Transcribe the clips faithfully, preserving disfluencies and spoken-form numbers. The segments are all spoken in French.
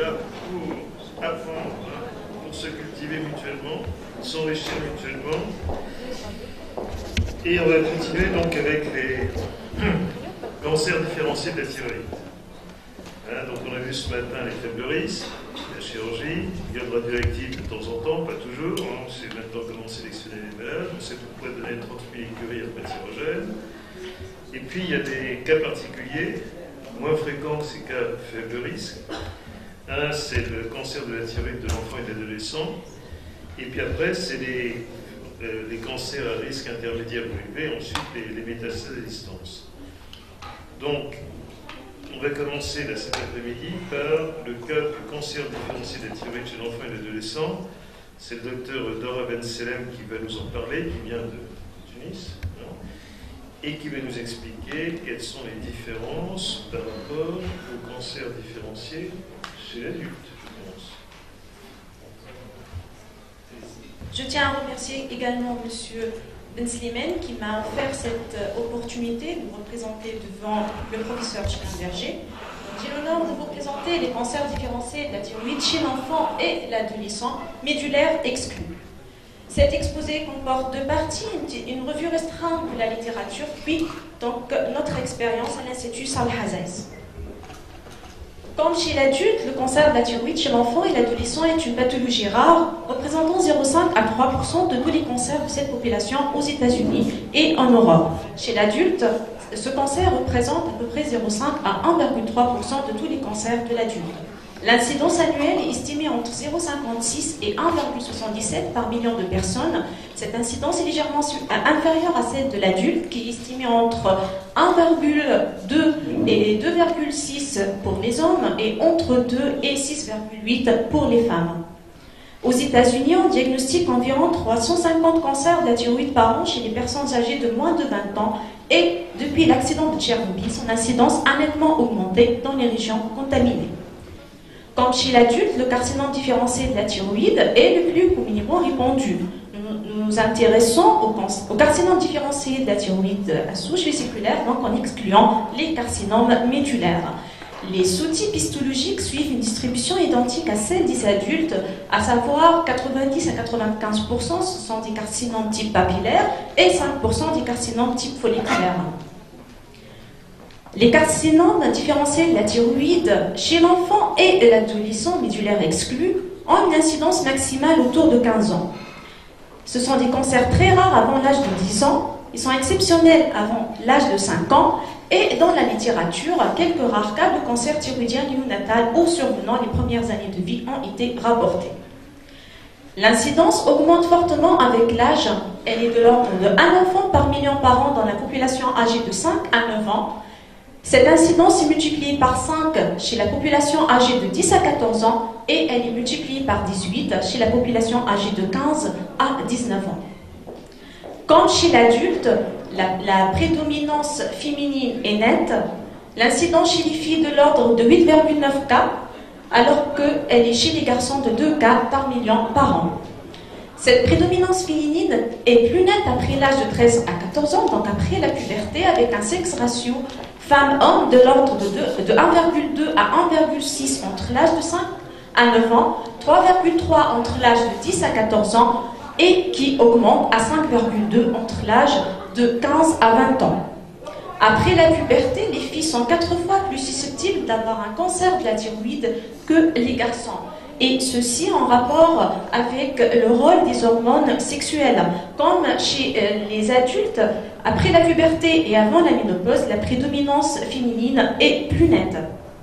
là pour apprendre, pour se cultiver mutuellement, s'enrichir mutuellement. Et on va continuer donc avec les cancers différenciés de la thyroïde. Hein, donc on a vu ce matin les faibles risques, la chirurgie, l'iode radioactive de temps en temps, pas toujours. Hein, on sait maintenant comment sélectionner les malades, on sait pourquoi donner trente millicuries après thyroxène. Et puis il y a des cas particuliers, moins fréquents que ces cas faibles risques. Un, c'est le cancer de la thyroïde de l'enfant et de l'adolescent. Et puis après, c'est les, euh, les cancers à risque intermédiaire ou élevé, ensuite les, les métastases à distance. Donc, on va commencer là, cet après-midi par le cas du cancer différencié de la thyroïde chez l'enfant et l'adolescent. C'est le docteur Dora Ben Selem qui va nous en parler, qui vient de Tunis, non, et qui va nous expliquer quelles sont les différences par rapport au cancer différencié chez l'adulte, je pense. Je tiens à remercier également M. Ben Slimane qui m'a offert cette opportunité de vous représenter devant le professeur Chikamberger. J'ai l'honneur de vous présenter les cancers différenciés de la thyroïde chez l'enfant et l'adolescent, médulaire exclu. Cet exposé comporte deux parties, une revue restreinte de la littérature, puis donc notre expérience à l'Institut Salh-Hazaïs. Comme chez l'adulte, le cancer de la thyroïde chez l'enfant et l'adolescent est une pathologie rare, représentant zéro virgule cinq à trois pour cent de tous les cancers de cette population aux États-Unis et en Europe. Chez l'adulte, ce cancer représente à peu près zéro virgule cinq à un virgule trois pour cent de tous les cancers de l'adulte. L'incidence annuelle est estimée entre zéro virgule cinquante-six et un virgule soixante-dix-sept par million de personnes. Cette incidence est légèrement inférieure à celle de l'adulte, qui est estimée entre un virgule deux et deux virgule six pour les hommes et entre deux et six virgule huit pour les femmes. Aux États-Unis, on diagnostique environ trois cent cinquante cancers de la thyroïde par an chez les personnes âgées de moins de vingt ans et depuis l'accident de Tchernobyl, son incidence a nettement augmenté dans les régions contaminées. Comme chez l'adulte, le carcinome différencié de la thyroïde est le plus communément répandu. Nous nous intéressons au, au carcinome différencié de la thyroïde à souche vésiculaire, donc en excluant les carcinomes médulaires. Les sous-types histologiques suivent une distribution identique à celle des adultes, à savoir quatre-vingt-dix à quatre-vingt-quinze pour cent ce sont des carcinomes type papillaire et cinq pour cent des carcinomes type folliculaire. Les carcinomes différenciés de la thyroïde chez l'enfant et l'adolescent médulaire exclu ont une incidence maximale autour de quinze ans. Ce sont des cancers très rares avant l'âge de dix ans, ils sont exceptionnels avant l'âge de cinq ans et dans la littérature, quelques rares cas de cancer thyroïdien néonatal ou survenant les premières années de vie ont été rapportés. L'incidence augmente fortement avec l'âge, elle est de l'ordre de un enfant par million par an dans la population âgée de cinq à neuf ans. Cette incidence est multipliée par cinq chez la population âgée de dix à quatorze ans et elle est multipliée par dix-huit chez la population âgée de quinze à dix-neuf ans. Comme chez l'adulte, la, la prédominance féminine est nette, l'incidence chez les filles de l'ordre de huit virgule neuf cas, alors qu'elle est chez les garçons de deux cas par million par an. Cette prédominance féminine est plus nette après l'âge de treize à quatorze ans, donc après la puberté, avec un sexe ratio femmes-hommes de l'ordre de, de un virgule deux à un virgule six entre l'âge de cinq à neuf ans, trois virgule trois entre l'âge de dix à quatorze ans et qui augmente à cinq virgule deux entre l'âge de quinze à vingt ans. Après la puberté, les filles sont quatre fois plus susceptibles d'avoir un cancer de la thyroïde que les garçons. Et ceci en rapport avec le rôle des hormones sexuelles. Comme chez les adultes, après la puberté et avant la ménopause, la prédominance féminine est plus nette.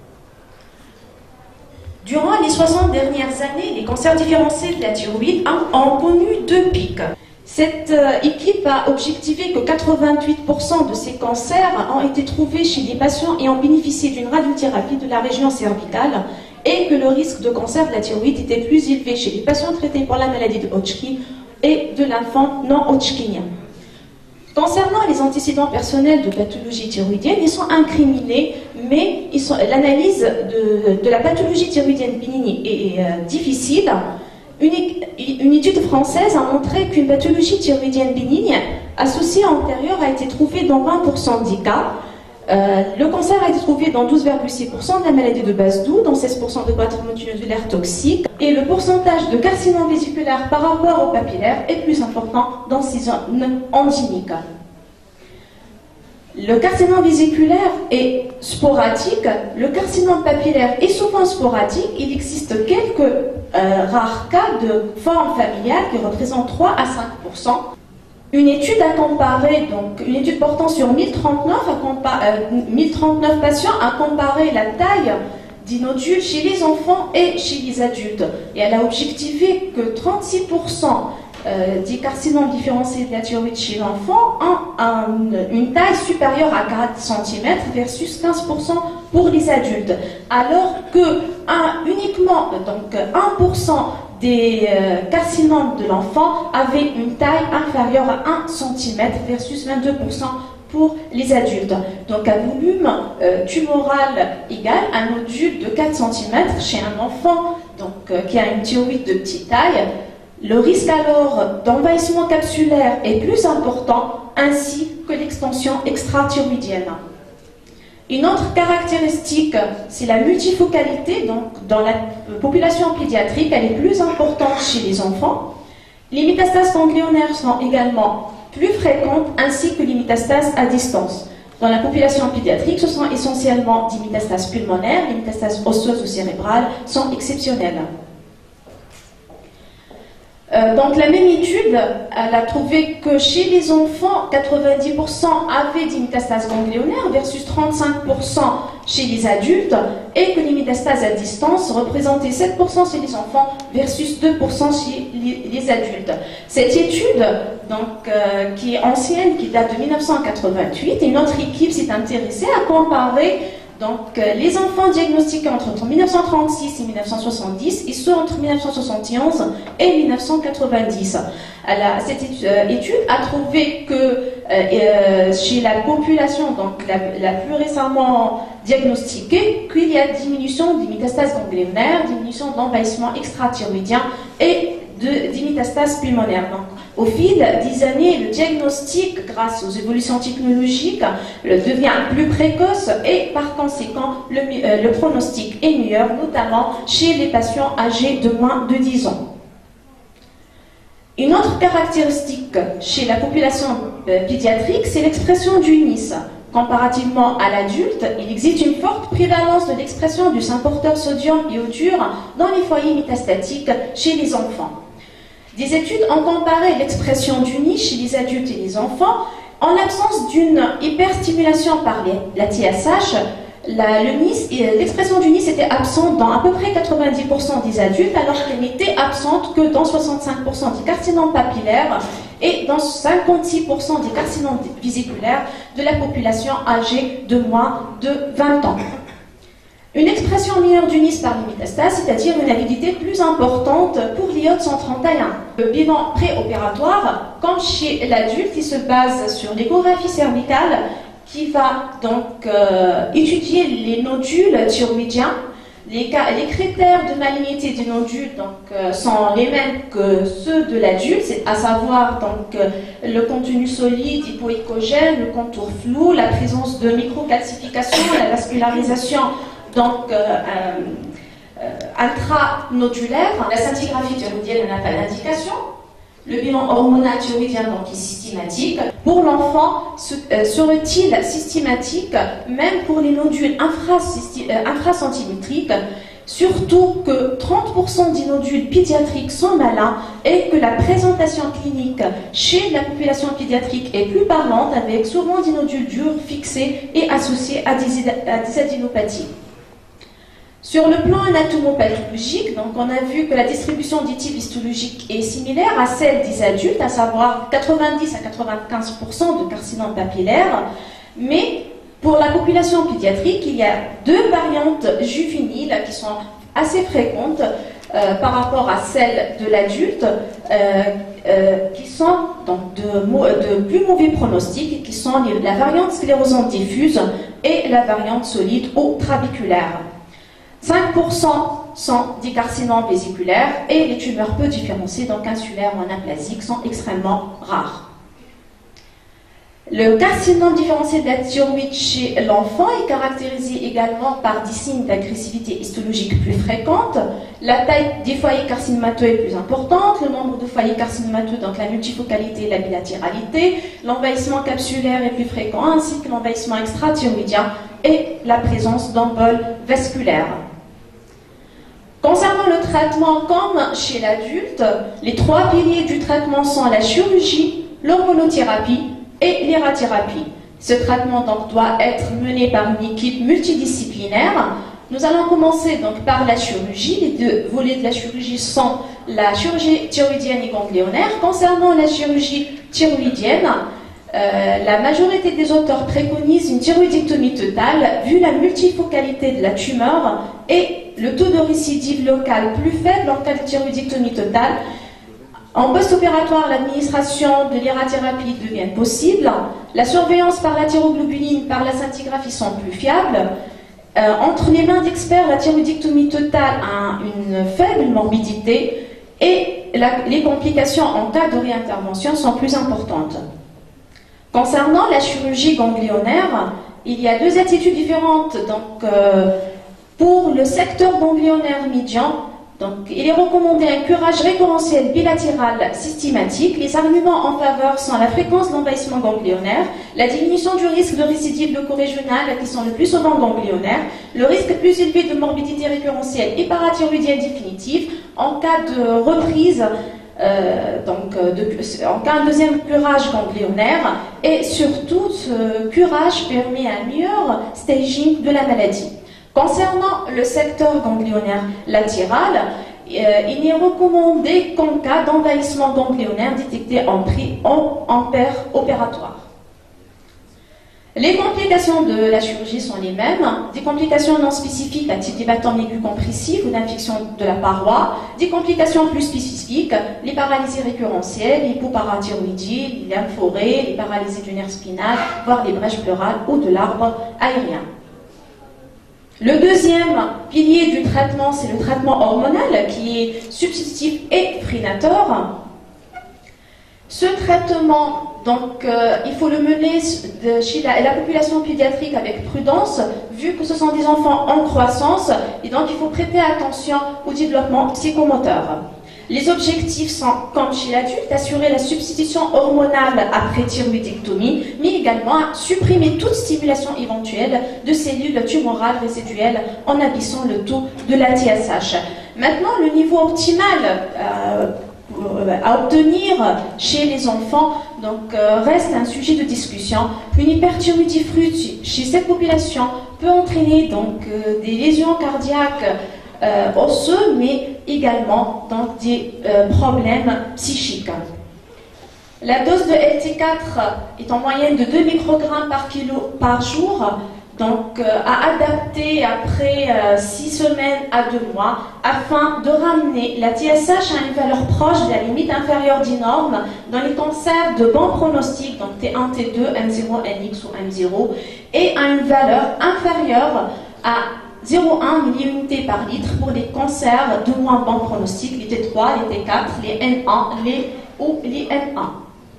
Durant les soixante dernières années, les cancers différenciés de la thyroïde ont connu deux pics. Cette équipe a objectivé que quatre-vingt-huit pour cent de ces cancers ont été trouvés chez les patients ayant bénéficié d'une radiothérapie de la région cervicale et que le risque de cancer de la thyroïde était plus élevé chez les patients traités pour la maladie de Hodgkin et de l'enfant non hodgkinien. Concernant les antécédents personnels de pathologie thyroïdienne, ils sont incriminés, mais l'analyse de, de la pathologie thyroïdienne bénigne est, est euh, difficile. Une, une étude française a montré qu'une pathologie thyroïdienne bénigne associée antérieure a été trouvée dans vingt pour cent des cas. Euh, le cancer a été trouvé dans douze virgule six pour cent de la maladie de Basedou, dans seize pour cent de boîtes mononucléaires toxiques, et le pourcentage de carcinome vésiculaire par rapport au papillaire est plus important dans ces zones endémiques. Le carcinome vésiculaire est sporadique, le carcinome papillaire est souvent sporadique, il existe quelques euh, rares cas de forme familiale qui représentent trois à cinq pour cent. Une étude a comparé, donc une étude portant sur mille trente-neuf, a compa euh, mille trente-neuf patients a comparé la taille des nodules chez les enfants et chez les adultes. Et elle a objectivé que trente-six pour cent euh, des carcinomes différenciés de la thyroïde chez l'enfant ont un, une taille supérieure à quatre centimètres versus quinze pour cent pour les adultes. Alors que un, uniquement donc, un pour cent des euh, carcinomes de l'enfant avaient une taille inférieure à un centimètre versus vingt-deux pour cent pour les adultes. Donc un volume euh, tumoral égal à un nodule de quatre centimètres chez un enfant donc, euh, qui a une thyroïde de petite taille. Le risque alors d'envahissement capsulaire est plus important, ainsi que l'extension extra-thyroïdienne. Une autre caractéristique, c'est la multifocalité. Donc, dans la population pédiatrique, elle est plus importante chez les enfants. Les métastases ganglionnaires sont également plus fréquentes, ainsi que les métastases à distance. Dans la population pédiatrique, ce sont essentiellement des métastases pulmonaires. Les métastases osseuses ou cérébrales sont exceptionnelles. Euh, donc la même étude, elle a trouvé que chez les enfants, quatre-vingt-dix pour cent avaient des métastases ganglionnaires versus trente-cinq pour cent chez les adultes, et que les métastases à distance représentaient sept pour cent chez les enfants versus deux pour cent chez les, les adultes. Cette étude, donc, euh, qui est ancienne, qui date de mille neuf cent quatre-vingt-huit, et notre équipe s'est intéressée à comparer donc, euh, les enfants diagnostiqués entre mille neuf cent trente-six et mille neuf cent soixante-dix et ceux entre mille neuf cent soixante et onze et mille neuf cent quatre-vingt-dix. Alors, cette étude, euh, étude a trouvé que euh, euh, chez la population donc la, la plus récemment diagnostiquée, qu'il y a diminution des métastases ganglionnaires, diminution d'envahissement extra-thyroïdien et de, des métastases pulmonaires. Donc, au fil des années, le diagnostic, grâce aux évolutions technologiques, le devient plus précoce et par conséquent, le, euh, le pronostic est meilleur, notamment chez les patients âgés de moins de dix ans. Une autre caractéristique chez la population euh, pédiatrique, c'est l'expression du N I S. Comparativement à l'adulte, il existe une forte prévalence de l'expression du symporteur sodium iodure dans les foyers métastatiques chez les enfants. Des études ont comparé l'expression du N I S chez les adultes et les enfants. En l'absence d'une hyperstimulation par les, la T S H, l'expression du N I S était absente dans à peu près quatre-vingt-dix pour cent des adultes, alors qu'elle n'était absente que dans soixante-cinq pour cent des carcinomes papillaires et dans cinquante-six pour cent des carcinomes vésiculaires de la population âgée de moins de vingt ans. Une expression meilleure du N I S par les métastases, c'est-à-dire une avidité plus importante pour l'iode cent trente et un. Le bilan préopératoire, comme chez l'adulte, il se base sur l'échographie cervicale qui va donc euh, étudier les nodules thyroïdiens. Les, les critères de malignité des nodules donc, euh, sont les mêmes que ceux de l'adulte, à savoir donc, euh, le contenu solide, hypoéchogène, le contour flou, la présence de microcalcification, la vascularisation donc, euh, euh, euh, intranodulaire. La scintigraphie thyroïdienne n'a pas d'indication. Le bilan hormonal thyroïdien donc, est systématique. Pour l'enfant, euh, serait-il systématique même pour les nodules infracentimétriques, surtout que trente pour cent des nodules pédiatriques sont malins et que la présentation clinique chez la population pédiatrique est plus parlante, avec souvent des nodules durs, fixés et associés à des, à des adénopathies. Sur le plan anatomopathologique, donc on a vu que la distribution des types histologiques est similaire à celle des adultes, à savoir quatre-vingt-dix à quatre-vingt-quinze pour cent de carcinomes papillaires, mais pour la population pédiatrique, il y a deux variantes juvéniles qui sont assez fréquentes euh, par rapport à celles de l'adulte, euh, euh, qui sont donc de, de plus mauvais pronostics, qui sont les, la variante sclérosante diffuse et la variante solide ou trabéculaire. cinq pour cent sont des carcinomes vésiculaires et les tumeurs peu différenciées, donc insulaires ou anaplasiques, sont extrêmement rares. Le carcinome différentiel de la thyroïde chez l'enfant est caractérisé également par des signes d'agressivité histologique plus fréquentes. La taille des foyers carcinomateux est plus importante, le nombre de foyers carcinomateux, donc la multifocalité et la bilatéralité, l'envahissement capsulaire est plus fréquent, ainsi que l'envahissement extra-thyroïdien et la présence d'emboles vasculaires. Concernant le traitement, comme chez l'adulte, les trois piliers du traitement sont la chirurgie, l'hormonothérapie et l'irathérapie. Ce traitement donc doit être mené par une équipe multidisciplinaire. Nous allons commencer donc par la chirurgie. Les deux volets de la chirurgie sont la chirurgie thyroïdienne et ganglionnaire. Concernant la chirurgie thyroïdienne, euh, la majorité des auteurs préconisent une thyroïdectomie totale vu la multifocalité de la tumeur et le taux de récidive locale plus faible en cas de thyroïdectomie totale. En post-opératoire, l'administration de l'irathérapie devient possible. La surveillance par la thyroglobuline, par la scintigraphie sont plus fiables. Euh, entre les mains d'experts, la thyroïdectomie totale a une faible morbidité et la, les complications en cas de réintervention sont plus importantes. Concernant la chirurgie ganglionnaire, il y a deux attitudes différentes. Donc, euh, pour le secteur ganglionnaire médian, donc, il est recommandé un curage récurrentiel bilatéral systématique. Les arguments en faveur sont la fréquence d'envahissement ganglionnaire, la diminution du risque de récidive leucorégionale, qui sont le plus souvent ganglionnaires, le risque plus élevé de morbidité récurrentielle et parathyroïdienne définitive en cas de reprise, euh, donc, de, en cas de deuxième curage ganglionnaire, et surtout, ce curage permet un meilleur staging de la maladie. Concernant le secteur ganglionnaire latéral, euh, il n'est recommandé qu'en cas d'envahissement ganglionnaire détecté en pré en, en opératoire. Les complications de la chirurgie sont les mêmes. Des complications non spécifiques à type d'hématome aigu compressif ou d'infection de la paroi. Des complications plus spécifiques, les paralysies récurrentielles, l'hypoparathyroïdie, les lymphorrhées, les paralysies du nerf spinal, voire les brèches pleurales ou de l'arbre aérien. Le deuxième pilier du traitement, c'est le traitement hormonal qui est substitutif et freinateur. Ce traitement, donc, euh, il faut le mener de, chez la, la population pédiatrique avec prudence, vu que ce sont des enfants en croissance, et donc il faut prêter attention au développement psychomoteur. Les objectifs sont, comme chez l'adulte, assurer la substitution hormonale après thyroïdectomie, mais également supprimer toute stimulation éventuelle de cellules tumorales résiduelles en abaissant le taux de l'A T S H. Maintenant, le niveau optimal euh, à obtenir chez les enfants donc, euh, reste un sujet de discussion. Une hyperthyroïdie chez cette population peut entraîner donc, euh, des lésions cardiaques Euh, osseux, mais également dans des euh, problèmes psychiques. La dose de L T quatre est en moyenne de deux microgrammes par kilo par jour, donc euh, à adapter après euh, six semaines à deux mois, afin de ramener la T S H à une valeur proche de la limite inférieure des normes dans les cancers de bon pronostic, donc T un, T deux, M zéro, N X ou M zéro, et à une valeur inférieure à zéro virgule un milliunité par litre pour les cancers de moins bon pronostic, les T trois, les T quatre, les N un les, ou les N un.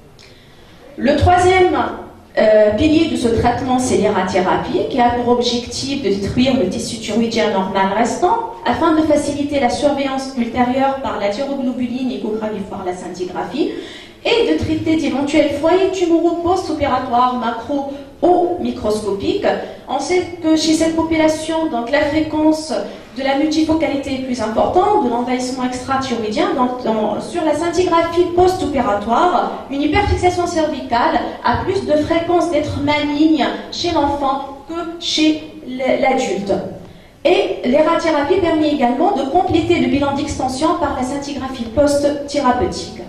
Le troisième euh, pilier de ce traitement, c'est l'irathérapie, qui a pour objectif de détruire le tissu thyroïdien normal restant, afin de faciliter la surveillance ultérieure par la thyroglobuline, échographie, voire la scintigraphie, et de traiter d'éventuels foyers tumoraux post-opératoires macro ou microscopiques. On sait que chez cette population, donc, la fréquence de la multifocalité est plus importante, de l'envahissement extra-thyroïdien. Donc, dans, sur la scintigraphie post-opératoire, une hyperfixation cervicale a plus de fréquence d'être maligne chez l'enfant que chez l'adulte. Et l'irathérapie permet également de compléter le bilan d'extension par la scintigraphie post-thérapeutique.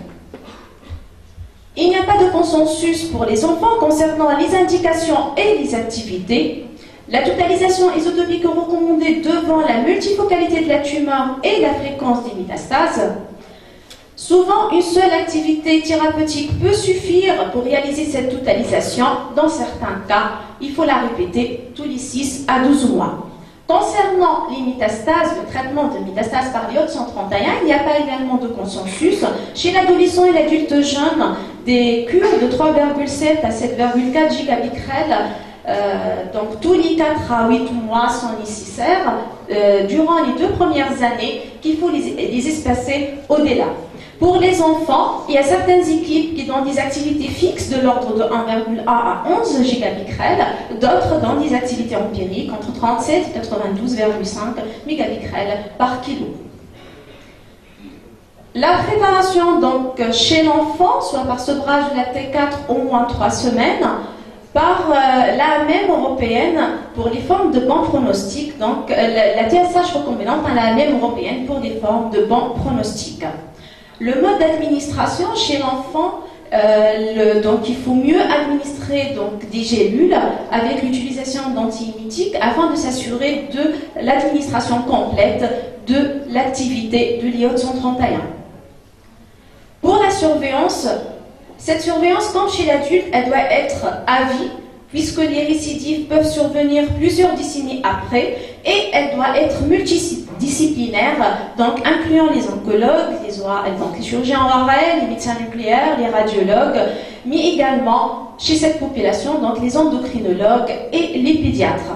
Il n'y a pas de consensus pour les enfants concernant les indications et les activités. La totalisation isotopique est recommandée devant la multifocalité de la tumeur et la fréquence des métastases. Souvent, une seule activité thérapeutique peut suffire pour réaliser cette totalisation. Dans certains cas, il faut la répéter tous les six à douze mois. Concernant les métastases, le traitement de métastases par l'iode cent trente et un, il n'y a pas également de consensus. Chez l'adolescent et l'adulte jeune, des cures de trois virgule sept à sept virgule quatre gigabicrel, euh, donc tous les quatre à huit mois sont nécessaires euh, durant les deux premières années, qu'il faut les, les espacer au-delà. Pour les enfants, il y a certaines équipes qui donnent des activités fixes de l'ordre de un virgule un à onze gigabicrel, d'autres dans des activités empiriques entre trente-sept et quatre-vingt-douze virgule cinq mégabicrel par kilo. La préparation donc chez l'enfant, soit par sevrage de la T quatre au moins trois semaines, par euh, l'A M M européenne pour les formes de bons pronostics, donc euh, la, la T S H recombinante à l'A M M européenne pour des formes de bons pronostics. Le mode d'administration chez l'enfant, euh, donc il faut mieux administrer donc, des gélules avec l'utilisation d'antiémitiques afin de s'assurer de l'administration complète de l'activité de l'iode cent trente et un. Pour la surveillance, cette surveillance, comme chez l'adulte, elle doit être à vie, puisque les récidives peuvent survenir plusieurs décennies après, et elle doit être multidisciplinaire, donc incluant les oncologues, les, donc les chirurgiens O R L, les médecins nucléaires, les radiologues, mais également chez cette population, donc les endocrinologues et les pédiatres.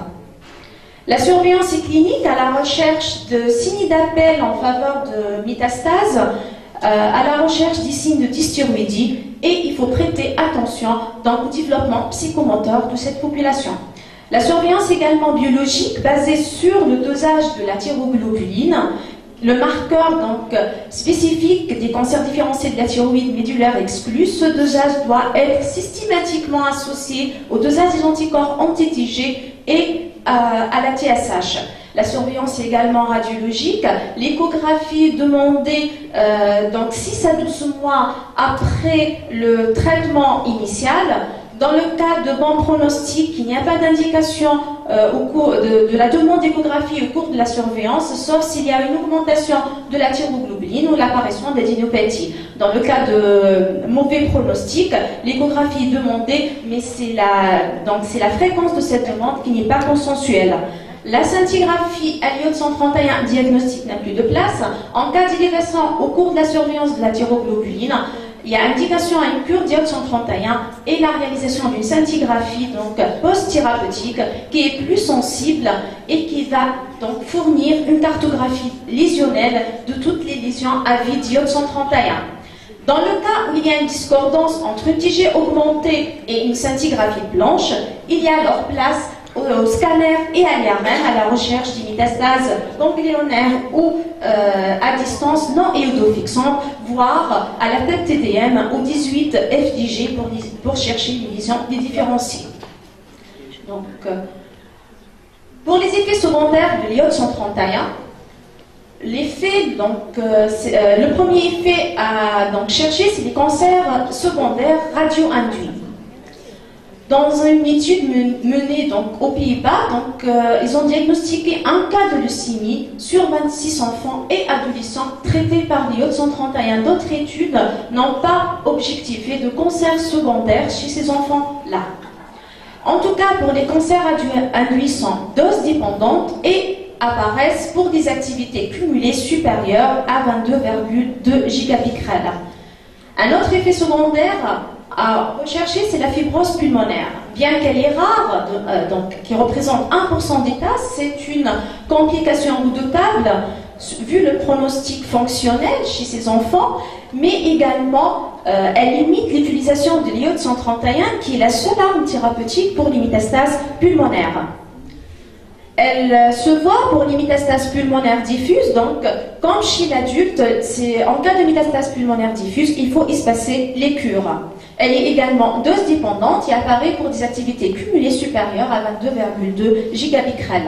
La surveillance est clinique à la recherche de signes d'appel en faveur de métastases, euh, à la recherche des signes de dysthyroïdie, et il faut prêter attention donc, au développement psychomoteur de cette population. La surveillance également biologique basée sur le dosage de la thyroglobuline, le marqueur donc, spécifique des cancers différenciés de la thyroïde médulaire exclue. Ce dosage doit être systématiquement associé au dosage des anticorps anti-T G et euh, à la T S H. La surveillance est également radiologique. L'échographie demandée euh, donc six à douze mois après le traitement initial. Dans le cas de bons pronostics, il n'y a pas d'indication euh, au cours de, de la demande d'échographie au cours de la surveillance, sauf s'il y a une augmentation de la thyroglobuline ou l'apparition d'adénopathie. Dans le cas de mauvais pronostics, l'échographie est demandée, mais c'est la, donc c'est la fréquence de cette demande qui n'est pas consensuelle. La scintigraphie à l'iode cent trente et un diagnostic n'a plus de place. En cas d'élévation au cours de la surveillance de la thyroglobuline, il y a indication à une cure d'iode cent trente et un et la réalisation d'une scintigraphie donc post-thérapeutique qui est plus sensible et qui va donc fournir une cartographie lésionnelle de toutes les lésions à vie d'iode cent trente et un. Dans le cas où il y a une discordance entre une T G augmentée et une scintigraphie blanche, il y a alors place au scanner et à l'I R M, à la recherche des métastases ganglionnaires ou euh, à distance non iodo-fixantes, voire à la P E T T D M ou dix-huit F D G pour, pour chercher les lésions des différenciés. Donc, euh, pour les effets secondaires de l'iode cent trente et un, l'effet, donc, euh, euh, le premier effet à donc, chercher, c'est les cancers secondaires radio-induits. Dans une étude menée donc, aux Pays-Bas, donc, euh, ils ont diagnostiqué un cas de leucémie sur vingt-six enfants et adolescents traités par l'iode cent trente et un. D'autres études n'ont pas objectivé de cancer secondaire chez ces enfants-là. En tout cas, pour les cancers induits sont dose dépendantes et apparaissent pour des activités cumulées supérieures à vingt-deux virgule deux gigabicrel. Un autre effet secondaire à rechercher, c'est la fibrose pulmonaire. Bien qu'elle est rare, de, euh, donc, qui représente un pour cent des cas, c'est une complication redoutable vu le pronostic fonctionnel chez ces enfants, mais également euh, elle limite l'utilisation de l'iode cent trente et un, qui est la seule arme thérapeutique pour les métastases pulmonaires. Elle se voit pour les métastases pulmonaires diffuses, donc comme chez l'adulte, en cas de métastases pulmonaires diffuses, il faut espacer les cures. Elle est également dose dépendante et apparaît pour des activités cumulées supérieures à vingt-deux virgule deux gigabicrel.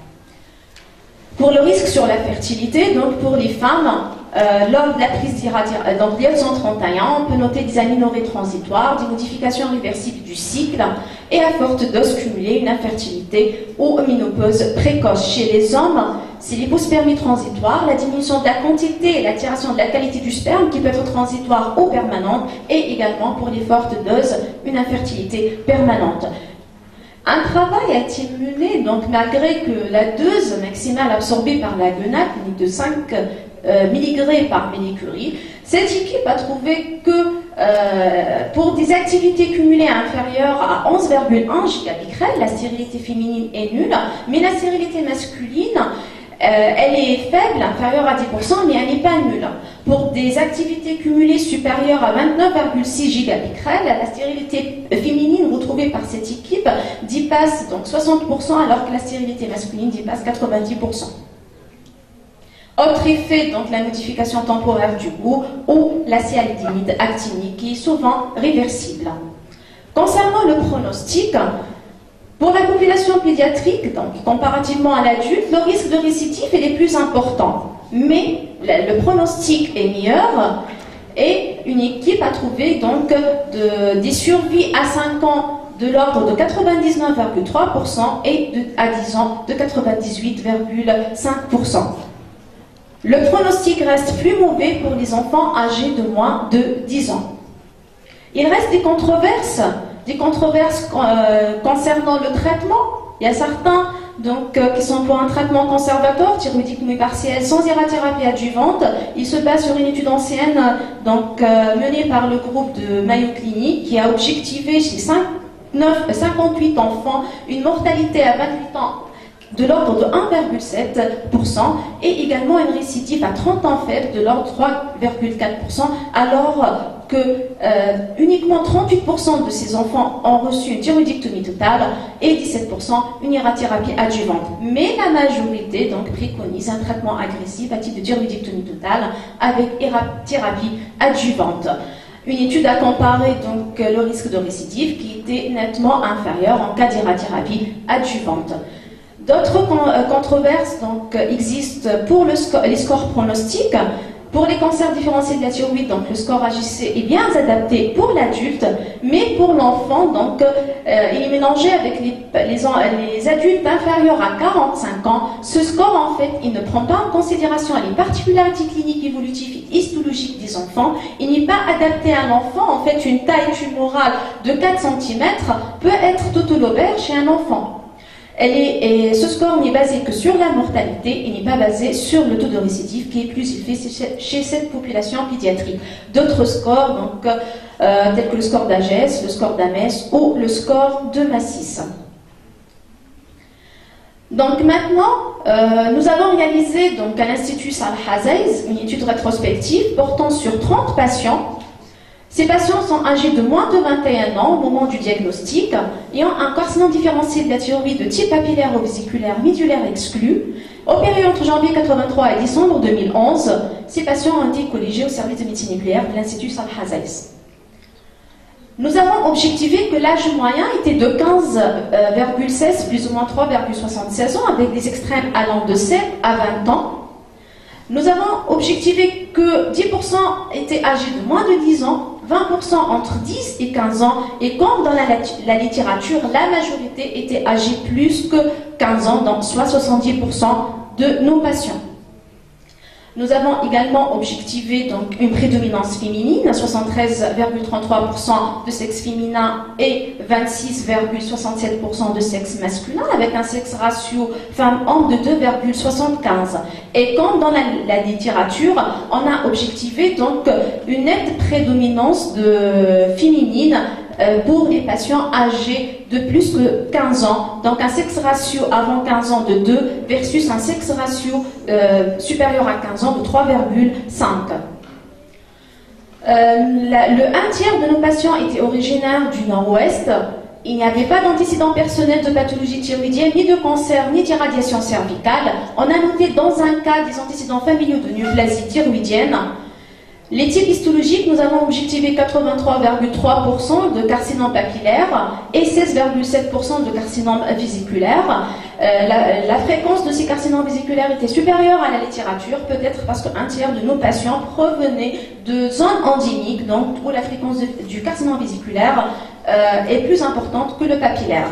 Pour le risque sur la fertilité, donc pour les femmes, euh, lors de la prise d'iode cent trente et un, on peut noter des aménorrhées transitoires, des modifications réversibles du cycle et à forte dose cumulée, une infertilité ou une ménopause précoce. Chez les hommes, c'est l'hypospermie transitoire, la diminution de la quantité et l'altération de la qualité du sperme qui peut être transitoire ou permanente, et également pour les fortes doses, une infertilité permanente. Un travail a été mené, donc malgré que la dose maximale absorbée par la guenaque n'est de cinq euh, milligrammes par millicurie. Cette équipe a trouvé que euh, pour des activités cumulées inférieures à onze virgule un gigabicrel, la stérilité féminine est nulle, mais la stérilité masculine, Euh, elle est faible, inférieure à dix pour cent, mais elle n'est pas nulle. Pour des activités cumulées supérieures à vingt-neuf virgule six gigabicrel, la stérilité féminine retrouvée par cette équipe dépasse donc soixante pour cent, alors que la stérilité masculine dépasse quatre-vingt-dix pour cent. Autre effet, donc la modification temporaire du goût ou la céaldéhyde actinique, qui est souvent réversible. Concernant le pronostic, pour la population pédiatrique, donc comparativement à l'adulte, le risque de récidive est le plus important. Mais le, le pronostic est meilleur et une équipe a trouvé donc de, des survies à cinq ans de l'ordre de quatre-vingt-dix-neuf virgule trois pour cent et de, à dix ans de quatre-vingt-dix-huit virgule cinq pour cent. Le pronostic reste plus mauvais pour les enfants âgés de moins de dix ans. Il reste des controverses. Des controverses euh, concernant le traitement. Il y a certains donc, euh, qui sont pour un traitement conservateur, thyroïdectomie partielle, sans irathérapie adjuvante. Il se base sur une étude ancienne donc, euh, menée par le groupe de Mayo Clinic qui a objectivé chez cinquante-huit enfants une mortalité à vingt-huit ans de l'ordre de un virgule sept pour cent et également une récidive à trente ans faible de l'ordre de trois virgule quatre pour cent, alors que euh, uniquement trente-huit pour cent de ces enfants ont reçu une thyroïdectomie totale et dix-sept pour cent une irathérapie adjuvante. Mais la majorité donc, préconise un traitement agressif à type de thyroïdectomie totale avec irathérapie adjuvante. Une étude a comparé donc, le risque de récidive qui était nettement inférieur en cas d'irathérapie adjuvante. D'autres controverses donc, existent pour le sco les scores pronostiques. Pour les cancers différenciés de la thyroïde, donc le score A J C est bien adapté pour l'adulte, mais pour l'enfant, donc euh, il est mélangé avec les, les, les adultes inférieurs à quarante-cinq ans. Ce score, en fait, il ne prend pas en considération les particularités cliniques, évolutives et histologiques des enfants. Il n'est pas adapté à l'enfant. En fait, une taille tumorale de quatre centimètres peut être totolobaire chez un enfant. Elle est, et ce score n'est basé que sur la mortalité et n'est pas basé sur le taux de récidive qui est plus élevé chez cette population pédiatrique. D'autres scores, donc, euh, tels que le score d'A G E S, le score d'A M E S ou le score de Massis. Donc maintenant, euh, nous avons réalisé donc, à l'Institut Salh-Hazaiz une étude rétrospective portant sur trente patients. Ces patients sont âgés de moins de vingt et un ans au moment du diagnostic et ont un carcinome différencié de la thyroïde de type papillaire ou vésiculaire médulaire exclu. Opérés entre janvier mille neuf cent quatre-vingt-trois et décembre deux mille onze, ces patients ont été colligés au service de médecine nucléaire de l'Institut Salh-Hazaiz. Nous avons objectivé que l'âge moyen était de quinze virgule seize plus ou moins trois virgule soixante-seize ans, avec des extrêmes allant de sept à vingt ans. Nous avons objectivé que dix pour cent étaient âgés de moins de dix ans, vingt pour cent entre dix et quinze ans, et comme dans la, la littérature, la majorité était âgée plus que quinze ans, donc soit soixante-dix pour cent de nos patients. Nous avons également objectivé donc, une prédominance féminine, soixante-treize virgule trente-trois pour cent de sexe féminin et vingt-six virgule soixante-sept pour cent de sexe masculin, avec un sexe ratio femme-homme de deux virgule soixante-quinze. Et comme dans la, la littérature, on a objectivé donc, une nette prédominance de féminine euh, pour les patients âgés de plus que quinze ans. Donc un sexe ratio avant quinze ans de deux versus un sexe ratio euh, supérieur à quinze ans de trois virgule cinq. Euh, le un tiers de nos patients étaient originaires du nord-ouest. Il n'y avait pas d'antécédent personnel de pathologie thyroïdienne, ni de cancer, ni d'irradiation cervicale. On a noté dans un cas des antécédents familiaux de néoplasie thyroïdienne. Les types histologiques, nous avons objectivé quatre-vingt-trois virgule trois pour cent de carcinome papillaire et seize virgule sept pour cent de carcinome vésiculaire. Euh, la, la fréquence de ces carcinomes vésiculaires était supérieure à la littérature, peut-être parce qu'un tiers de nos patients provenaient de zones endémiques, donc où la fréquence de, du carcinome vésiculaire euh, est plus importante que le papillaire.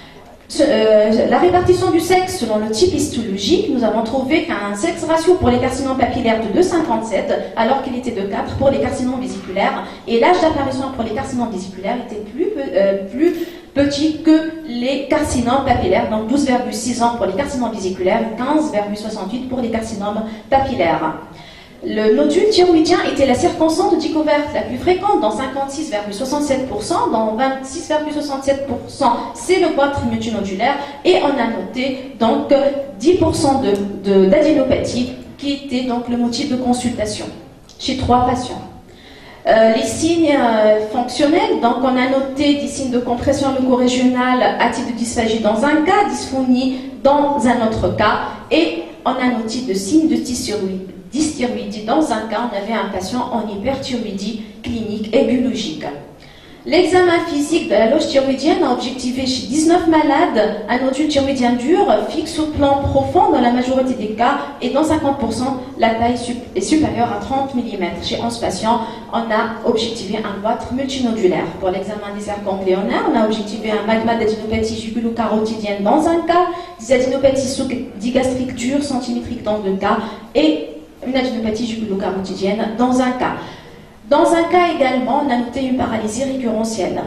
Euh, la répartition du sexe selon le type histologique, nous avons trouvé qu'un sexe ratio pour les carcinomes papillaires de deux virgule cinquante-sept alors qu'il était de quatre pour les carcinomes vésiculaires, et l'âge d'apparition pour les carcinomes vésiculaires était plus, euh, plus petit que les carcinomes papillaires, donc douze virgule six ans pour les carcinomes vésiculaires et quinze virgule soixante-huit pour les carcinomes papillaires. le nodule thyroïdien était la circonstance de découverte la plus fréquente dans cinquante-six virgule soixante-sept pour cent, dans vingt-six virgule soixante-sept pour cent c'est le goitre multinodulaire, et on a noté donc dix pour cent d'adénopathie qui était donc le motif de consultation chez trois patients. Euh, les signes euh, fonctionnels, donc on a noté des signes de compression leucorégionale à titre de dysphagie dans un cas, dysphonie dans un autre cas, et on a noté de signes de dysthyroïdie dans un cas. On avait un patient en hyperthyroïdie clinique et biologique. L'examen physique de la loge thyroïdienne a objectivé chez dix-neuf malades un nodule thyroïdien dur, fixe au plan profond dans la majorité des cas, et dans cinquante pour cent, la taille est supérieure à trente millimètres. Chez onze patients, on a objectivé un goitre multinodulaire. Pour l'examen des aires ganglionnaires, on a objectivé un magma d'adénopathie jugulo-carotidienne dans un cas, des adénopathies digastriques dures centimétriques dans deux cas, et une adénopathie jugulo-carotidienne dans un cas. Dans un cas également, on a noté une paralysie récurrentielle.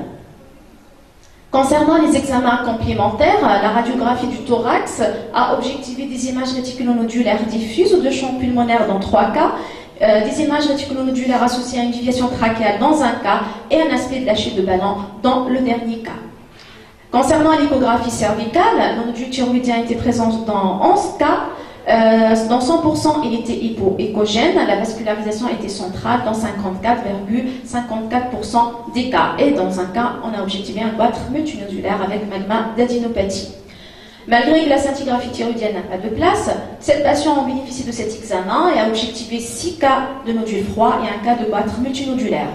Concernant les examens complémentaires, la radiographie du thorax a objectivé des images réticulonodulaires diffuses ou de champ pulmonaire dans trois cas, euh, des images réticulonodulaires associées à une déviation trachéale dans un cas, et un aspect de la chute de ballon dans le dernier cas. Concernant l'échographie cervicale, le nodule thyroïdien était présent dans onze cas. Euh, dans cent pour cent, il était hypoéchogène, la vascularisation était centrale dans cinquante-quatre virgule cinquante-quatre pour cent des cas. Et dans un cas, on a objectivé un goitre multinodulaire avec magma d'adénopathie. Malgré que la scintigraphie thyroïdienne n'a pas de place, sept patients ont bénéficié de cet examen et a objectivé six cas de nodules froids et un cas de goitre multinodulaire.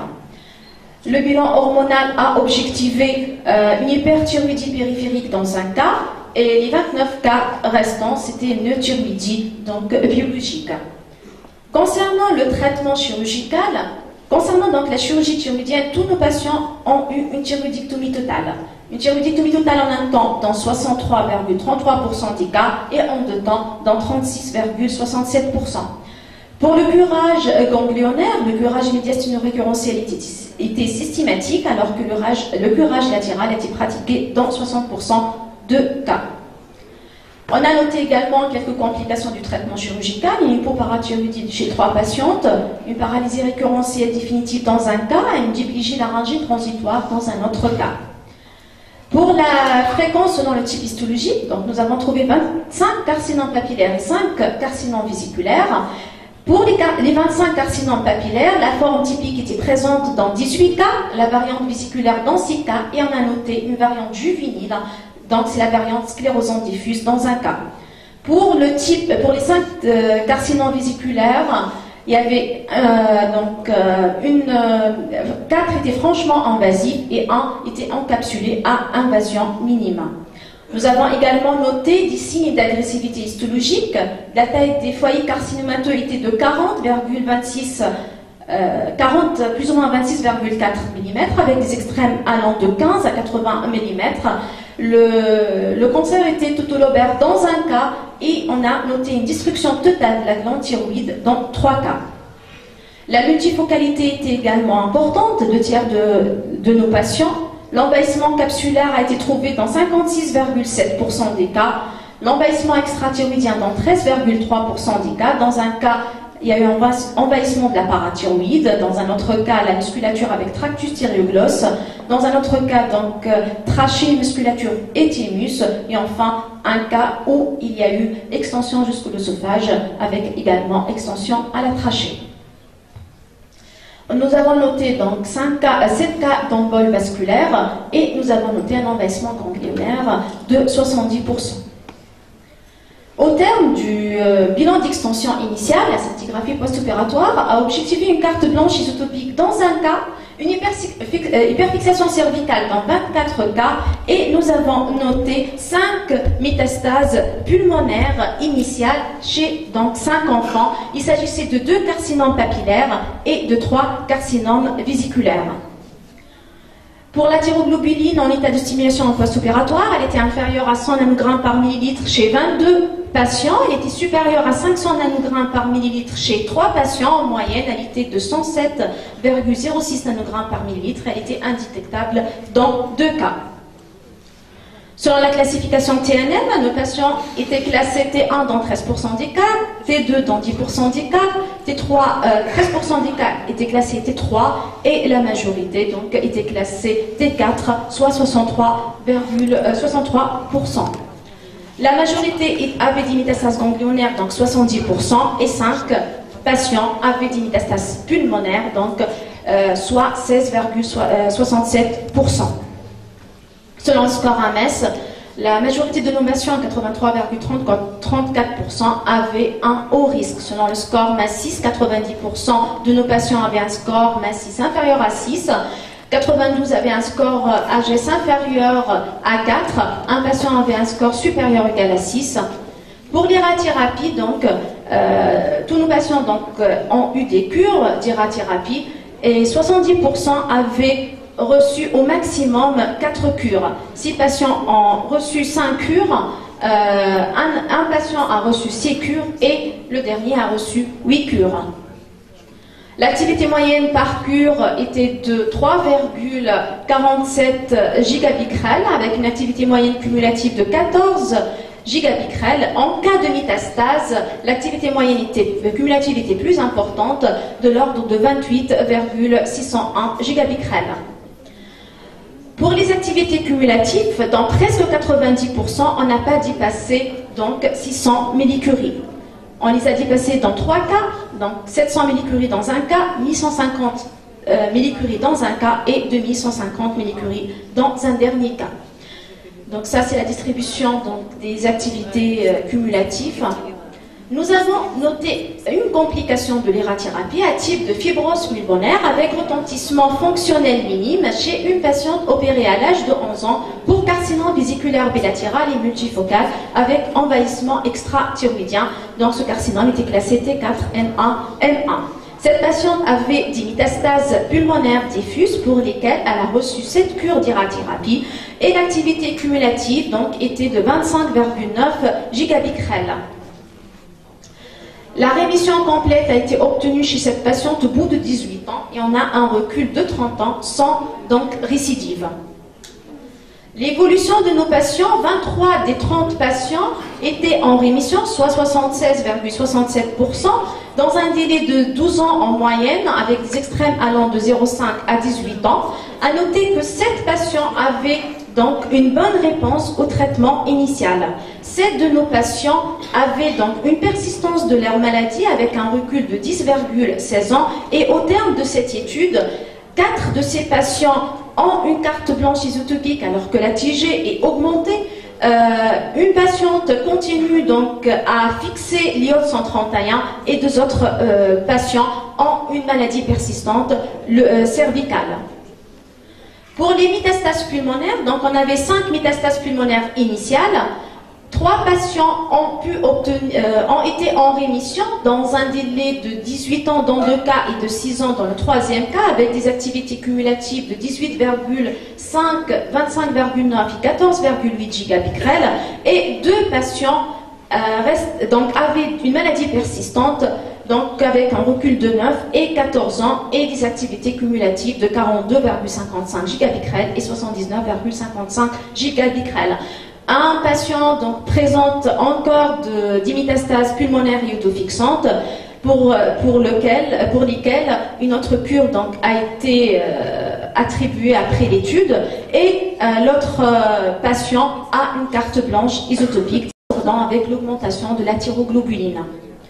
Le bilan hormonal a objectivé euh, une hyperthyroïdie périphérique dans un cas, et les vingt-neuf cas restants, c'était une euthyroïdie, donc biologique. Concernant le traitement chirurgical, concernant donc la chirurgie thyroïdienne, tous nos patients ont eu une thyroïdectomie totale. Une thyroïdectomie totale en un temps dans soixante-trois virgule trente-trois pour cent des cas, et en deux temps dans trente-six virgule soixante-sept pour cent. Pour le curage ganglionnaire, le curage médiastino-récurrentiel était, était systématique, alors que le, rage, le curage latéral était pratiqué dans soixante pour cent de cas. On a noté également quelques complications du traitement chirurgical, une hypoparathyroïdie chez trois patientes, une paralysie récurrentielle définitive dans un cas, et une diplégie laryngée transitoire dans un autre cas. Pour la fréquence selon le type histologique, donc nous avons trouvé vingt-cinq carcinomes papillaires et cinq carcinomes vésiculaires. Pour les, les vingt-cinq carcinomes papillaires, la forme typique était présente dans dix-huit cas, la variante vésiculaire dans six cas, et on a noté une variante juvénile, donc c'est la variante sclérosante diffuse dans un cas. Pour, le type, pour les cinq euh, carcinomes vésiculaires, il y avait euh, donc euh, une, euh, quatre étaient franchement invasifs et un était encapsulé à invasion minime. Nous avons également noté des signes d'agressivité histologique. La taille des foyers carcinomateux était de quarante virgule vingt-six, euh, quarante, plus ou moins vingt-six virgule quatre millimètres, avec des extrêmes allant de quinze à quatre-vingts millimètres. Le, le cancer était totolobaire dans un cas, et on a noté une destruction totale de la glande thyroïde dans trois cas. La multifocalité était également importante, deux tiers de, de nos patients. L'envahissement capsulaire a été trouvé dans cinquante-six virgule sept pour cent des cas, l'envahissement extrathyroïdien dans treize virgule trois pour cent des cas. Dans un cas, il y a eu un envahissement de la parathyroïde, dans un autre cas, la musculature avec tractus thyréoglosse, dans un autre cas, donc, trachée, musculature et thymus, et enfin, un cas où il y a eu extension jusqu'au l'œsophage, avec également extension à la trachée. Nous avons noté donc cinq cas, sept cas d'embole vasculaire, et nous avons noté un envahissement ganglionnaire de soixante-dix pour cent. Au terme du euh, bilan d'extension initiale, la scintigraphie post-opératoire a objectivé une carte blanche isotopique dans un cas, une hyperfixation cervicale dans vingt-quatre cas, et nous avons noté cinq métastases pulmonaires initiales chez donc cinq enfants. Il s'agissait de deux carcinomes papillaires et de trois carcinomes vésiculaires. Pour la thyroglobuline en état de stimulation post-opératoire, elle était inférieure à cent nanogrammes par millilitre chez vingt-deux patients. Elle était supérieure à cinq cents nanogrammes par millilitre chez trois patients. En moyenne, elle était de cent sept virgule zéro six nanogrammes par millilitre. Elle était indétectable dans deux cas. Selon la classification T N M, nos patients étaient classés T un dans treize pour cent des cas, T deux dans dix pour cent des cas, T trois, euh, treize pour cent des cas étaient classés T trois et la majorité donc était classée T quatre, soit soixante-trois virgule soixante-trois pour cent. La majorité avait des métastases ganglionnaires, donc soixante-dix pour cent, et cinq patients avaient des métastases pulmonaires, donc euh, soit seize virgule soixante-sept pour cent. Selon le score A M E S, la majorité de nos patients, quatre-vingt-trois virgule trente-quatre pour cent, avaient un haut risque. Selon le score M A S six, quatre-vingt-dix pour cent de nos patients avaient un score M A S six inférieur à six, quatre-vingt-douze avaient un score A G S inférieur à quatre, un patient avait un score supérieur ou égal à six. Pour l'irathérapie, donc, euh, tous nos patients donc, ont eu des cures d'irathérapie et soixante-dix pour cent avaient reçu au maximum quatre cures. six patients ont reçu cinq cures, euh, un, un patient a reçu six cures et le dernier a reçu huit cures. L'activité moyenne par cure était de trois virgule quarante-sept gigabicrel avec une activité moyenne cumulative de quatorze gigabicrel. En cas de métastase, l'activité moyenne était, cumulative était plus importante, de l'ordre de vingt-huit virgule six cent un gigabicrel. Pour les activités cumulatives, dans presque quatre-vingt-dix pour cent, on n'a pas dépassé donc six cents millicuries. On les a dépassés dans trois cas, donc sept cents millicuries dans un cas, mille cent cinquante euh, millicuries dans un cas et deux mille cent cinquante millicuries dans un dernier cas. Donc ça, c'est la distribution donc, des activités euh, cumulatives. Nous avons noté une complication de l'irathérapie à type de fibrose pulmonaire avec retentissement fonctionnel minime chez une patiente opérée à l'âge de onze ans pour carcinome vésiculaire bilatéral et multifocal avec envahissement extra-thyroïdien. Donc ce carcinome était classé T quatre N un M un. Cette patiente avait des métastases pulmonaires diffuses pour lesquelles elle a reçu sept cures d'irathérapie et l'activité cumulative donc, était de vingt-cinq virgule neuf gigabicrel. La rémission complète a été obtenue chez cette patiente au bout de dix-huit ans et on a un recul de trente ans sans donc récidive. L'évolution de nos patients, vingt-trois des trente patients étaient en rémission, soit soixante-seize virgule soixante-sept pour cent, dans un délai de douze ans en moyenne, avec des extrêmes allant de zéro virgule cinq à dix-huit ans. À noter que sept patients avaient donc une bonne réponse au traitement initial. Sept de nos patients avaient donc une persistance de leur maladie avec un recul de dix virgule seize ans et au terme de cette étude, quatre de ces patients ont une carte blanche isotopique alors que la T G est augmentée. Euh, une patiente continue donc à fixer l'iode cent trente et un et deux autres euh, patients ont une maladie persistante, le euh, cervicale. Pour les métastases pulmonaires, donc on avait cinq métastases pulmonaires initiales. Trois patients ont, pu obtenir, euh, ont été en rémission dans un délai de dix-huit ans dans deux cas et de six ans dans le troisième cas, avec des activités cumulatives de dix-huit virgule cinq, vingt-cinq virgule neuf et quatorze virgule huit gigabicrel. Et deux patients euh, restent, donc, avaient une maladie persistante, donc avec un recul de neuf et quatorze ans et des activités cumulatives de quarante-deux virgule cinquante-cinq gigabicrel et soixante-dix-neuf virgule cinquante-cinq gigabicrel. Un patient donc, présente encore de, d'imitastas pulmonaire iodofixante pour, pour, lequel, pour lesquels une autre cure donc, a été euh, attribuée après l'étude et euh, l'autre euh, patient a une carte blanche isotopique avec l'augmentation de la thyroglobuline.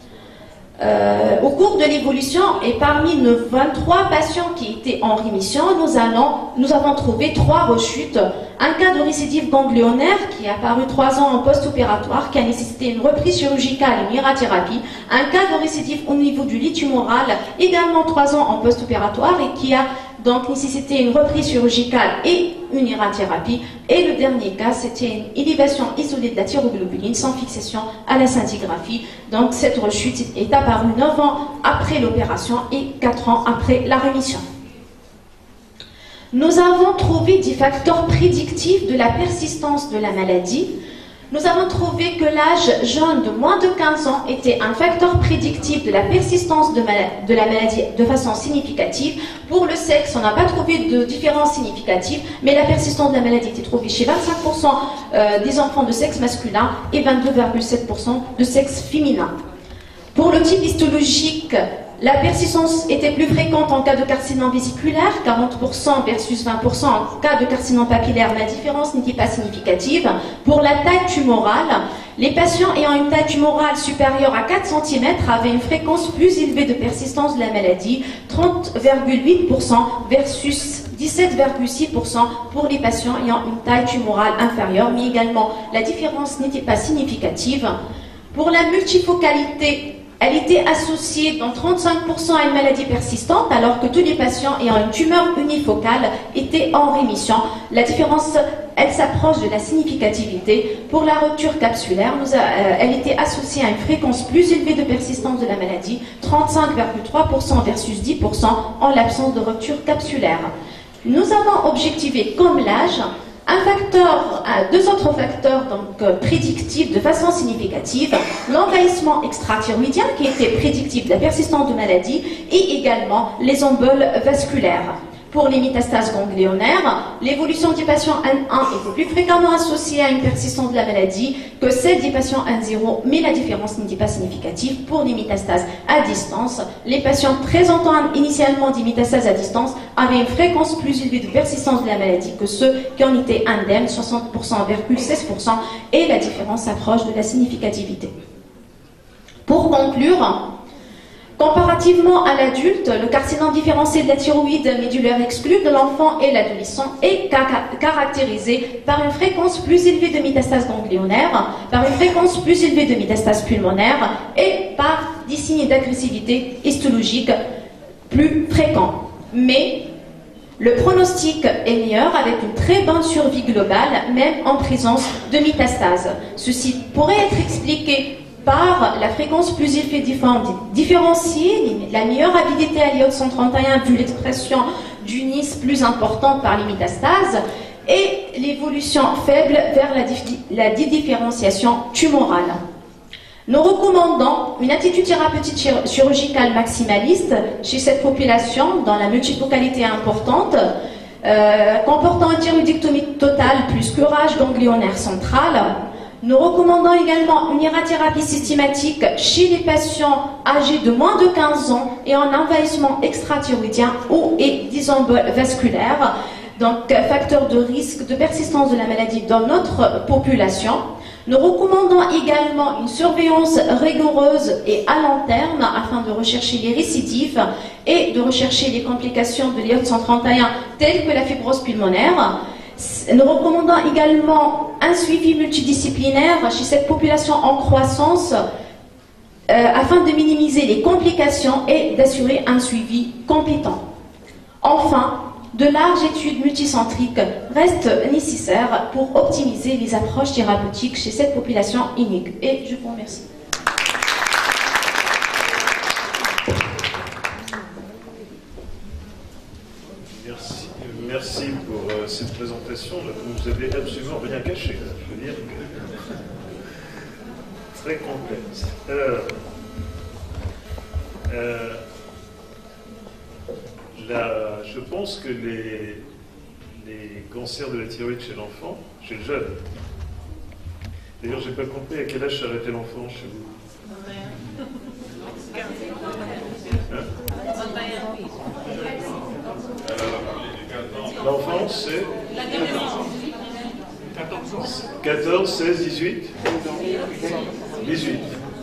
Euh, au cours de l'évolution et parmi nos vingt-trois patients qui étaient en rémission, nous, allons, nous avons trouvé trois rechutes. Un cas de récidive ganglionnaire qui est apparu trois ans en post-opératoire, qui a nécessité une reprise chirurgicale et une irathérapie. Un cas de récidive au niveau du lit tumoral, également trois ans en post-opératoire et qui a donc nécessité une reprise chirurgicale et une irathérapie. Et le dernier cas, c'était une élévation isolée de la thyroglobuline sans fixation à la scintigraphie. Donc cette rechute est apparue neuf ans après l'opération et quatre ans après la rémission. Nous avons trouvé des facteurs prédictifs de la persistance de la maladie. Nous avons trouvé que l'âge jeune de moins de quinze ans était un facteur prédictif de la persistance de, de la maladie de façon significative. Pour le sexe, on n'a pas trouvé de différence significative, mais la persistance de la maladie était trouvée chez vingt-cinq pour cent euh, des enfants de sexe masculin et vingt-deux virgule sept pour cent de sexe féminin. Pour le type histologique, la persistance était plus fréquente en cas de carcinome vésiculaire, quarante pour cent versus vingt pour cent en cas de carcinome papillaire. La différence n'était pas significative. Pour la taille tumorale, les patients ayant une taille tumorale supérieure à quatre centimètres avaient une fréquence plus élevée de persistance de la maladie, trente virgule huit pour cent versus dix-sept virgule six pour cent pour les patients ayant une taille tumorale inférieure, mais également la différence n'était pas significative. Pour la multifocalité, elle était associée dans trente-cinq pour cent à une maladie persistante, alors que tous les patients ayant une tumeur unifocale étaient en rémission. La différence, elle s'approche de la significativité. Pour la rupture capsulaire, nous a, euh, elle était associée à une fréquence plus élevée de persistance de la maladie, trente-cinq virgule trois pour cent versus dix pour cent en l'absence de rupture capsulaire. Nous avons objectivé comme l'âge un facteur, deux autres facteurs donc euh, prédictifs de façon significative, l'envahissement extra-thyroïdien qui était prédictif de la persistance de maladie et également les emboles vasculaires. Pour les métastases ganglionnaires, l'évolution des patients N un est plus fréquemment associée à une persistance de la maladie que celle des patients N zéro, mais la différence n'était pas significative. Pour les métastases à distance, les patients présentant initialement des métastases à distance avaient une fréquence plus élevée de persistance de la maladie que ceux qui en étaient indemnes, soixante pour cent virgule seize pour cent, et la différence s'approche de la significativité. Pour conclure, comparativement à l'adulte, le carcinome différencié de la thyroïde médulaire exclue de l'enfant et l'adolescent est caractérisé par une fréquence plus élevée de métastases ganglionnaires, par une fréquence plus élevée de métastases pulmonaires et par des signes d'agressivité histologique plus fréquents. Mais le pronostic est meilleur avec une très bonne survie globale, même en présence de métastases. Ceci pourrait être expliqué par la fréquence plus élevée différenciée, la meilleure avidité à l'iode cent trente et un vu l'expression du N I S plus importante par les métastases et l'évolution faible vers la, la dédifférenciation tumorale. Nous recommandons une attitude thérapeutique chirurgicale maximaliste chez cette population dont la multifocalité est importante, euh, comportant une thyroïdectomie totale plus curage ganglionnaire central. Nous recommandons également une irathérapie systématique chez les patients âgés de moins de quinze ans et en envahissement extra-thyroïdien ou et des emboles vasculaires, donc facteur de risque de persistance de la maladie dans notre population. Nous recommandons également une surveillance rigoureuse et à long terme afin de rechercher les récidives et de rechercher les complications de l'iode cent trente et un telles que la fibrose pulmonaire. Nous recommandons également un suivi multidisciplinaire chez cette population en croissance euh, afin de minimiser les complications et d'assurer un suivi compétent. Enfin, de larges études multicentriques restent nécessaires pour optimiser les approches thérapeutiques chez cette population unique. Et je vous remercie. Merci, merci pour euh, cette présentation. Là, vous n'avez absolument rien caché. Là. Je veux dire que très complexe. Alors, euh, là, je pense que les, les cancers de la thyroïde chez l'enfant, chez le jeune. D'ailleurs, j'ai pas compris à quel âge s'arrêtait l'enfant chez vous. Hein? L'enfant, c'est quatorze, seize, dix-huit dix-huit.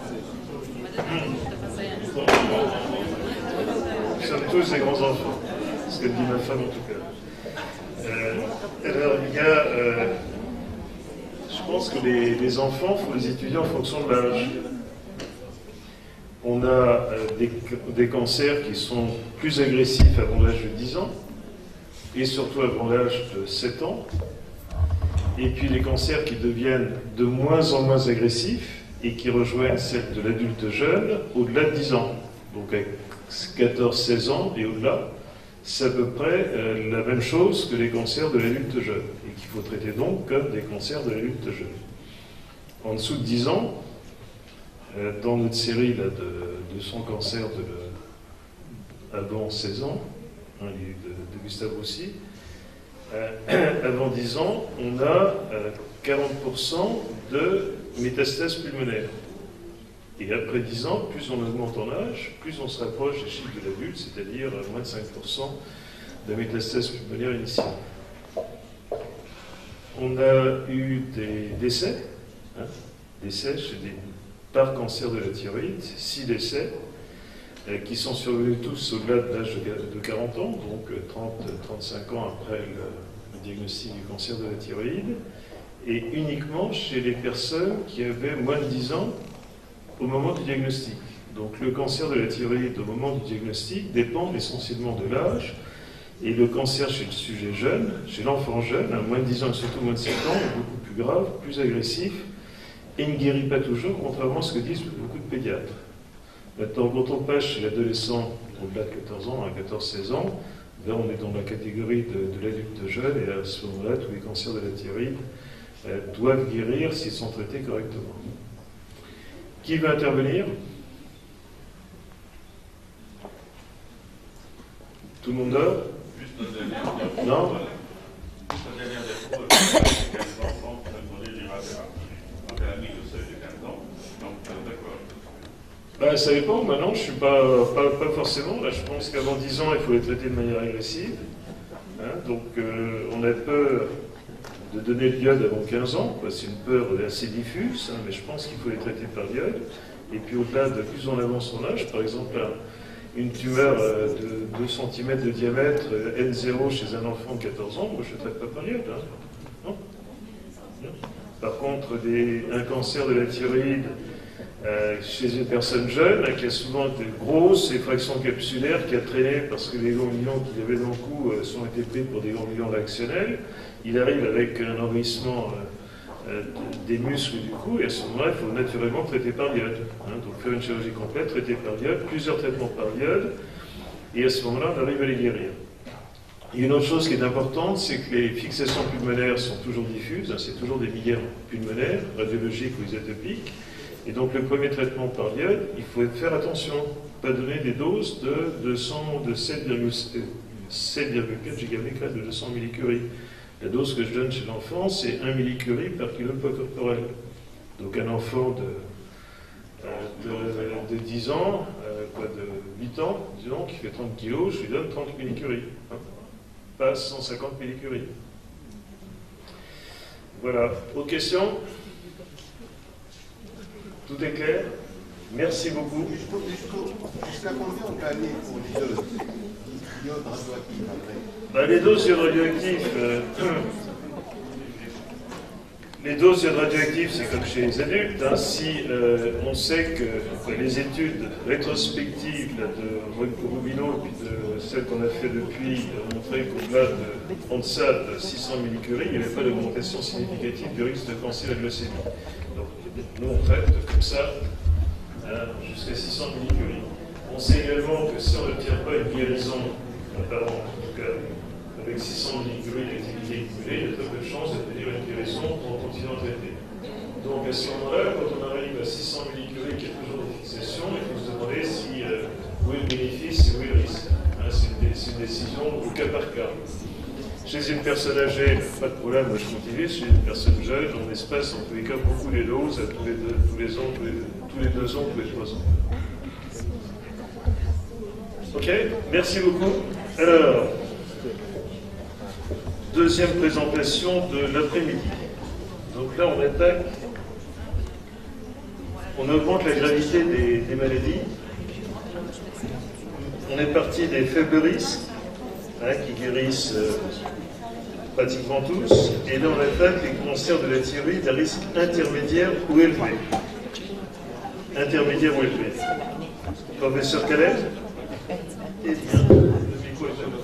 Nous sommes tous des grands-enfants, ce que dit ma femme en tout cas. Euh, alors, il y a... Euh, je pense que les, les enfants, il faut les étudier en fonction de l'âge. On a euh, des, des cancers qui sont plus agressifs avant l'âge de dix ans, et surtout avant l'âge de sept ans, et puis les cancers qui deviennent de moins en moins agressifs et qui rejoignent celle de l'adulte jeune au-delà de dix ans. Donc avec quatorze seize ans et au-delà, c'est à peu près euh, la même chose que les cancers de l'adulte jeune, et qu'il faut traiter donc comme des cancers de l'adulte jeune. en dessous de dix ans, euh, dans notre série là, de, de son cancer de le, avant seize ans, hein, de, de Gustave Roussy, euh, avant dix ans, on a euh, quarante pour cent de métastases pulmonaires. Et après dix ans, plus on augmente en âge, plus on se rapproche des chiffres de l'adulte, c'est-à-dire à moins de cinq pour cent de métastases pulmonaires initiales. On a eu des décès, hein, décès chez des, par cancer de la thyroïde, six décès, euh, qui sont survenus tous au-delà de l'âge de, de quarante ans, donc trente à trente-cinq ans après le, le diagnostic du cancer de la thyroïde, et uniquement chez les personnes qui avaient moins de dix ans au moment du diagnostic. Donc le cancer de la thyroïde au moment du diagnostic dépend essentiellement de l'âge, et le cancer chez le sujet jeune, chez l'enfant jeune, à moins de dix ans et surtout moins de sept ans, est beaucoup plus grave, plus agressif, et ne guérit pas toujours, contrairement à ce que disent beaucoup de pédiatres. Maintenant, quand on passe chez l'adolescent au-delà de quatorze ans, à quatorze seize ans, là on est dans la catégorie de, de l'adulte jeune, et à ce moment-là, tous les cancers de la thyroïde euh, doivent guérir s'ils sont traités correctement. Qui va intervenir? Tout le monde dort? Juste la dernière Non. Juste la dernière fois, les enfants qui ont demandé des on a mis le seuil de quinze ans, donc d'accord. Ben, ça dépend, maintenant je ne suis pas, pas, pas forcément, là je pense qu'avant dix ans il faut les traiter de manière agressive, hein, donc euh, on a peur de donner l'iode avant quinze ans, c'est une peur assez diffuse, hein, mais je pense qu'il faut les traiter par l'iode. Et puis au-delà, de plus on avance en âge, par exemple une tumeur de deux centimètres de diamètre, N zéro chez un enfant de quatorze ans, moi je ne traite pas par l'iode. Hein. Non. Non. Par contre, des, un cancer de la thyroïde euh, chez une personne jeune, hein, qui a souvent été grosse, effraction capsulaire, qui a traîné parce que les ganglions qu'il avait dans le cou euh, sont été pris pour des ganglions réactionnels, il arrive avec un envahissement euh, euh, des muscles du cou, et à ce moment-là, il faut naturellement traiter par l'iode. Hein, donc faire une chirurgie complète, traiter par l'iode, plusieurs traitements par l'iode, et à ce moment-là, on arrive à les guérir. Il y a une autre chose qui est importante, c'est que les fixations pulmonaires sont toujours diffuses, hein, c'est toujours des millières pulmonaires, radiologiques ou isotopiques, et donc le premier traitement par l'iode, il faut faire attention, pas donner des doses de, deux cents, de sept virgule quatre gigabécrel de deux cents millicuries. La dose que je donne chez l'enfant, c'est un millicurie par kilo poids corporel. Donc un enfant de, de, de dix ans, euh, quoi, de huit ans, disons, qui fait trente kilos, je lui donne trente millicuries. Hein, pas cent cinquante millicuries. Voilà. Autre question? Tout est clair? Merci beaucoup. Jusqu'à combien on peut aller pour l'iode radioactive après? Ben, les doses radioactives, euh, les doses radioactives, c'est comme chez les adultes. Hein, si euh, on sait que enfin, les études rétrospectives là, de Rubino et puis de celles qu'on a fait depuis ont montré qu'au-delà de, en deçà de six cents millicuries, il n'y avait pas d'augmentation significative du risque de cancer et de leucémie. Donc nous on traite comme ça hein, jusqu'à six cents millicuries. On sait également que si on n'obtient pas une guérison apparente, en tout cas avec six cents millicuries d'activité cumulée, il y a très peu de chances d'obtenir une guérison en continuant à traiter. Donc à ce moment-là, quand on arrive à six cents millicuries, qu'il y a toujours des fixations, il faut se demander si, euh, où est le bénéfice et où est le risque. Hein, c'est une, une décision au cas par cas. Chez une personne âgée, pas de problème, moi je continue. Chez une personne jeune, on espace en tous les cas beaucoup les doses, à tous les, deux, tous les ans, tous les, tous les deux ans, tous les trois ans. Ok, merci beaucoup. Alors, deuxième présentation de l'après-midi. Donc là, on attaque, on augmente la gravité des, des maladies. On est parti des faibles risques, hein, qui guérissent euh, pratiquement tous. Et là, on attaque les cancers de la thyroïde à risque intermédiaire ou élevé. Intermédiaire ou élevé. Professeur Calais? Eh bien, le micro est là.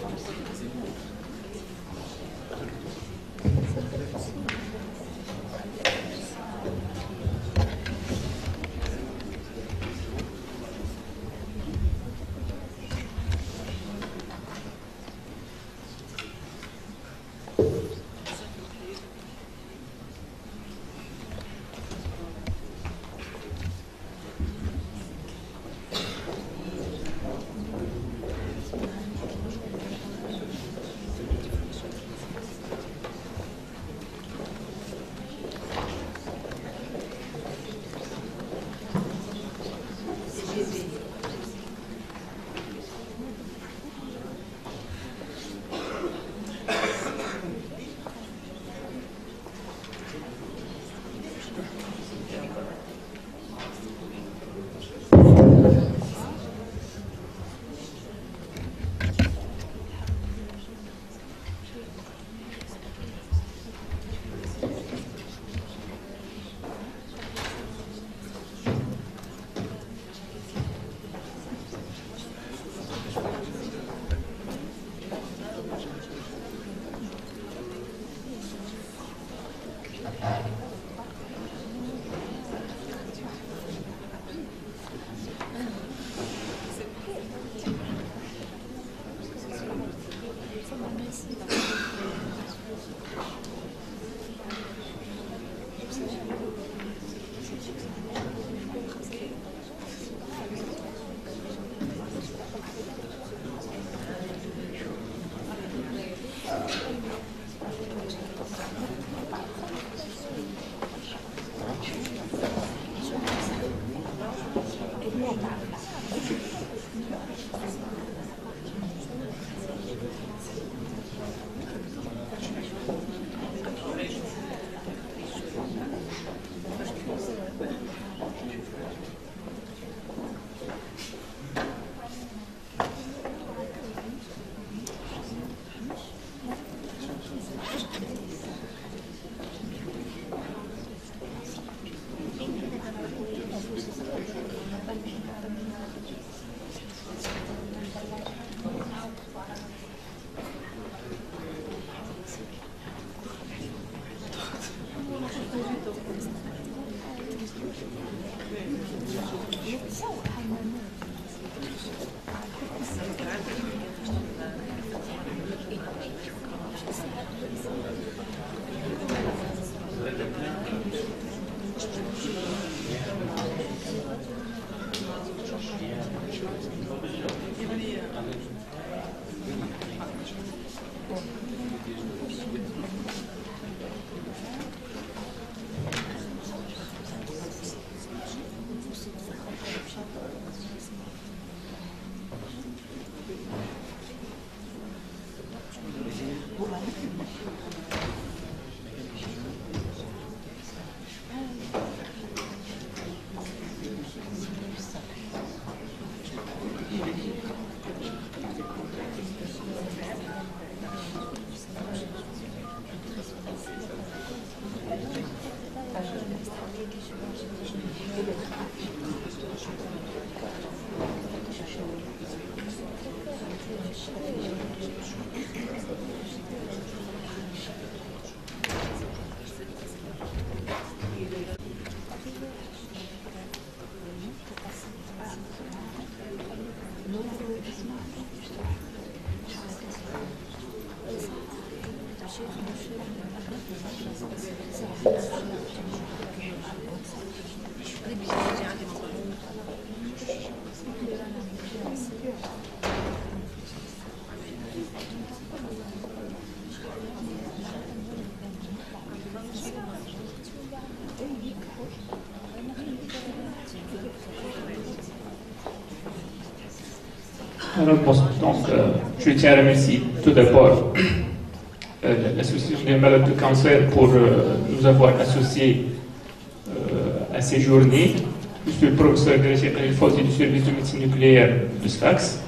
Alors, donc, euh, je tiens à remercier tout d'abord euh, l'Association des malades de cancer pour euh, nous avoir associés euh, à ces journées. Je suis le professeur Grégé Khalil-Fawzi du service de médecine nucléaire de Sfax.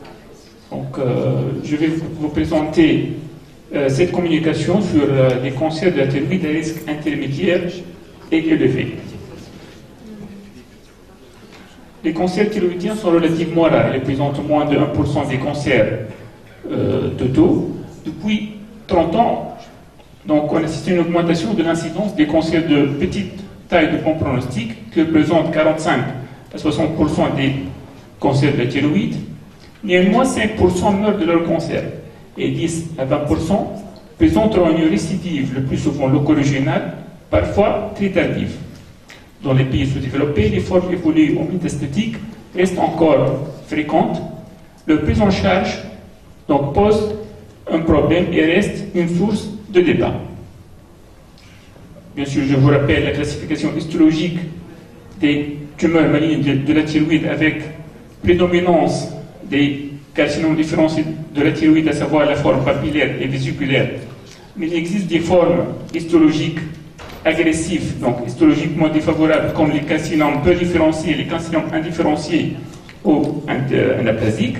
Donc, euh, je vais vous présenter euh, cette communication sur euh, les cancers de la thyroïde à risque intermédiaire et élevé. Les cancers thyroïdiens sont relativement rares, ils représentent moins de un pour cent des cancers euh, totaux. Depuis trente ans, donc, on assiste à une augmentation de l'incidence des cancers de petite taille de bon pronostic, qui représentent quarante-cinq à soixante pour cent des cancers de la thyroïde. Néanmoins, cinq pour cent meurent de leur cancer et dix à vingt pour cent présenteront une récidive, le plus souvent loco-régionale, parfois très tardive. Dans les pays sous-développés, les formes évoluées au métastatique restent encore fréquentes. Leur prise en charge donc, pose un problème et reste une source de débat. Bien sûr, je vous rappelle la classification histologique des tumeurs malignes de, de la thyroïde avec prédominance des carcinomes différenciés de la thyroïde, à savoir la forme papillaire et vésiculaire. Mais il existe des formes histologiques agressifs, donc histologiquement défavorables, comme les carcinomes peu différenciés, les carcinomes indifférenciés ou anaplasiques.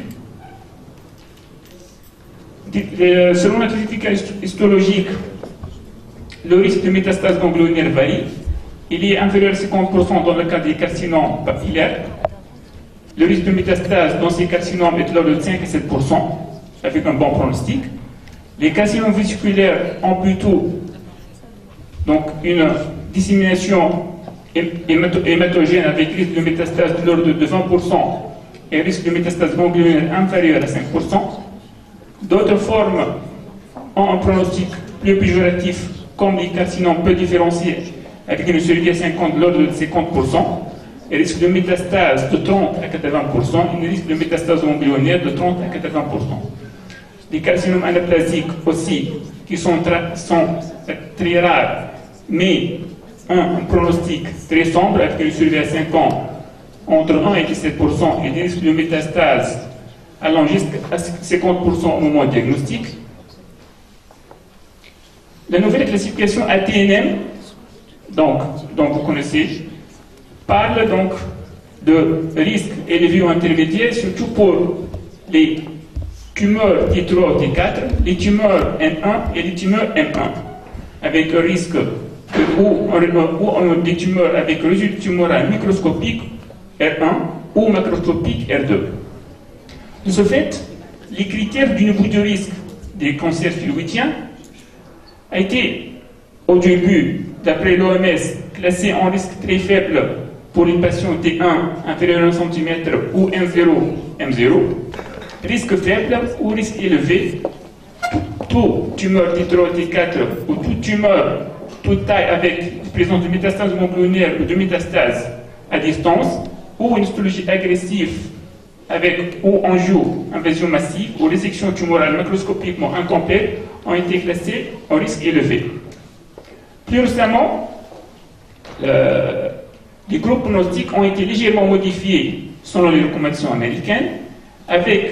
Selon la classification histologique, le risque de métastase ganglionnaire varie. Il est inférieur à cinquante pour cent dans le cas des carcinomes papillaires. Le risque de métastase dans ces carcinomes est de l'ordre de cinq à sept pour cent, avec un bon pronostic. Les carcinomes vésiculaires ont plutôt donc une dissémination hématogène avec risque de métastase de l'ordre de vingt pour cent et risque de métastase ganglionnaire inférieur à cinq pour cent. D'autres formes ont un pronostic plus péjoratif, comme les carcinomes peu différenciés avec une survie à cinquante de l'ordre de cinquante pour cent, et risque de métastase de trente à quatre-vingts pour cent, et un risque de métastase ganglionnaire de trente à quatre-vingts pour cent. Les carcinomes anaplasiques aussi, qui sont, sont très rares, mais ont un pronostic très sombre, avec une survie à cinq ans entre un et dix-sept pour cent, et des risques de métastase allant jusqu'à cinquante pour cent au moment diagnostic. La nouvelle classification A T N M, donc, dont vous connaissez, parle donc de risque élevé ou intermédiaire, surtout pour les tumeurs T trois, T quatre, les tumeurs M un et les tumeurs M un, avec un risque de, ou, ou, ou des tumeurs avec résultat tumoral microscopique R un ou macroscopique R deux. De ce fait, les critères du niveau de risque des cancers thyroïdiens a été, au début, d'après l'O M S, classé en risque très faible pour les patients T un inférieur à un centimètre ou M zéro, M zéro, risque faible ou risque élevé, toute tumeur T trois, T quatre ou toute tumeur, toute taille avec présence de métastase ganglionnaire ou de métastase à distance, ou une histologie agressive avec ou angios, invasion massive ou résection tumorale macroscopiquement incomplète ont été classés en risque élevé. Plus récemment, le, les groupes pronostiques ont été légèrement modifiés selon les recommandations américaines, avec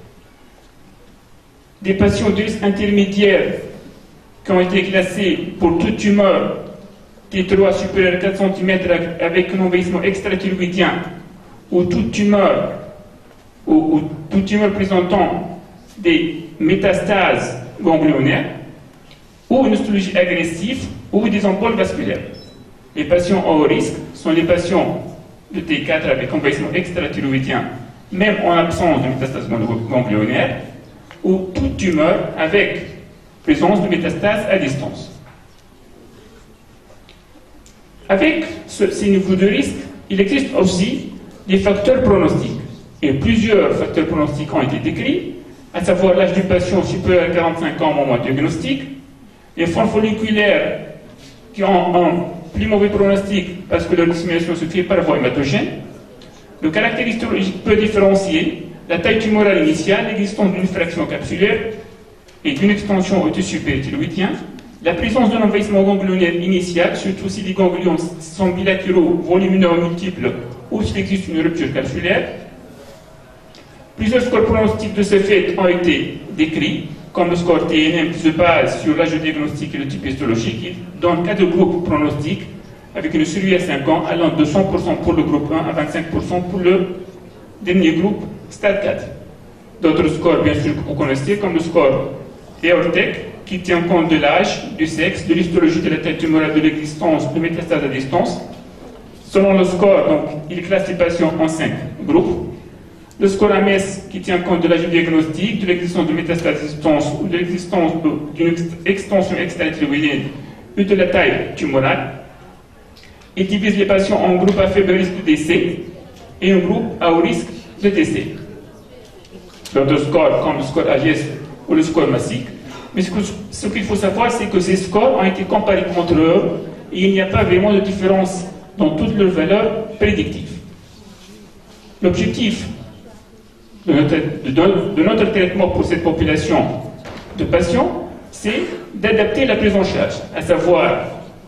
des patients de risque intermédiaire qui ont été classés pour toute tumeur T trois supérieure à quatre centimètres avec un envahissement extra-thyroïdien ou toute tumeur ou, ou toute tumeur présentant des métastases ganglionnaires ou une histologie agressive ou des emboles vasculaires. Les patients à haut risque sont les patients de T quatre avec envahissement extra-thyroïdien, même en absence de métastases ganglionnaires, ou toute tumeur avec présence de métastases à distance. Avec ce, ces niveaux de risque, il existe aussi des facteurs pronostiques. Et plusieurs facteurs pronostiques ont été décrits, à savoir l'âge du patient supérieur à quarante-cinq ans au moment du diagnostic, les formes folliculaires qui ont un plus mauvais pronostic parce que leur dissémination se fait par voie hématogène, le caractère histologique peu différencié, la taille tumorale initiale, l'existence d'une fraction capsulaire et d'une extension au tissu périthyroïdien, la présence d'un envahissement ganglionnaire initial, surtout si les ganglions sont bilatéraux, volumineux ou multiples, ou s'il existe une rupture capsulaire. Plusieurs scores pronostiques de ce fait ont été décrits, comme le score T N M qui se base sur l'âge de diagnostic et le type histologique, qui donne quatre groupes pronostiques avec une survie à cinq ans allant de cent pour cent pour le groupe un à vingt-cinq pour cent pour le dernier groupe, stade quatre. D'autres scores, bien sûr, que vous connaissez, comme le score EORTEC, qui tient compte de l'âge, du sexe, de l'histologie de la taille tumorale, de l'existence de métastases à distance. Selon le score, donc, il classe les patients en cinq groupes. Le score A M E S, qui tient compte de l'âge du diagnostic, de l'existence de métastases à distance ou de l'existence d'une extension extra-thyroïdienne ou de la taille tumorale. Il divise les patients en groupes à faible risque de décès et un groupe à haut risque de décès. D'autres scores, comme le score A G S ou le score MASIC. Mais ce, ce qu'il faut savoir, c'est que ces scores ont été comparés entre eux et il n'y a pas vraiment de différence dans toutes leurs valeurs prédictives. L'objectif de notre, de, de notre traitement pour cette population de patients, c'est d'adapter la prise en charge, à savoir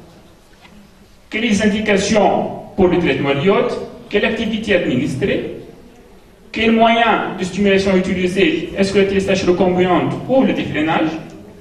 quelles sont les indications pour le traitement de l'iode, quelle activité administrer, quels moyens de stimulation utiliser, est-ce que la T S H recombinante ou le défrénage.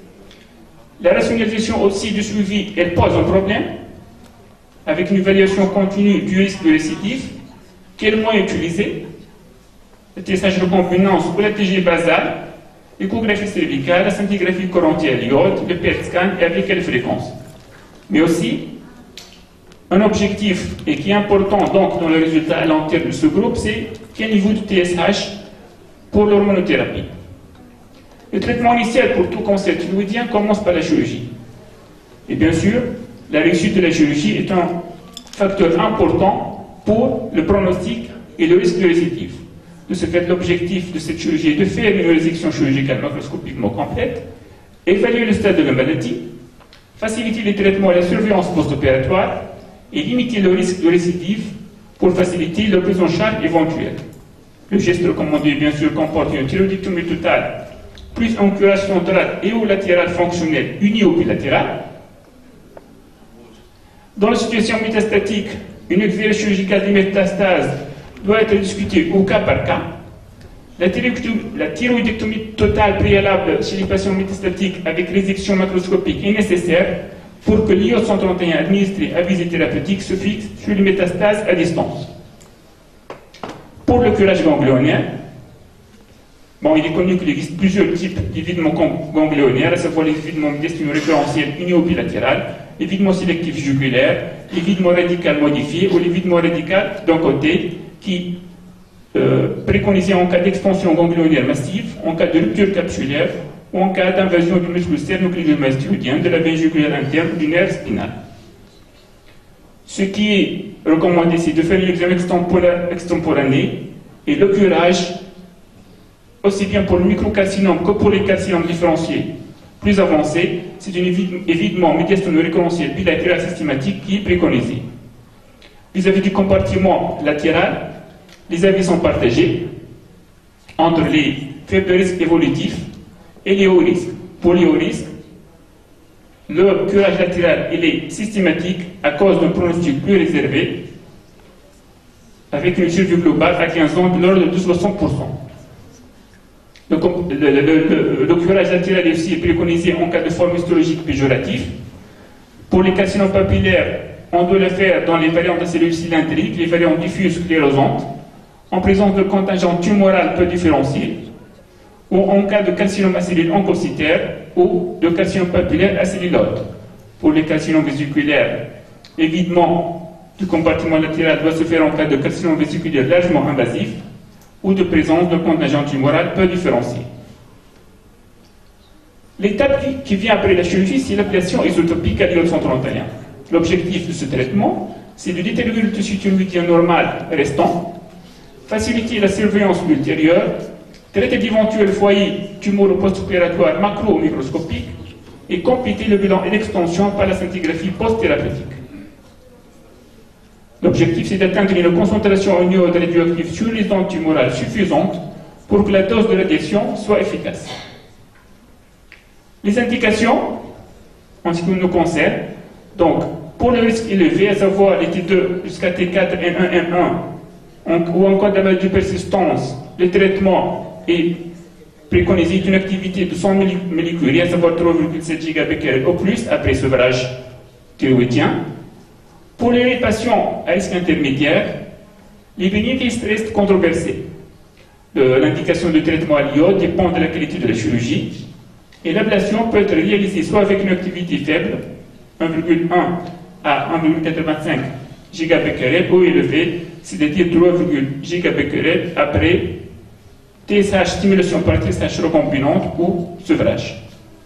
La rationalisation aussi du suivi, elle pose un problème, avec une évaluation continue du risque de récidive, quels moyens utiliser, la T S H recombinance ou la T G basale, l'échographie cervicale, la scintigraphie correntée à l'iode, le P E T scan et avec quelle fréquence. Mais aussi, un objectif, et qui est important donc dans le résultat à long terme de ce groupe, c'est quel niveau de T S H pour l'hormonothérapie. Le traitement initial pour tout cancer thyroïdien commence par la chirurgie. Et bien sûr, la réussite de la chirurgie est un facteur important pour le pronostic et le risque de récidive. De ce fait, l'objectif de cette chirurgie est de faire une résection chirurgicale macroscopiquement complète, évaluer le stade de la maladie, faciliter les traitements et la surveillance post-opératoire, et limiter le risque de récidive pour faciliter leur prise en charge éventuelle. Le geste recommandé, bien sûr, comporte une thyroïdectomie totale, plus un curage central et ou latéral fonctionnel uni ou bilatéral. Dans la situation métastatique, une exercice chirurgical des métastases doit être discutée au cas par cas. La thyroïdectomie, la thyroïdectomie totale préalable chez les patients métastatiques avec résection macroscopique est nécessaire pour que l'iode cent trente et un administré à visée thérapeutique se fixe sur les métastases à distance. Pour le curage ganglionnaire, bon, il est connu qu'il existe plusieurs types d'évidements ganglionnaires, à savoir l'évidement destiné référentiel unio-bilatéral, l'évidement sélectif jugulaire, l'évidement radical modifié ou l'évidement radical d'un côté qui euh, préconisé en cas d'expansion ganglionnaire massive, en cas de rupture capsulaire ou en cas d'invasion du muscle sternocleidomastoïdien de la veine jugulaire interne du nerf spinal. Ce qui est recommandé, c'est de faire l'examen extemporané et le curage, aussi bien pour le microcarcinome que pour les carcinomes différenciés, plus avancée, c'est un évidement médiastono-récurrentiel bilatéral systématique qui est préconisé. Vis-à-vis du compartiment latéral, les avis sont partagés entre les faibles risques évolutifs et les hauts risques. Pour les hauts risques, le curage latéral il est systématique à cause d'un pronostic plus réservé, avec une survie globale à quinze ans de l'ordre de soixante pour cent. Le, le, le, le curage latéral est aussi préconisé en cas de forme histologique péjorative. Pour les carcinomes papillaires, on doit le faire dans les variantes de cellules cylindriques, les variantes diffuses sclérosantes, en présence de contingent tumoral peu différencié, ou en cas de carcinome à cellules oncocytaires ou de carcinome papillaire à celluloïde. Pour les carcinomes vésiculaires, l'évidement du compartiment latéral doit se faire en cas de carcinome vésiculaire largement invasif ou de présence de contingent tumoral peu différencié. L'étape qui, qui vient après la chirurgie, c'est l'ablation isotopique à l'iode cent trente et un. L'objectif de ce traitement, c'est de déterminer le tissu thyroïdien normal restant, faciliter la surveillance ultérieure, traiter d'éventuels foyers tumoraux post-opératoires macro ou microscopiques et compléter le bilan et l'extension par la scintigraphie post-thérapeutique. L'objectif, c'est d'atteindre une concentration en iode radioactive sur les ondes tumorales suffisante pour que la dose de radiation soit efficace. Les indications, en ce qui nous concerne, donc, pour le risque élevé, à savoir les T deux jusqu'à T quatre, N un, M un, en, ou en cas d'amalie de persistance, le traitement est préconisé d'une activité de cent millicuries, à savoir trois virgule sept gigabecquerels au plus, après sevrage thyroïdien. Pour les patients à risque intermédiaire, les bénéfices restent controversés. L'indication de traitement à l'iode dépend de la qualité de la chirurgie, et l'ablation peut être réalisée soit avec une activité faible, un virgule un à un virgule quatre-vingt-cinq gigabecquerels, ou élevée, c'est-à-dire trois virgule un gigabecquerels après T S H, stimulation par T S H recombinante ou sevrage.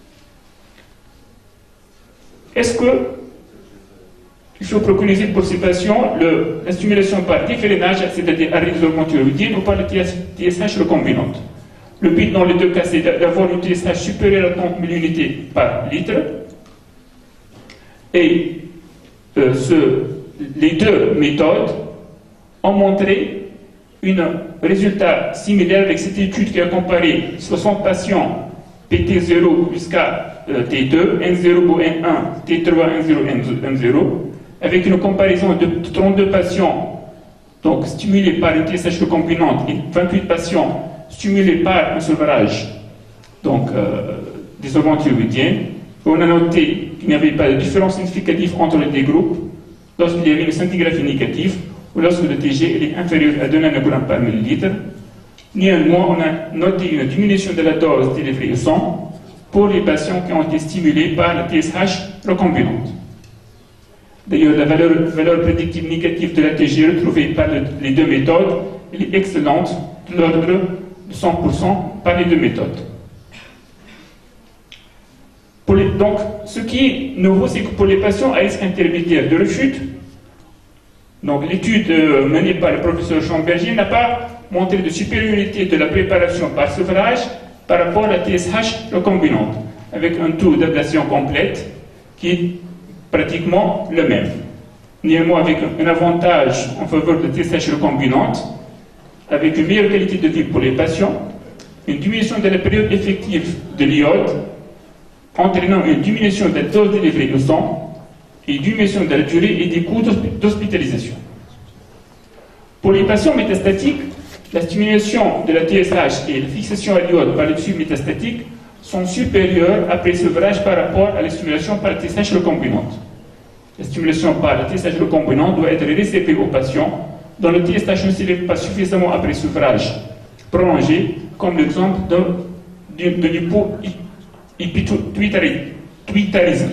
Est-ce que il faut préconiser pour ces patients le, la stimulation par déférénage, c'est-à-dire arrêt des hormones thyroïdiennes, ou par le T S H recombinante? Le but dans les deux cas, c'est d'avoir une T S H supérieure à trente mille unités par litre. Et euh, ce, les deux méthodes ont montré un résultat similaire avec cette étude qui a comparé soixante patients P T zéro jusqu'à euh, T deux, N zéro ou N un, T trois, N zéro, N zéro, avec une comparaison de trente-deux patients donc, stimulés par une T S H recombinante et vingt-huit patients stimulés par un sevrage donc, euh, des hormones thyroïdiennes. On a noté qu'il n'y avait pas de différence significative entre les deux groupes lorsqu'il y avait une scintigraphie négative ou lorsque le T G est inférieur à deux nanogrammes par millilitre. Néanmoins, on a noté une diminution de la dose délivrée au sang pour les patients qui ont été stimulés par la T S H recombinante. D'ailleurs, la valeur, valeur prédictive négative de la T G retrouvée par le, les deux méthodes elle est excellente, de l'ordre de cent pour cent par les deux méthodes. Pour les, donc, ce qui est nouveau, c'est que pour les patients à risque intermédiaire de rechute, donc l'étude euh, menée par le professeur Chamberger n'a pas montré de supériorité de la préparation par sevrage par rapport à la T S H recombinante, avec un taux d'ablation complète qui est pratiquement le même. Néanmoins, avec un avantage en faveur de la T S H recombinante, avec une meilleure qualité de vie pour les patients, une diminution de la période effective de l'iode, entraînant une diminution de la dose délivrée au sang et une diminution de la durée et des coûts d'hospitalisation. Pour les patients métastatiques, la stimulation de la T S H et la fixation à l'iode par le tube métastatique sont supérieures après sevrage par rapport à la stimulation par la T S H recombinante. La stimulation par la T S H recombinante doit être réservée aux patients dont le T S H ne s'élève pas suffisamment après sevrage prolongé, comme l'exemple de, de, de l'hypothyroïdisme.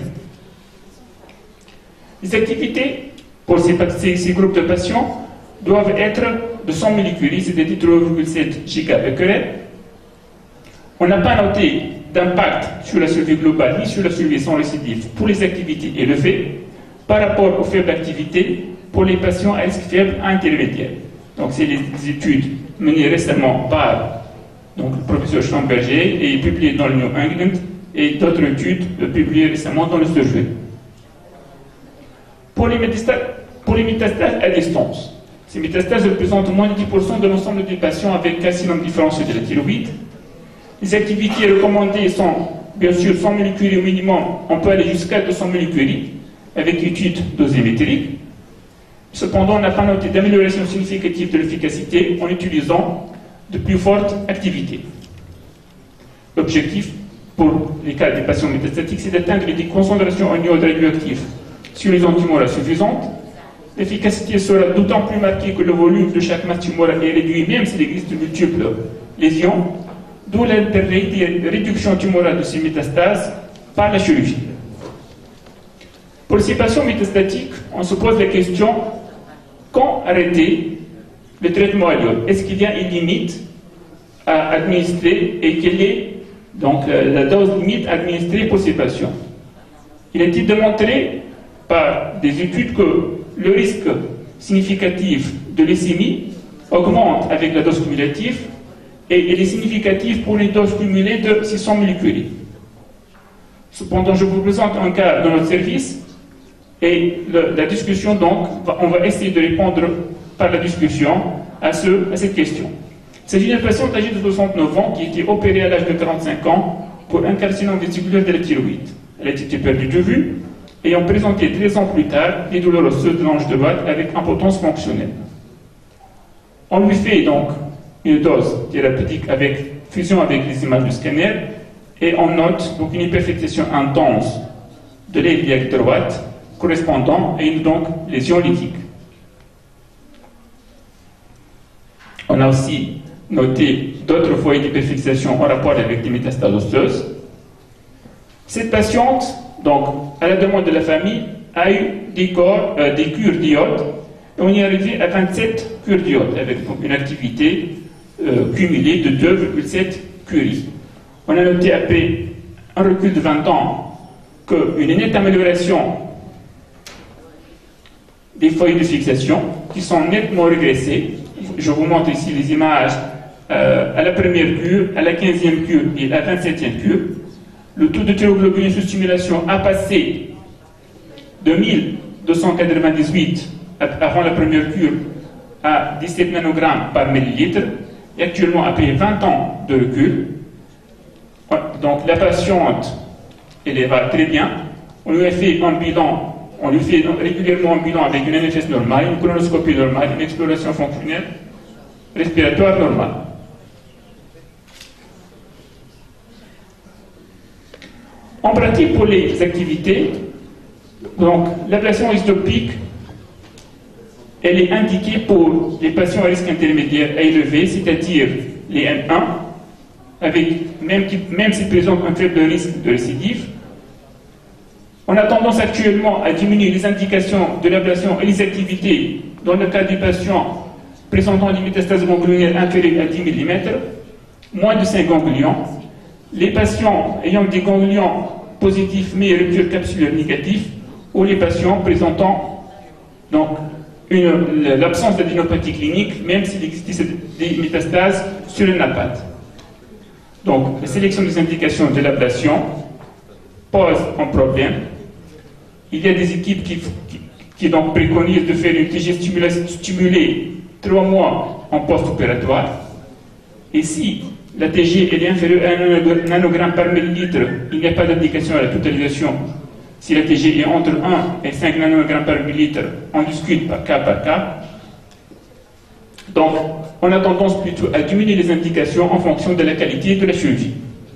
Les activités pour ces, ces, ces groupes de patients doivent être de cent millicuries, c'est-à-dire trois virgule sept gigabecquerels. On n'a pas noté d'impact sur la survie globale ni sur la survie sans récidive pour les activités élevées par rapport aux faibles activités pour les patients à risque faible intermédiaire. Donc, c'est les études menées récemment par donc, le professeur Schlumberger et publiées dans le New England et d'autres études publiées récemment dans le Surgery. Pour les métastases, pour les métastases à distance, ces métastases représentent moins de dix pour cent de l'ensemble des patients avec carcinome différentiel de la thyroïde. Les activités recommandées sont bien sûr cent millicuries au minimum, on peut aller jusqu'à deux cents millicuries avec études dosimétriques. Cependant, on n'a pas noté d'amélioration significative de l'efficacité en utilisant de plus fortes activités. L'objectif pour les cas des patients métastatiques, c'est d'atteindre des concentrations en iode radioactif sur les ondes tumorales suffisantes. L'efficacité sera d'autant plus marquée que le volume de chaque masse tumorale est réduit, même s'il existe de multiples lésions, d'où l'intérêt des réductions tumorales de ces métastases par la chirurgie. Pour ces patients métastatiques, on se pose la question, quand arrêter le traitement à l'iode? Est-ce qu'il y a une limite à administrer et quelle est donc la dose limite administrée pour ces patients? Il a été démontré par des études que le risque significatif de leucémie augmente avec la dose cumulative et il est significatif pour les doses cumulées de six cents millicuries. Cependant, je vous présente un cas dans notre service et le, la discussion, donc, on va essayer de répondre par la discussion à, ce, à cette question. Il s'agit d'une patiente âgée de soixante-neuf ans qui a été opérée à l'âge de quarante-cinq ans pour un carcinome vésiculaire de la thyroïde. Elle a été perdue de vue, ayant présenté treize ans plus tard des douleurs osseuses de l'ange de Watt avec impotence fonctionnelle. On lui fait donc une dose thérapeutique avec fusion avec les images du scanner et on note donc une hyperfixation intense de l'aile iliaque droite correspondant à une donc lésion lytique. On a aussi noté d'autres foyers d'hyperfixation en rapport avec des métastases osseuses. Cette patiente, donc, à la demande de la famille, a eu des, corps, euh, des cures d'iode, et on y est arrivé à vingt-sept cures d'iode, avec donc, une activité euh, cumulée de deux virgule sept curies. On a noté après un recul de vingt ans qu'une nette amélioration des foyers de fixation qui sont nettement régressés. Je vous montre ici les images euh, à la première cure, à la quinzième cure et à la vingt-septième cure. Le taux de thyroglobuline sous stimulation a passé de mille deux cent quatre-vingt-dix-huit avant la première cure à dix-sept nanogrammes par millilitre. Et actuellement, après vingt ans de recul, donc la patiente, elle va très bien. On lui a fait un bilan, on lui fait régulièrement un bilan avec une N F S normale, une colonoscopie normale, une exploration fonctionnelle respiratoire normale. En pratique, pour les activités, donc l'ablation isotopique, elle est indiquée pour les patients à risque intermédiaire à élevé, c'est-à-dire les M un, avec, même, même s'ils présentent un faible risque de récidive. On a tendance actuellement à diminuer les indications de l'ablation et les activités dans le cas des patients présentant des métastases ganglionnaires inférieures à dix millimètres, moins de cinq ganglions. Les patients ayant des ganglions positifs mais rupture capsulaire négative, ou les patients présentant donc l'absence d'adénopathie clinique, même s'il existe des métastases sur le napate. Donc, la sélection des indications de l'ablation pose un problème. Il y a des équipes qui, qui, qui donc préconisent de faire une T G stimulée trois mois en post-opératoire. Et si la T G est inférieure à un nanogramme par millilitre, il n'y a pas d'indication à la totalisation. Si la T G est entre un et cinq nanogrammes par millilitre, on discute par cas par cas. Donc, on a tendance plutôt à diminuer les indications en fonction de la qualité de la chirurgie.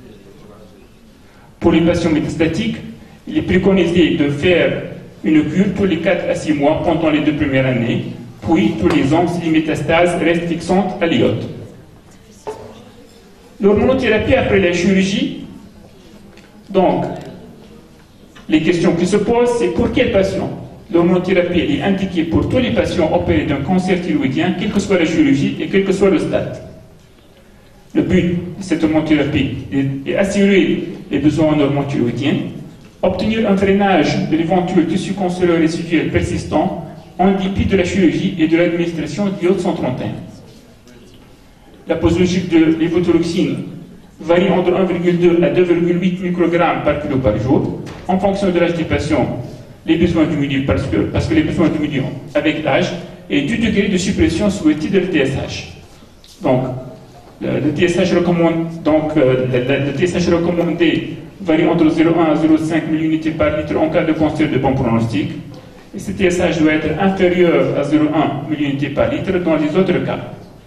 Pour les patients métastatiques, il est préconisé de faire une cure tous les quatre à six mois pendant les deux premières années, puis tous les ans si les métastases restent fixantes à l'iode. L'hormonothérapie après la chirurgie, donc, les questions qui se posent, c'est pour quel patient? L'hormonothérapie est indiquée pour tous les patients opérés d'un cancer thyroïdien, quelle que soit la chirurgie et quel que soit le stade. Le but de cette hormonothérapie est d'assurer les besoins en hormones thyroïdiennes, obtenir un freinage de l'éventuel tissu cancéreux résiduel persistant en dépit de la chirurgie et de l'administration d'iode cent trente et un. La posologie de l'évothyroxine varie entre un virgule deux à deux virgule huit microgrammes par kilo par jour. En fonction de l'âge des patients, les besoins diminuent parce que, parce que les besoins diminuent avec l'âge et du degré de suppression souhaité de T S H. Donc, le, le T S H recommande, donc, euh, le, le T S H recommandé varie entre zéro virgule un à zéro virgule cinq millilitres par litre en cas de cancer de bon pronostic. Et ce T S H doit être inférieur à zéro virgule un millilitre par litre dans les autres cas.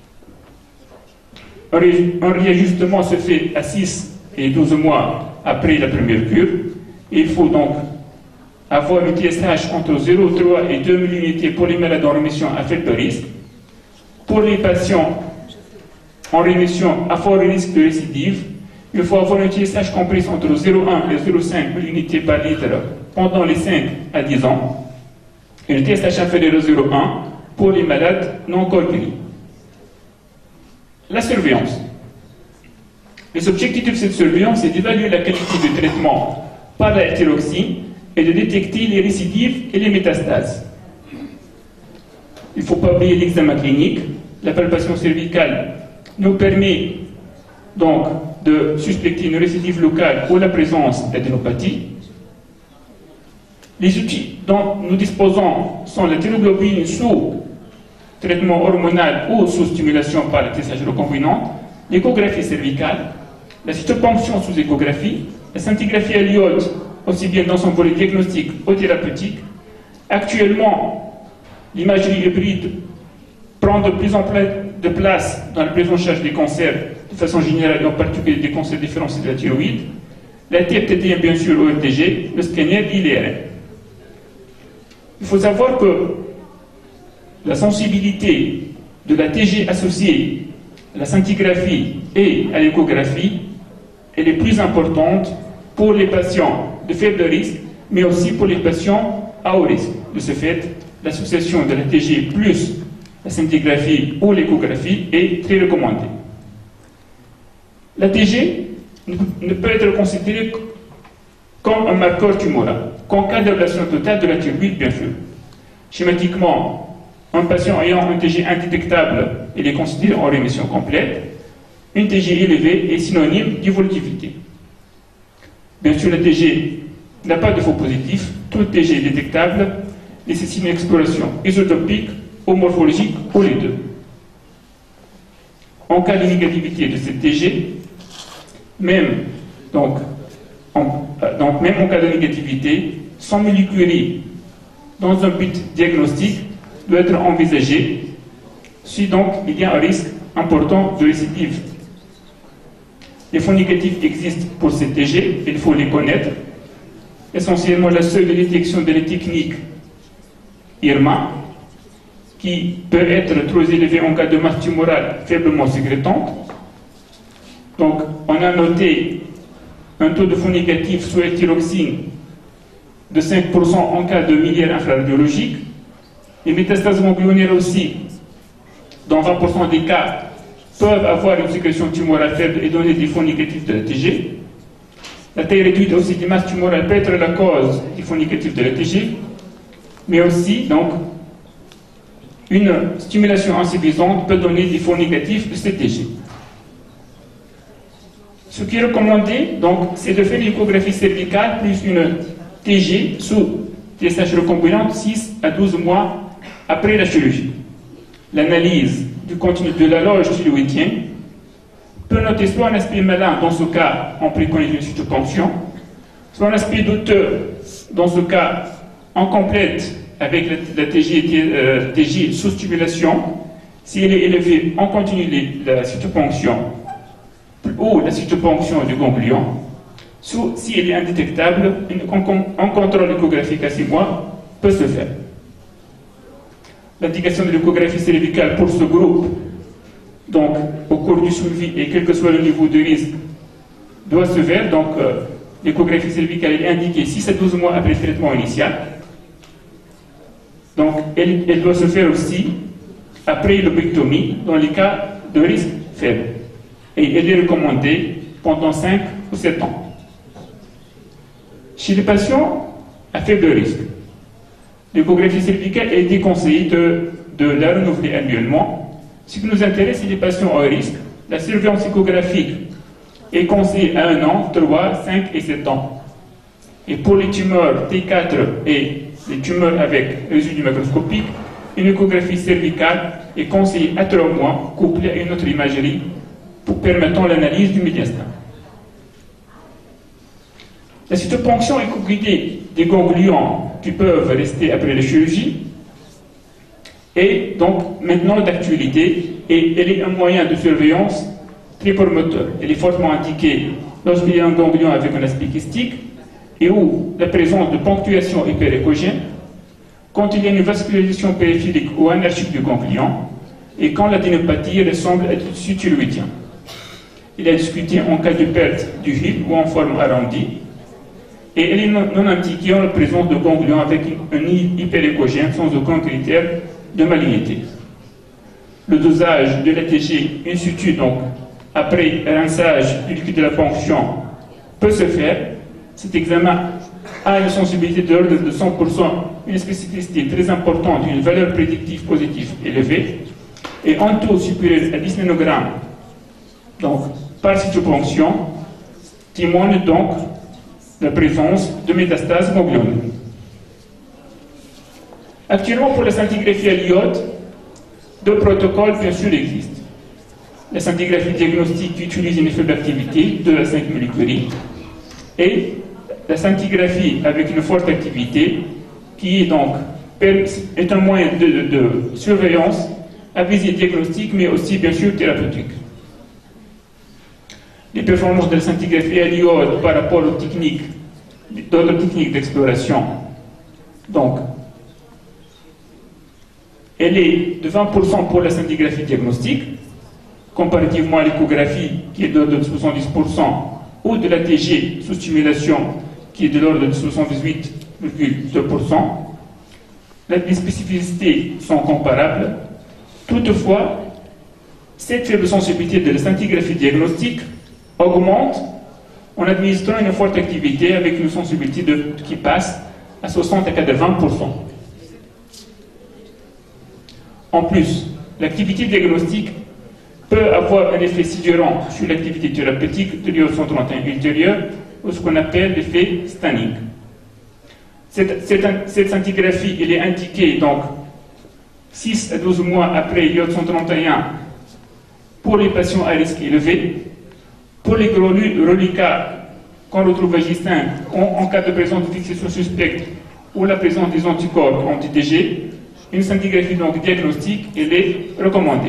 Un réajustement se fait à six et douze mois après la première cure. Il faut donc avoir un T S H entre zéro virgule trois et deux millilitres pour les malades en rémission à faible risque. Pour les patients en rémission à fort risque de récidive, il faut avoir un T S H compris entre zéro virgule un et zéro virgule cinq millilitres par litre pendant les cinq à dix ans, et un T S H inférieur à zéro virgule un pour les malades non encore guéris. La surveillance. Les objectifs de cette surveillance est d'évaluer la qualité de traitement par la thyroxine et de détecter les récidives et les métastases. Il ne faut pas oublier l'examen clinique. La palpation cervicale nous permet donc de suspecter une récidive locale ou la présence d'adénopathie. Les outils dont nous disposons sont la thyroglobine sous traitement hormonal ou sous stimulation par la T S H recombinante, l'échographie cervicale, la cytoponction sous échographie, la scintigraphie à l'iode, aussi bien dans son volet diagnostique ou thérapeutique. Actuellement, l'imagerie hybride prend de plus en plus de place dans la prise en charge des cancers de façon générale, et en particulier des cancers différenciés de la thyroïde. La T F T D, bien sûr, O R T G, le scanner d'I L R M. Il faut savoir que la sensibilité de la T G associée à la scintigraphie et à l'échographie, elle est plus importante pour les patients de faible risque, mais aussi pour les patients à haut risque. De ce fait, l'association de la T G plus la scintigraphie ou l'échographie est très recommandée. La T G ne peut être considérée comme un marqueur tumoral, qu'en cas d'ablation totale de la thyroïde, bien sûr. Schématiquement, un patient ayant un T G indétectable, il est considéré en rémission complète. Une T G élevée est synonyme d'évolutivité. Bien sûr, la T G n'a pas de faux positif. Toute T G détectable nécessite une exploration isotopique ou morphologique ou les deux. En cas de négativité de cette T G, même, donc, en, donc, même en cas de négativité, son millicurie dans un but diagnostique doit être envisagé si donc il y a un risque important de récidive. Les fonds négatifs existent pour ces T G, il faut les connaître. Essentiellement, la seuil de détection de la technique I R M A, qui peut être trop élevé en cas de masse tumorale faiblement sécrétante. Donc, on a noté un taux de fonds négatif sous thyroxine de cinq pour cent en cas de miliaire infraradiologique. Les métastases ganglionnaires aussi, dans vingt pour cent des cas, peuvent avoir une sécrétion tumorale faible et donner des fonds négatifs de la T G. La taille réduite aussi des masses tumorales peut être la cause des fonds négatifs de la T G, mais aussi, donc, une stimulation insuffisante peut donner des fonds négatifs de cette T G. Ce qui est recommandé, donc, c'est de faire une échographie cervicale plus une T G sous T S H recombinante six à douze mois après la chirurgie. L'analyse du contenu de la loge thyroïdienne peut noter soit un aspect malin, dans ce cas, on préconise une cytoponction, soit un aspect douteux, dans ce cas, on complète avec la, la T G, euh, T G sous stimulation. Si elle est élevée, on continue les, la cytoponction ou la cytoponction du ganglion. Si elle est indétectable, un contrôle échographique à six mois peut se faire. L'indication de l'échographie cervicale pour ce groupe, donc au cours du suivi et quel que soit le niveau de risque, doit se faire. Donc euh, l'échographie cervicale est indiquée six à douze mois après le traitement initial. Donc elle, elle doit se faire aussi après l'obectomie dans les cas de risque faible. Et elle est recommandée pendant cinq ou sept ans. Chez les patients à faible risque, l'échographie cervicale est déconseillée de, de la renouveler annuellement. Ce qui nous intéresse, c'est les patients à risque. La surveillance échographique est conseillé à un an, trois, cinq et sept ans. Et pour les tumeurs T quatre et les tumeurs avec résidus macroscopiques, une échographie cervicale est conseillée à trois mois, couplée à une autre imagerie pour permettant l'analyse du médiastin. La cytoponction écho-guidée des ganglions qui peuvent rester après la chirurgie est donc maintenant d'actualité et elle est un moyen de surveillance très promoteur. Elle est fortement indiquée lorsqu'il y a un ganglion avec un aspect kystique et où la présence de ponctuation hyperéchogène, quand il y a une vascularisation périphérique ou anarchique du ganglion et quand l'adénopathie ressemble à du tissu thyroïdien. Il est discuté en cas de perte du H I P ou en forme arrondie. Et elle est non, non indiquée en présence de ganglions avec un hyperéchogène sans aucun critère de malignité. Le dosage de l'A T G in situ, donc après rinçage du liquide de la ponction, peut se faire. Cet examen a une sensibilité de l'ordre de cent pour cent, une spécificité très importante, une valeur prédictive positive élevée, et un taux supérieur à dix nanogrammes donc, par cytoponction témoigne donc la présence de métastases ganglionnées. Actuellement, pour la scintigraphie à l'iode, deux protocoles bien sûr existent. La scintigraphie diagnostique qui utilise une faible activité, deux à cinq millicuries, et la scintigraphie avec une forte activité, qui est donc est un moyen de, de, de surveillance à visée diagnostique, mais aussi bien sûr thérapeutique. Les performances de la scintigraphie à l'iode par rapport aux techniques, d'autres techniques d'exploration. Donc, elle est de vingt pour cent pour la scintigraphie diagnostique, comparativement à l'échographie qui est de l'ordre de soixante-dix pour cent, ou de l'A T G sous stimulation qui est de l'ordre de soixante-dix-huit virgule deux pour cent. Les spécificités sont comparables. Toutefois, cette faible sensibilité de la scintigraphie diagnostique augmente en administrant une forte activité avec une sensibilité de, qui passe à soixante à quatre-vingts pour cent. En plus, l'activité diagnostique peut avoir un effet sidérant sur l'activité thérapeutique de l'iode cent trente et un ultérieure, ou ce qu'on appelle l'effet stunning. Cette, cette, cette scintigraphie, elle est indiquée donc six à douze mois après l'iode cent trente et un pour les patients à risque élevé. Pour les reliquats qu'on retrouve à J cinq, en, en cas de présence de fixation suspecte ou la présence des anticorps anti T G, une scintigraphie donc diagnostique elle est recommandée.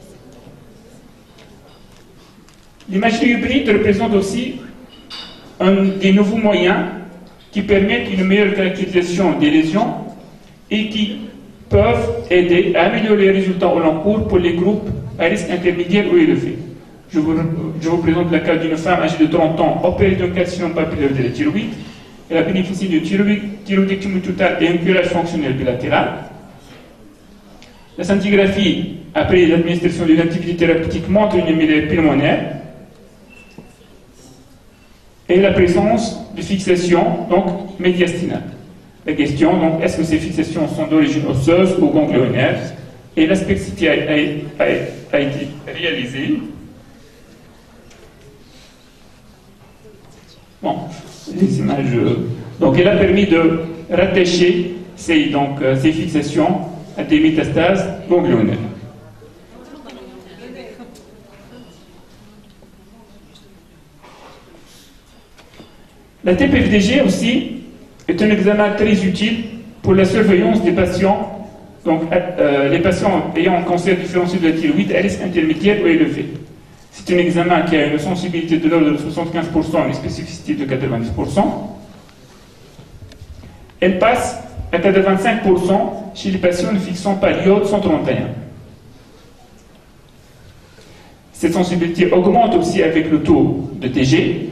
L'imagerie hybride représente aussi un des nouveaux moyens qui permettent une meilleure caractérisation des lésions et qui peuvent aider à améliorer les résultats au long cours pour les groupes à risque intermédiaire ou élevé. Je vous, je vous présente le cas d'une femme âgée de trente ans opérée d'un carcinome papillaire de la thyroïde. Elle a bénéficié d'une thyroïdectomie totale et un curage fonctionnel bilatéral. La scintigraphie, après l'administration d'une activité thérapeutique, montre une amélie pulmonaire et la présence de fixations donc médiastinales. La question, donc, est-ce que ces fixations sont d'origine osseuse ou ganglionnaire? Et la spexicité a, a, a, a été réalisée. Bon, les images. Donc, elle a permis de rattacher ces, donc, ces fixations à des métastases ganglionnaires. La T P F D G aussi est un examen très utile pour la surveillance des patients, donc euh, les patients ayant un cancer différencié de la thyroïde à risque intermédiaire ou élevé. C'est un examen qui a une sensibilité de l'ordre de soixante-quinze pour cent et une spécificité de quatre-vingt-dix pour cent. Elle passe à quatre-vingt-cinq pour cent chez les patients ne fixant pas l'iode cent trente et un. Cette sensibilité augmente aussi avec le taux de T G.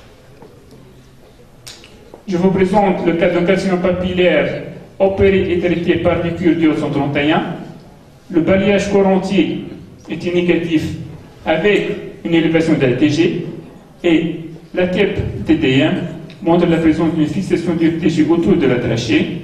Je vous présente le cas d'un carcinome papillaire opéré et traité par piqûre d'iode cent trente et un. Le balayage corps entier était négatif avec une élévation de la T G et la T E P T D un montre la présence d'une fixation du T G autour de la trachée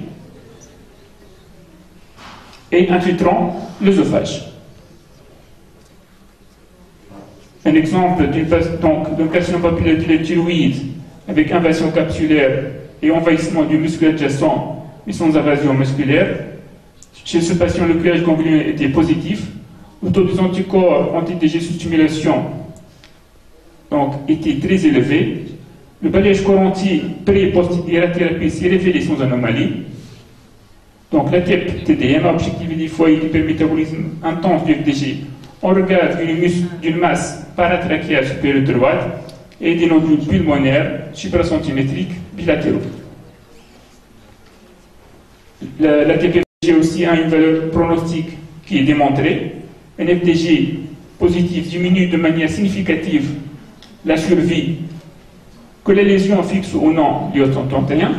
et infiltrant l'œsophage. un exemple d'un carcinome papillaire de la thyroïde avec invasion capsulaire et envahissement du muscle adjacent mais sans invasion musculaire. Chez ce patient, le cueillage ganglionnaire était positif. Le taux des anticorps anti-T G sous stimulation donc, était très élevé. Le balayage corps entier pré- et post-thérapie s'est révélé sans anomalie. Donc la T E P T D M, objectif du foyer d'hypermétabolisme intense du F D G, on regarde d'une masse paratrachéale supérieure droite et des nodules pulmonaires supracentimétriques bilatéraux. La, la T P G aussi a une valeur pronostique qui est démontrée. Un F D G positif diminue de manière significative la survie, que les lésions fixes ou non l'I O trente et un.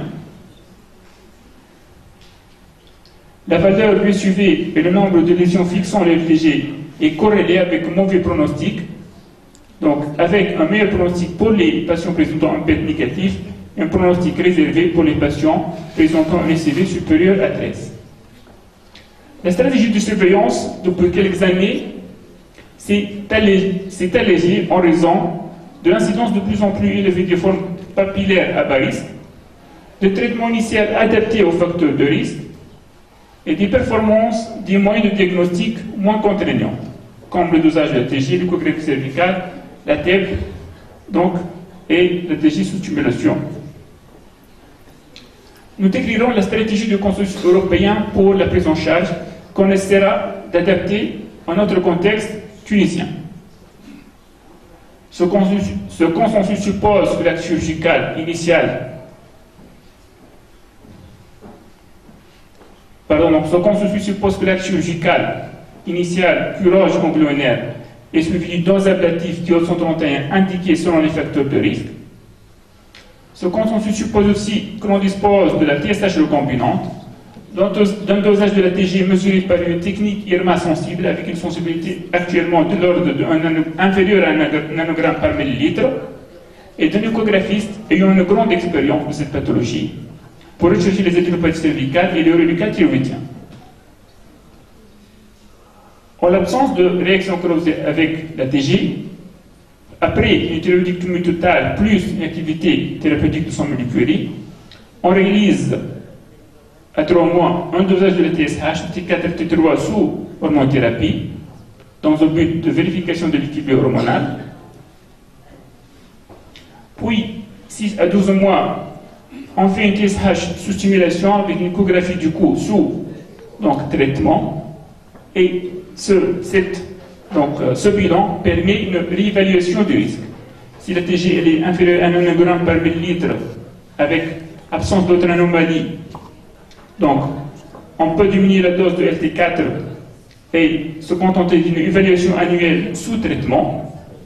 La valeur du S U V et le nombre de lésions fixant le F D G est corrélé avec un mauvais pronostic, donc avec un meilleur pronostic pour les patients présentant un P E T négatif et un pronostic réservé pour les patients présentant un S U V supérieur à treize. La stratégie de surveillance, depuis quelques années, s'est allégée, allégée en raison de l'incidence de plus en plus élevée des formes papillaires à bas risque, de traitements initial adaptés aux facteurs de risque et des performances des moyens de diagnostic moins contraignants, comme le dosage de la T G, l'échographie cervicale, la T E P, donc, et la T G sous stimulation. Nous décrirons la stratégie de consensus européen pour la prise en charge qu'on essaiera d'adapter à notre contexte tunisien. Ce consensus, ce consensus suppose que l'acte chirurgical initial Pardon, donc ce consensus suppose que l'acte chirurgical initial curage ganglionnaire est suivi d'une dose ablative d'I O cent trente et un indiquée selon les facteurs de risque. Ce consensus suppose aussi que l'on dispose de la T S H recombinante, d'un dosage de la T G mesuré par une technique I R M A sensible avec une sensibilité actuellement de l'ordre de inférieur à un nanogramme par millilitre, et d'un échographiste ayant une grande expérience de cette pathologie pour rechercher les adénopathies cervicales et les urénicales thyroïdiens. En l'absence de réaction croisée avec la T G, après une thyroïdectomie totale plus une activité thérapeutique de son molécurie, on réalise à trois mois un dosage de la T S H, T quatre, T trois sous hormonothérapie, dans un but de vérification de l'équilibre hormonal. Puis, six à douze mois, on fait une T S H sous stimulation avec une échographie du cou sous donc, traitement. Et ce, cette, donc, euh, ce bilan permet une réévaluation du risque. Si la T G elle est inférieure à un nanogramme par millilitre avec absence d'autres anomalies, donc on peut diminuer la dose de L T quatre et se contenter d'une évaluation annuelle sous traitement.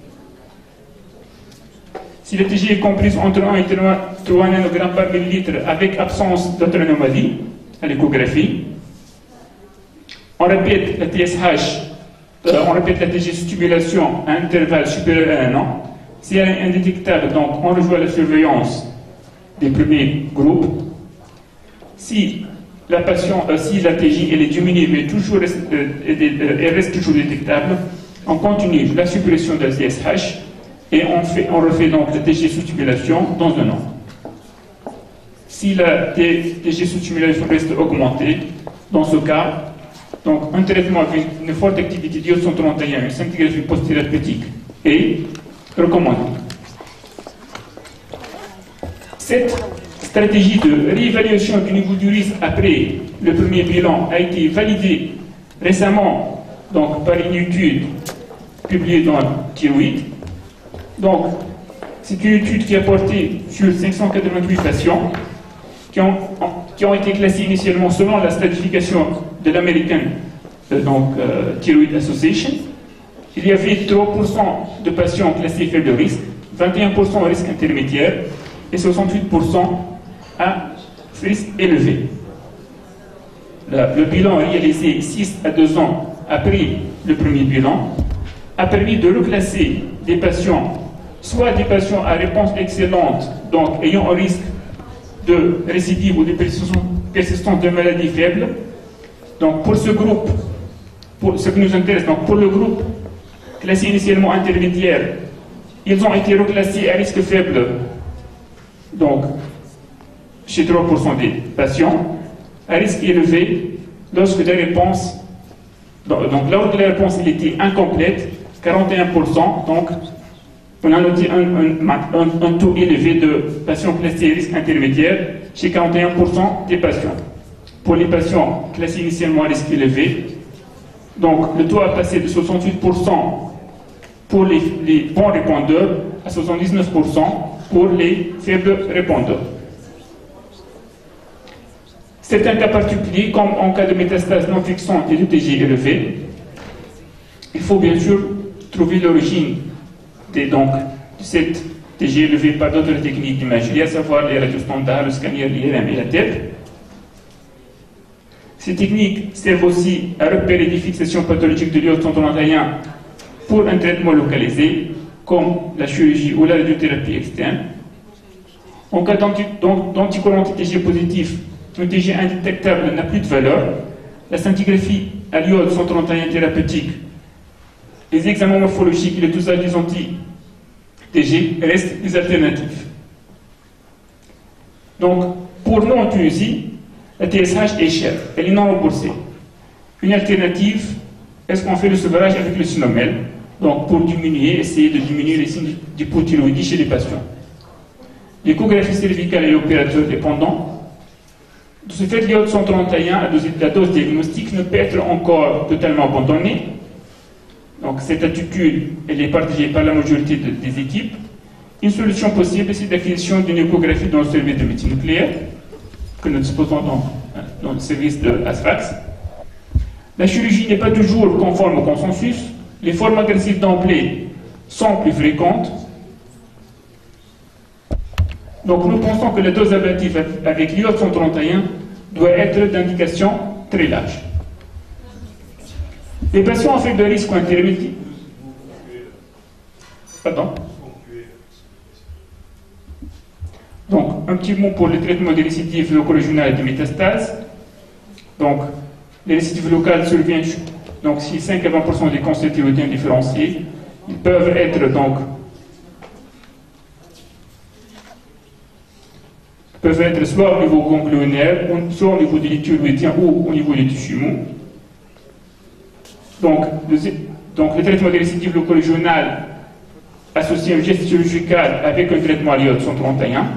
Si la T G est comprise entre un et trois nanogrammes par millilitre avec absence d'autres anomalies à l'échographie, on répète la T S H, euh, on répète la T G stimulation à intervalle supérieur à un an. Si elle est indétectable, donc on rejoint la surveillance des premiers groupes. Si la, patient, euh, si la T G elle est diminuée mais toujours reste, euh, elle reste toujours détectable, on continue la suppression de la T S H et on, fait, on refait donc la T G sous stimulation dans un an. Si la T G sous stimulation reste augmentée, dans ce cas, donc un traitement avec une forte activité d'I O cent trente et un, une scintigraphie post-thérapeutique est recommandé. Cette stratégie de réévaluation du niveau du risque après le premier bilan a été validée récemment donc, par une étude publiée dans Thyroïde. Donc, c'est une étude qui a porté sur cinq cent quatre-vingt-huit patients qui ont, qui ont été classés initialement selon la stratification de l'American euh, donc, euh, Thyroid Association. Il y avait trois pour cent de patients classés faible risque, vingt et un pour cent au risque intermédiaire et soixante-huit pour cent à risque élevé. Le, le bilan réalisé six à deux ans après le premier bilan a permis de reclasser des patients, soit des patients à réponse excellente, donc ayant un risque de récidive ou de persistance de maladie faible. Donc pour ce groupe, pour ce qui nous intéresse, donc pour le groupe classés initialement intermédiaires, ils ont été reclassés à risque faible, donc chez trois pour cent des patients, à risque élevé lorsque la réponse, donc là où la réponse elle était incomplète, quarante et un pour cent, donc on a noté un, un, un, un taux élevé de patients classés à risque intermédiaire chez quarante et un pour cent des patients. Pour les patients classés initialement à risque élevé, donc le taux a passé de soixante-huit pour cent pour les, les bons répondeurs à soixante-dix-neuf pour cent pour les faibles répondeurs. Certains cas particuliers, comme en cas de métastase non fixante et de T G élevé, il faut bien sûr trouver l'origine de cette T G élevée par d'autres techniques d'imagerie, à savoir les radios standards, le scanner, l'I R M et la T E P. Ces techniques servent aussi à repérer des fixations pathologiques de l'iode cent trente et un pour un traitement localisé, comme la chirurgie ou la radiothérapie externe. En cas d'anticourant T G positif, un T G indétectable n'a plus de valeur. La scintigraphie à l'iode cent trente et un thérapeutique, les examens morphologiques et le dosage des anti-T G restent des alternatives. Donc, pour nous en Tunisie, la T S H est chère, elle est non remboursée. Une alternative, est-ce qu'on fait le sevrage avec le Sinomel, donc pour diminuer, essayer de diminuer les signes d'hypothyroïdie chez les patients. L'échographie cervicale est l'opérateur dépendant. De ce fait, l'iode cent trente et un, la dose diagnostique, ne peut être encore totalement abandonnée. Donc cette attitude, elle est partagée par la majorité de, des équipes. Une solution possible, c'est l'acquisition d'une échographie dans le service de médecine nucléaire, que nous disposons dans, dans le service de ASFAX. La chirurgie n'est pas toujours conforme au consensus. Les formes agressives d'emblée sont plus fréquentes. Donc nous pensons que la dose ablative avec l'iode cent trente et un doit être d'indication très large. Les patients en faible risque ou intermédiaire. Pardon. Donc, un petit mot pour le traitement des récidives loco-régionales et des métastases. Donc, les récidives locales surviennent donc, si cinq à vingt pour cent des cancers thyroïdiens différenciés. Ils peuvent être donc peuvent être soit au niveau ganglionnaire, soit au niveau des thyroïdiens ou au niveau des tissus mous. Donc, le, donc, le traitement des récidives loco-régionales associé à un geste chirurgical avec un traitement à l'iode cent trente et un.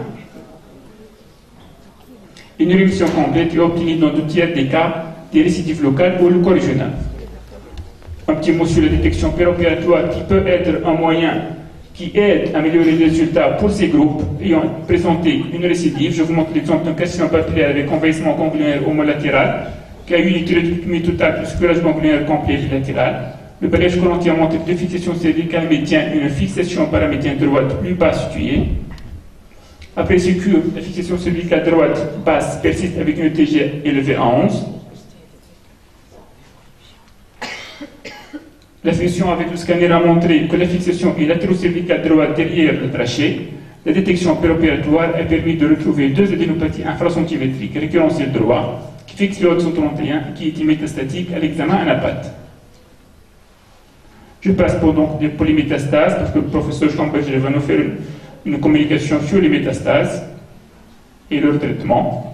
Une rémission complète est obtenue dans deux tiers des cas des récidives locales ou loco-régionales. Un petit mot sur la détection péropératoire qui peut être un moyen qui aide à améliorer les résultats pour ces groupes ayant présenté une récidive. Je vous montre l'exemple d'un carcinome papillaire avec envahissement ganglionnaire homolatéral qui a eu une thyroïdectomie totale plus curage ganglionnaire complet bilatéral. Le balayage collantier a montré deux fixations cervicales médiane et une fixation paramédiane droite plus bas située. Après ce cure, la fixation cervicale droite basse persiste avec une T G élevée à onze. La fusion avec le scanner a montré que la fixation est latéro-cervicale droite derrière le trachet. La détection péropératoire a permis de retrouver deux adénopathies infracentimétriques récurrentielles droit qui fixent l'iode cent trente et un et qui étaient métastatiques à l'examen anapath. Je passe pour, donc, pour les métastases, parce que le professeur Schlumberger va nous faire une, une communication sur les métastases et leur traitement.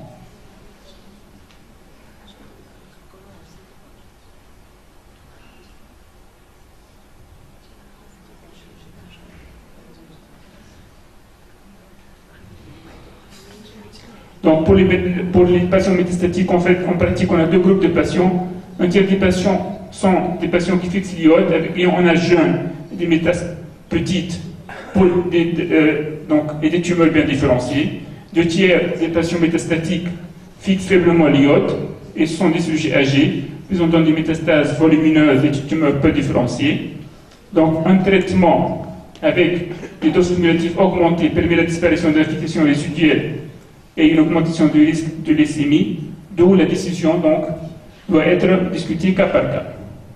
Donc pour les, pour les patients métastatiques, en fait, en pratique, on a deux groupes de patients. Un tiers des patients sont des patients qui fixent l'iode, et on a jeune, des métastases petites pour des, euh, donc, et des tumeurs bien différenciées. Deux tiers des patients métastatiques fixent faiblement l'iode et sont des sujets âgés. Ils ont donc des métastases volumineuses et des tumeurs peu différenciées. Donc un traitement avec des doses cumulatives augmentées permet la disparition de la fixation résiduelle et une augmentation du risque de leucémie, d'où la décision donc doit être discutée cas par cas.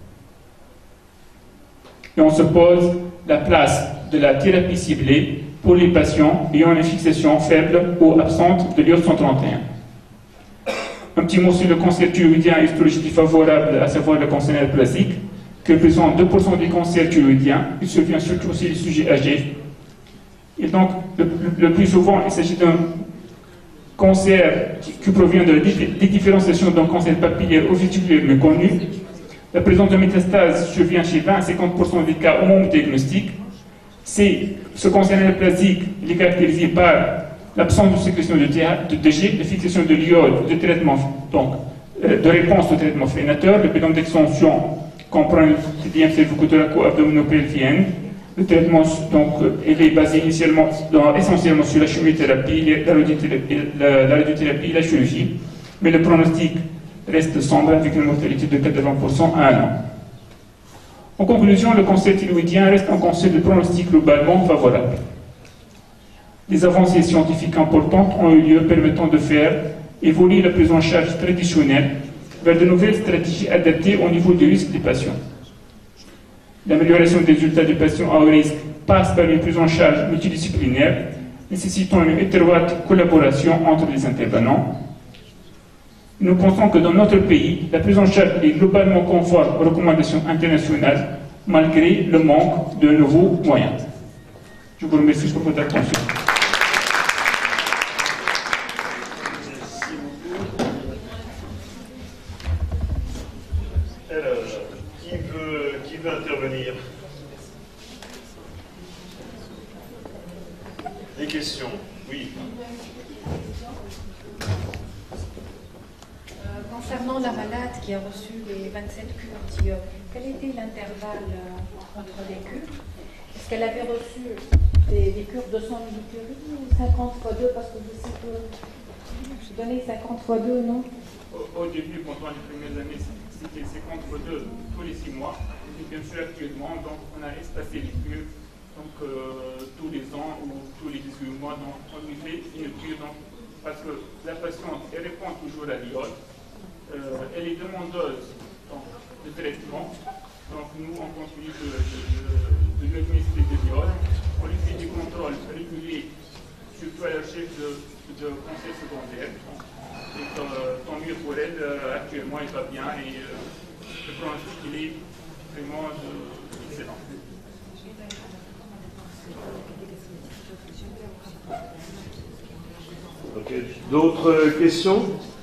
Et on se pose la place de la thérapie ciblée pour les patients ayant une fixation faible ou absente de l'iode cent trente et un. Un petit mot sur le cancer thyroïdien histologique favorable, à savoir le cancer néoplastique. qui représente deux pour cent des cancers thyroïdiens. Il survient surtout chez les sujets âgés. Et donc, le, le plus souvent, il s'agit d'un cancer qui, qui provient de la dédifférenciation d'un cancer papillaire ou vésiculaire méconnu. La présence de métastases survient chez vingt à cinquante pour cent des cas au moment du diagnostic. C'est, ce cancer néoplasique, il est caractérisé par l'absence de sécrétion de, de D G, de fixation de l'iode, de traitement, donc, euh, de réponse au traitement freinateur. Le pédant d'extension comprend le T D M cervico-abdominopelvienne. Le traitement, donc, il est basé initialement, dans, essentiellement sur la chimiothérapie, la radiothérapie, la, la radiothérapie et la chirurgie. Mais le pronostic reste sombre avec une mortalité de quatre-vingts pour cent à un an. En conclusion, le cancer thyroïdien reste un cancer de pronostic globalement favorable. Des avancées scientifiques importantes ont eu lieu permettant de faire évoluer la prise en charge traditionnelle vers de nouvelles stratégies adaptées au niveau du risque des patients. L'amélioration des résultats des patients à haut risque passe par une prise en charge multidisciplinaire, nécessitant une étroite collaboration entre les intervenants. Nous pensons que dans notre pays, la prise en charge est globalement conforme aux recommandations internationales, malgré le manque de nouveaux moyens. Je vous remercie pour votre attention. Alors, qui veut, qui veut intervenir? Des questions? Oui. Concernant la malade qui a reçu les vingt-sept cures d'iode, quel était l'intervalle entre les cures? Est-ce qu'elle avait reçu des, des cures de cent millicuries ou cinquante fois deux? Parce que je sais que je donnais cinquante fois deux, non? Au, au début, pendant les premières années, c'était cinquante fois deux tous les six mois. Et bien sûr, actuellement, donc, on a espacé les cures donc, euh, tous les ans ou tous les dix-huit mois. Donc, on lui fait une cure donc, parce que la patiente elle répond toujours à l'iode. Euh, elle est demandeuse donc, de traitement, donc nous on continue de, de, de, de lui administrer des l'iode, on lui fait des contrôles réguliers, surtout à la recherche de, de cancer secondaire. Et euh, tant mieux pour elle, euh, actuellement elle va bien et euh, le pronostic il est vraiment euh, excellent. Okay. D'autres questions?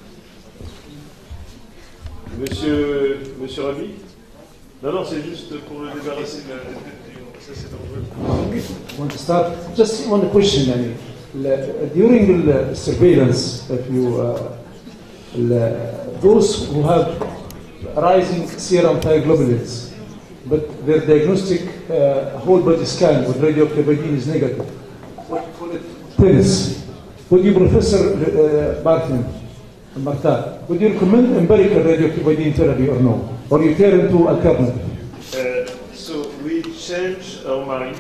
Monsieur, Monsieur Rabi? Non, non, c'est juste pour le débarrasser de la... Ça, c'est dangereux. I want to start. Just one question. I mean, during the surveillance, if you, uh, those who have rising serum thioglobulins, but their diagnostic uh, whole body scan with radioactivity is negative, what you call it? Tennis. Would you, Professor uh, Martin, Marta, would you recommend empirical radioactivity therapy or no? Or you turn to alternative? Uh, so we change our mind.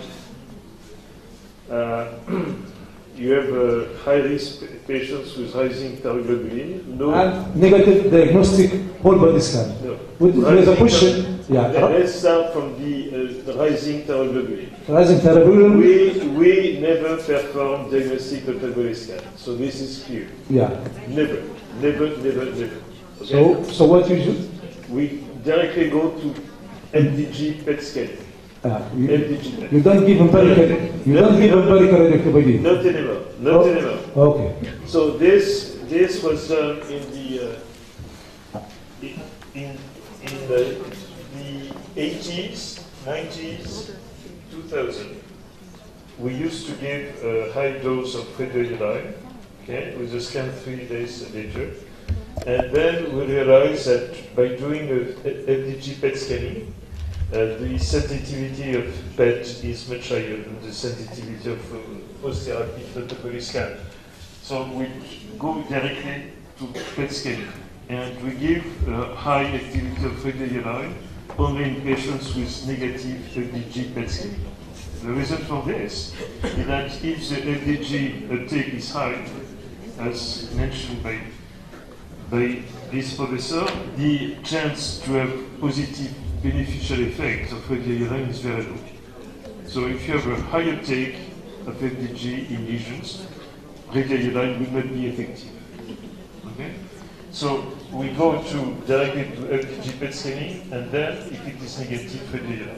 Uh, you have uh, high-risk patients with rising thyroglobulin. No. And negative diagnostic whole body scan. No. With, with a question, yeah. Let's start from the, uh, the rising thyroglobulin. Rising thyroglobulin. We, we never perform diagnostic of thyroglobulin scan. So this is clear. Yeah. Never. Never, never, never. Okay? So, so what you do? We directly go to M D G P E T scan. Uh, you, M D G P E T. you don't give empirical. You don't give empirical radioactivity. Not anymore. Not oh, anymore. Okay. So this this was done in the uh, in in, in the, the eighties, nineties, two thousand. We used to give a high dose of radioiodine, okay, with a scan three days later. And then we realized that by doing a M D G P E T scanning, uh, the sensitivity of P E T is much higher than the sensitivity of uh, post-therapy photocopy scan. So we go directly to P E T scanning. And we give uh, high activity of radioiodine only in patients with negative M D G P E T scanning. The reason for this is that if the M D G uptake is high, as mentioned by by this professor, the chance to have positive beneficial effect of radioiodine is very low. So if you have a high uptake of M D G in lesions, radioiodine will not be effective. Okay? So we go to directly to F G P E T scanning, and then if it is negative, radiology.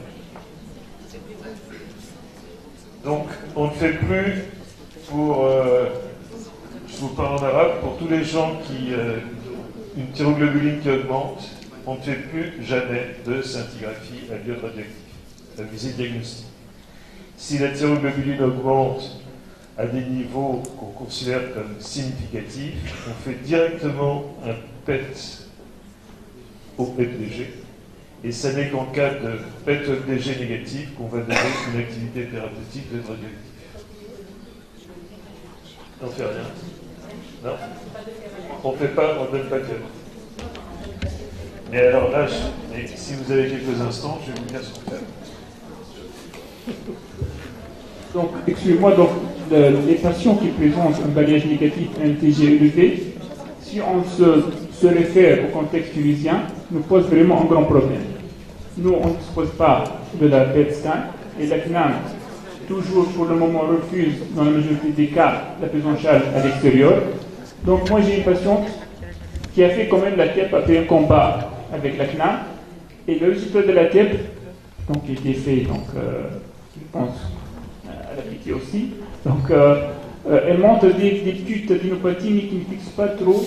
Donc on ne fait plus pour, euh, je vous parle en arabe, pour tous les gens qui, euh, une thyroglobuline qui augmente, on ne fait plus jamais de scintigraphie à l'iode radioactif, à visée diagnostique. Si la thyroglobuline augmente à des niveaux qu'on considère comme significatifs, on fait directement un P E T au F D G, et ce n'est qu'en cas de P E T F D G négatif qu'on va donner une activité thérapeutique de radioactif. On ne fait rien. Non. On ne fait pas, on ne donne pas de diagnostic. Mais alors là, je, mais si vous avez quelques instants, je vais vous dire ce qu'on fait. Donc, excusez-moi, donc, le, les patients qui présentent un balayage négatif un T G élevé, si on se, se réfère au contexte tunisien, nous pose vraiment un grand problème. Nous, on ne dispose pas de la P E T scan, et la C N A M, toujours pour le moment, refuse, dans la majorité des cas, la prise en charge à l'extérieur. Donc, moi, j'ai une patiente qui a fait quand même la T E P après un combat avec la C N A M, et le résultat de la T E P, donc, qui a été fait, donc, euh, je pense, à l'appliquer aussi. Donc, euh, euh, elle montre des, des petites adénopathies, mais qui ne fixent pas trop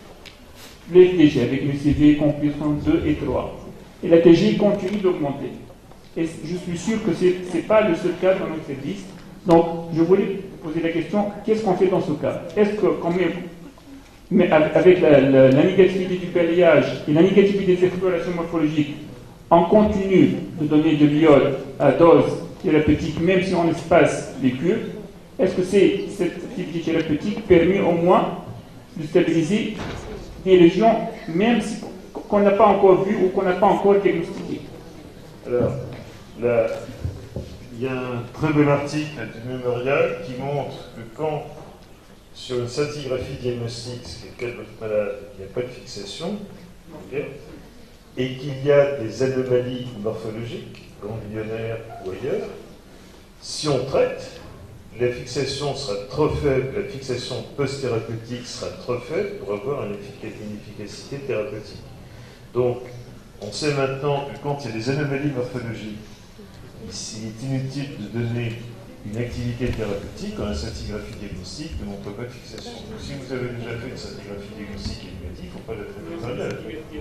le F D G, avec une C V compris entre deux et trois. Et la T G continue d'augmenter. Et je suis sûr que ce n'est pas le seul cas dans notre service. Donc, je voulais poser la question, qu'est-ce qu'on fait dans ce cas? Est-ce que, quand même, mais avec la, la, la négativité du balayage et la négativité des explorations morphologiques, on continue de donner de l'iode à dose thérapeutique, même si on espace les cures? Est-ce que c'est, cette activité thérapeutique permet au moins de stabiliser des régions, même si, qu'on n'a pas encore vues ou qu'on n'a pas encore diagnostiquées? Alors, là, il y a un très bel article du Mémorial qui montre que quand, sur une scintigraphie diagnostique, ce qui est le cas de votre malade, il n'y a pas de fixation, okay, et qu'il y a des anomalies morphologiques, ganglionnaires ou ailleurs, si on traite, la fixation sera trop faible, la fixation post-thérapeutique sera trop faible pour avoir une, effic- une efficacité thérapeutique. Donc, on sait maintenant que quand il y a des anomalies morphologiques, il est inutile de donner une activité thérapeutique quand la scintigraphie diagnostique ne montre pas de fixation. Donc, si vous avez déjà fait une scintigraphie diagnostique et négative, il ne faut pas la traiter par là.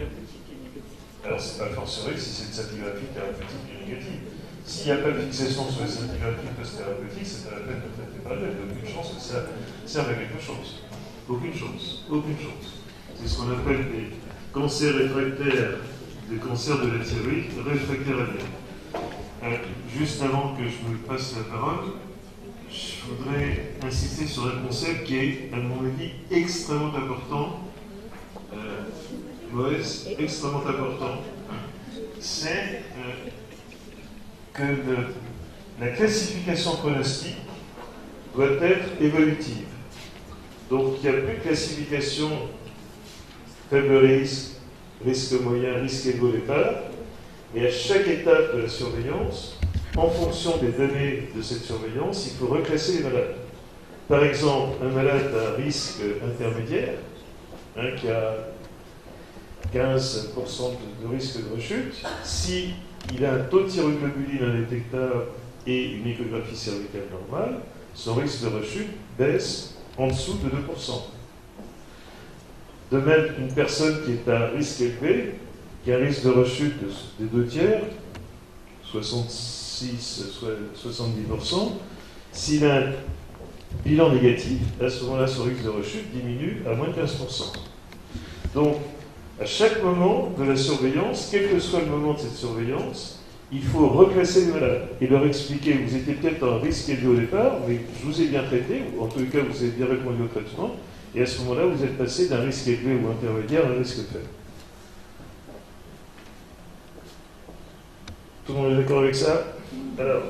Alors, c'est pas forcément si c'est une scintigraphie thérapeutique et négative. S'il n'y a pas de fixation sur la scintigraphie post-thérapeutique, c'est pas la peine de traiter par là. Il n'y a aucune chance que ça serve à quelque chose. Aucune chance. Aucune chance. C'est ce qu'on appelle des cancers réfractaires, des cancers de la thyroïde réfractaires à l'IA. Euh, juste avant que je me passe la parole, je voudrais insister sur un concept qui est, à mon avis, extrêmement important. Euh, Moïse, extrêmement important. C'est euh, que le, la classification pronostique doit être évolutive. Donc il n'y a plus de classification faible risque, risque moyen, risque élevé au départ, et à chaque étape de la surveillance, en fonction des données de cette surveillance, il faut reclasser les malades. Par exemple, un malade à risque intermédiaire, hein, qui a quinze pour cent de, de risque de rechute, si il a un taux de thyroglobuline indétectable et une échographie cervicale normale, son risque de rechute baisse en dessous de deux pour cent. De même, une personne qui est à risque élevé, qui a un risque de rechute de, des deux tiers, soixante-six à soixante-dix pour cent, s'il a un bilan négatif, à ce moment-là, son risque de rechute diminue à moins de quinze pour cent. Donc, à chaque moment de la surveillance, quel que soit le moment de cette surveillance, il faut reclasser les malades et leur expliquer, vous étiez peut-être en risque élevé au départ, mais je vous ai bien traité, ou en tout cas vous avez bien répondu au traitement, et à ce moment-là, vous êtes passé d'un risque élevé ou intermédiaire à un risque faible. Tout le monde est d'accord avec ça? Alors,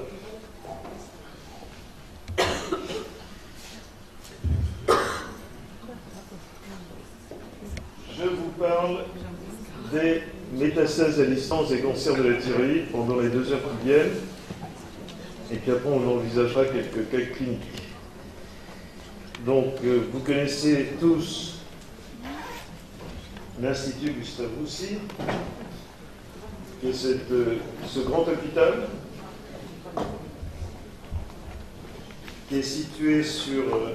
je vous parle des métastases à distance des cancers de la thyroïde pendant les deux heures qui viennent, et puis après on envisagera quelques cas cliniques. Donc, euh, vous connaissez tous l'Institut Gustave Roussy, qui est cette, euh, ce grand hôpital qui est situé sur euh,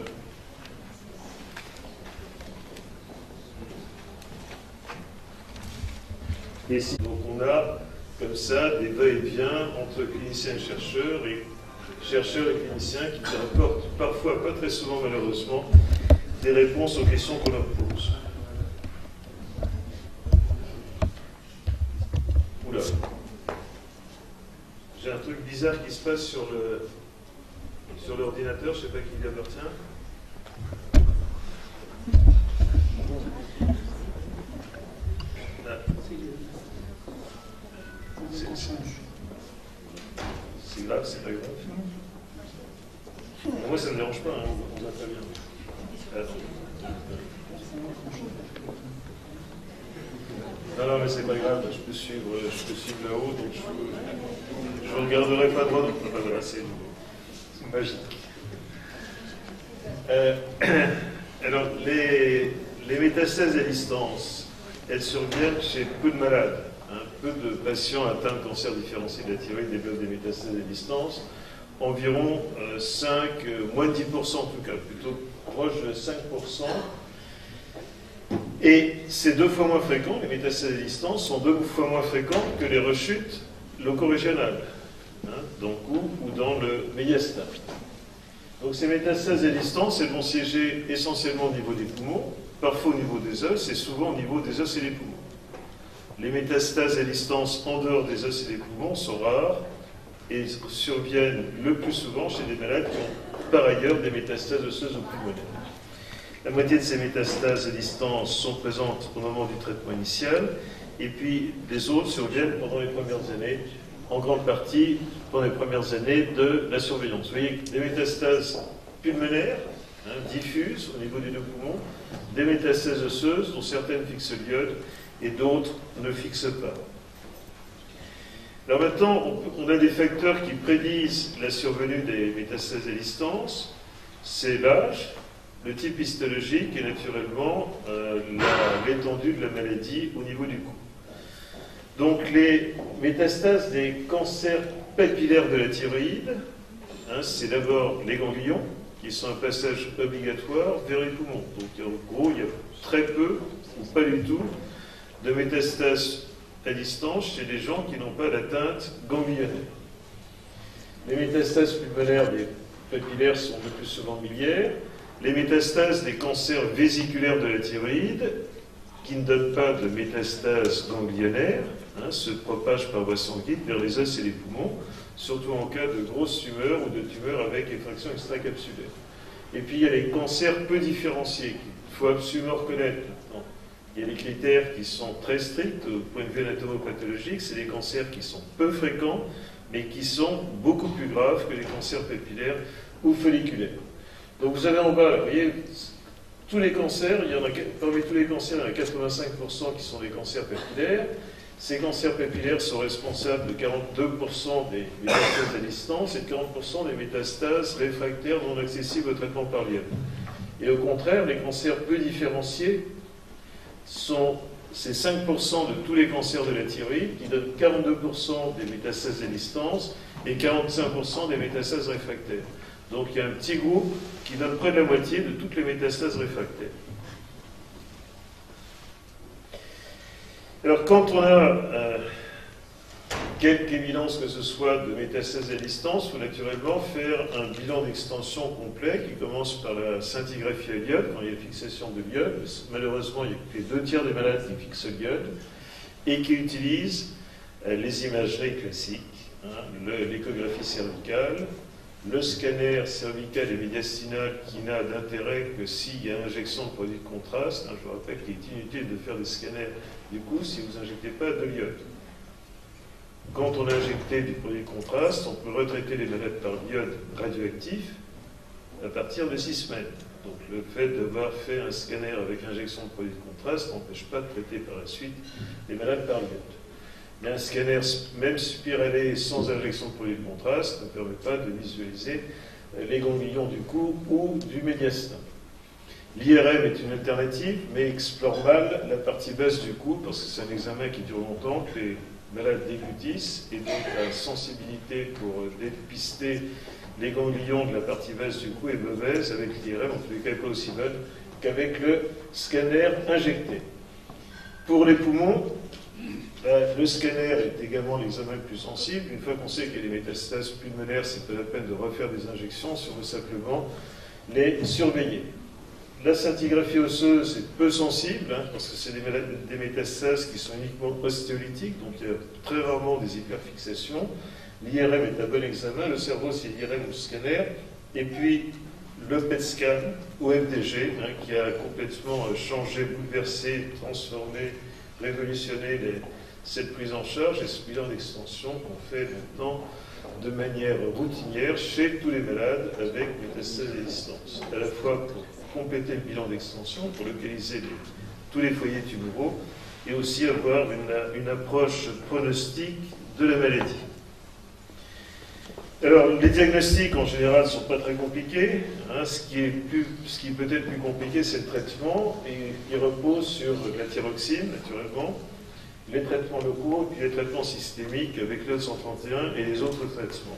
et si, donc on a comme ça des va-et-vient entre cliniciens et chercheurs, et chercheurs et cliniciens qui apportent parfois, pas très souvent malheureusement, des réponses aux questions qu'on leur pose. Oula. J'ai un truc bizarre qui se passe sur le sur l'ordinateur, je ne sais pas qui il appartient. Ah. C'est grave, c'est pas grave. Moi, ça ne me dérange pas, hein, on va très bien. Attends. Non, non, mais c'est pas grave, je peux suivre, je peux suivre là-haut, donc je ne regarderai pas droit. Donc, voilà, c'est magique. Euh, alors, les, les métastases à distance, elles surviennent chez peu de malades. Hein, peu de patients atteints de cancer différencié de la thyroïde développent des métastases à distance. Environ euh, cinq, euh, moins de dix pour cent en tout cas, plutôt proche de cinq pour cent. Et c'est deux fois moins fréquent, les métastases à distance sont deux fois moins fréquentes que les rechutes locorégionales, hein, donc ou, ou dans le médiastin. Donc ces métastases à distance, elles vont siéger essentiellement au niveau des poumons, parfois au niveau des os, et souvent au niveau des os et des poumons. Les métastases à distance en dehors des os et des poumons sont rares et surviennent le plus souvent chez des malades qui ont par ailleurs des métastases osseuses ou pulmonaires. La moitié de ces métastases à distance sont présentes au moment du traitement initial, et puis les autres surviennent pendant les premières années, en grande partie pendant les premières années de la surveillance. Vous voyez, des métastases pulmonaires, hein, diffuses au niveau des deux poumons, des métastases osseuses dont certaines fixent l'iode et d'autres ne fixent pas. Alors maintenant, on a des facteurs qui prédisent la survenue des métastases à distance, c'est l'âge, le type histologique et naturellement euh, l'étendue de la maladie au niveau du cou. Donc les métastases des cancers papillaires de la thyroïde, hein, c'est d'abord les ganglions, qui sont un passage obligatoire vers les poumons. Donc en gros, il y a très peu, ou pas du tout, de métastases à distance chez les gens qui n'ont pas d'atteinte ganglionnaire. Les métastases pulmonaires des papillaires sont le plus souvent miliaires. Les métastases des cancers vésiculaires de la thyroïde, qui ne donnent pas de métastases ganglionnaires, hein, se propagent par voie sanguine vers les os et les poumons, surtout en cas de grosses tumeurs ou de tumeurs avec effraction extracapsulaire. Et puis il y a les cancers peu différenciés, qu'il faut absolument reconnaître. Il y a des critères qui sont très stricts au point de vue anatomopathologique, c'est des cancers qui sont peu fréquents, mais qui sont beaucoup plus graves que les cancers papillaires ou folliculaires. Donc vous avez en bas, vous voyez, tous les cancers, il y en a, parmi tous les cancers, il y en a quatre-vingt-cinq pour cent qui sont des cancers papillaires. Ces cancers papillaires sont responsables de quarante-deux pour cent des métastases à distance et de quarante pour cent des métastases réfractaires non accessibles au traitement par l'iode. Et au contraire, les cancers peu différenciés sont c'est cinq pour cent de tous les cancers de la thyroïde qui donnent quarante-deux pour cent des métastases à distance et quarante-cinq pour cent des métastases réfractaires. Donc il y a un petit groupe qui donne près de la moitié de toutes les métastases réfractaires. Alors quand on a euh, quelque évidence que ce soit de métastases à distance, il faut naturellement faire un bilan d'extension complet qui commence par la scintigraphie à l'iode, quand il y a fixation de l'iode. Malheureusement, il y a que les deux tiers des malades qui fixent l'iode et qui utilisent euh, les imageries classiques, hein, l'échographie cervicale, le scanner cervical et médiastinal qui n'a d'intérêt que s'il y a injection de produits de contraste. Hein, je vous rappelle qu'il est inutile de faire des scanners du coup si vous n'injectez pas de l'iode. Quand on a injecté du produit de contraste, on peut retraiter les malades par l'iode radioactif à partir de six semaines. Donc le fait d'avoir fait un scanner avec injection de produit de contraste n'empêche pas de traiter par la suite les malades par l'iode. Mais un scanner, même spiralé sans injection de produit de contraste, ne permet pas de visualiser les ganglions du cou ou du médiastin. L'I R M est une alternative, mais explore mal la partie basse du cou, parce que c'est un examen qui dure longtemps, que les malades déglutissent, et donc la sensibilité pour dépister les ganglions de la partie basse du cou est mauvaise avec l'I R M, en tous les cas pas aussi bonne qu'avec le scanner injecté. Pour les poumons, le scanner est également l'examen le plus sensible. Une fois qu'on sait qu'il y a des métastases pulmonaires, c'est pas la peine de refaire des injections, si on veut simplement les surveiller. La scintigraphie osseuse est peu sensible, hein, parce que c'est des, des métastases qui sont uniquement ostéolytiques, donc il y a très rarement des hyperfixations. L'I R M est un bon examen, le cerveau c'est l'I R M ou le scanner, et puis le P E T scan ou M D G, hein, qui a complètement changé, bouleversé, transformé, révolutionné les, cette prise en charge et ce bilan d'extension qu'on fait maintenant de manière routinière chez tous les malades avec métastases résistantes, à la fois pour compléter le bilan d'extension, pour localiser les, tous les foyers tumoraux, et aussi avoir une, une approche pronostique de la maladie. Alors, les diagnostics, en général, ne sont pas très compliqués. Hein. Ce qui est, plus, ce qui est peut-être plus compliqué, c'est le traitement, et il repose sur la thyroxine, naturellement, les traitements locaux, puis les traitements systémiques avec l'E cent trente et un et les autres traitements.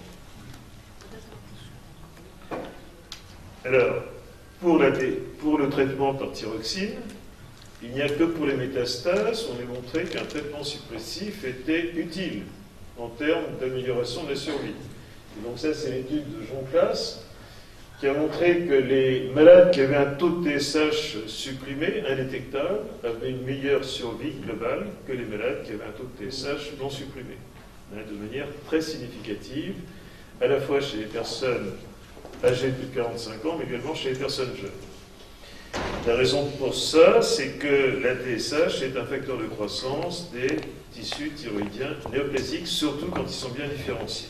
Alors, pour, la, pour le traitement par thyroxine, il n'y a que pour les métastases, on a montré qu'un traitement suppressif était utile en termes d'amélioration de la survie. Et donc ça, c'est l'étude de Jean Classe, qui a montré que les malades qui avaient un taux de T S H supprimé, indétectable, avaient une meilleure survie globale que les malades qui avaient un taux de T S H non supprimé, hein, de manière très significative, à la fois chez les personnes âgées de plus de quarante-cinq ans, mais également chez les personnes jeunes. La raison pour ça, c'est que la T S H est un facteur de croissance des tissus thyroïdiens néoplasiques, surtout quand ils sont bien différenciés.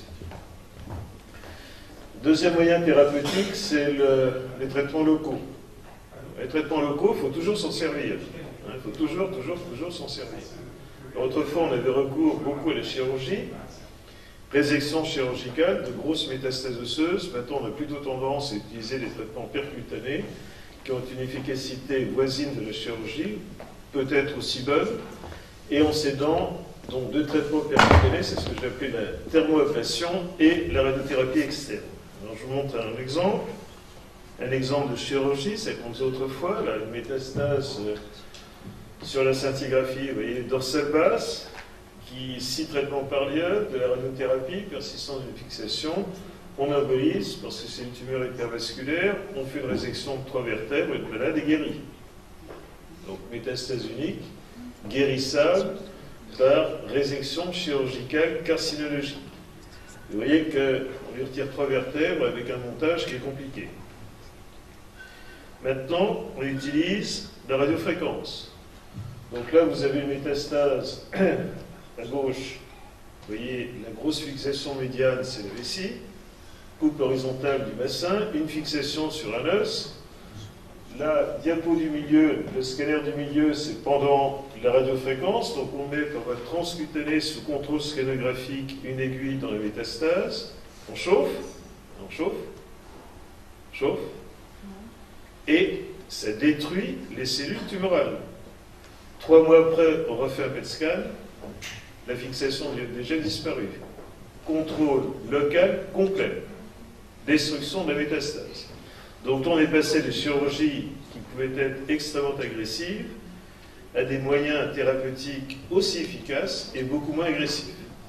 Deuxième moyen thérapeutique, c'est le, les traitements locaux. Les traitements locaux, il faut toujours s'en servir. Il hein, faut toujours, toujours, toujours s'en servir. Alors, autrefois, on avait recours beaucoup à la chirurgie, résection chirurgicale de grosses métastases osseuses. Maintenant, on a plutôt tendance à utiliser des traitements percutanés qui ont une efficacité voisine de la chirurgie, peut-être aussi bonne, et en s'aidant donc deux traitements percutanés, c'est ce que j'appelle la thermoablation et la radiothérapie externe. Alors, je vous montre un exemple, un exemple de chirurgie, c'est comme autrefois, là, une métastase euh, sur la scintigraphie, vous voyez, dorsale basse, qui, six traitements par lieu, de la radiothérapie, persistance d'une fixation, on embolise, parce que c'est une tumeur hypervasculaire, on fait une résection de trois vertèbres, et le malade est guéri. Donc, métastase unique, guérissable par résection chirurgicale carcinologique. Vous voyez qu'on lui retire trois vertèbres avec un montage qui est compliqué. Maintenant, on utilise la radiofréquence. Donc là, vous avez une métastase à gauche. Vous voyez, la grosse fixation médiane, c'est la vessie. Coupe horizontale du bassin, une fixation sur un os. La diapo du milieu, le scanner du milieu, c'est pendant la radiofréquence. Donc on met par voie transcutanée sous contrôle scanographique une aiguille dans la métastase. On chauffe, on chauffe, chauffe, et ça détruit les cellules tumorales. Trois mois après, on refait un P E T scan, la fixation a déjà disparu. Contrôle local complet, destruction de la métastase. Donc on est passé de chirurgies qui pouvaient être extrêmement agressives à des moyens thérapeutiques aussi efficaces et beaucoup moins agressifs.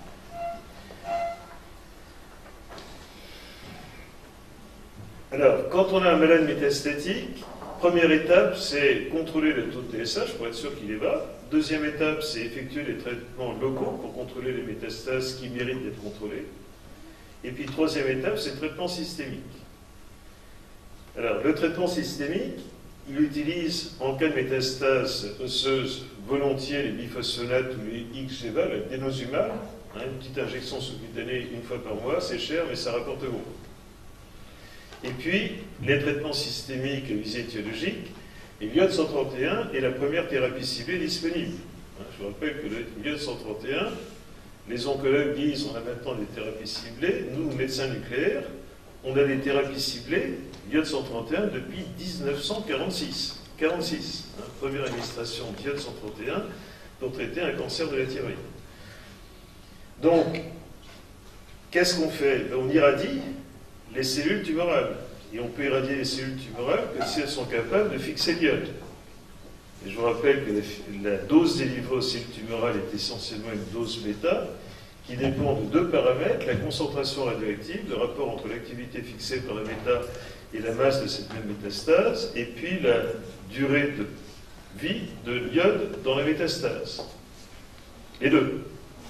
Alors, quand on a un malade métastatique, première étape, c'est contrôler le taux de T S H pour être sûr qu'il est bas. Deuxième étape, c'est effectuer les traitements locaux pour contrôler les métastases qui méritent d'être contrôlées. Et puis, troisième étape, c'est le traitement systémique. Alors, le traitement systémique, il utilise, en cas de métastase osseuse, volontiers les biphosphonates ou les X G V A, le dénosumab, hein, une petite injection sous-cutanée une fois par mois, c'est cher, mais ça rapporte beaucoup. Et puis, les traitements systémiques visée étiologique, et l'iode cent trente et un est la première thérapie ciblée disponible. Hein, je vous rappelle que l'iode cent trente et un, les oncologues disent on a maintenant des thérapies ciblées, nous, médecins nucléaires, on a des thérapies ciblées, iode cent trente et un, depuis mille neuf cent quarante-six. quarante-six, hein, première administration d'iode cent trente et un pour traiter un cancer de la thyroïde. Donc, qu'est-ce qu'on fait? On irradie les cellules tumorales. Et on peut irradier les cellules tumorales que si elles sont capables de fixer l'iode. Et je vous rappelle que la dose délivrée aux cellules tumorales est essentiellement une dose bêta qui dépend de deux paramètres, la concentration radioactive, le rapport entre l'activité fixée par la bêta et la masse de cette même métastase, et puis la durée de vie de l'iode dans la métastase. Les deux.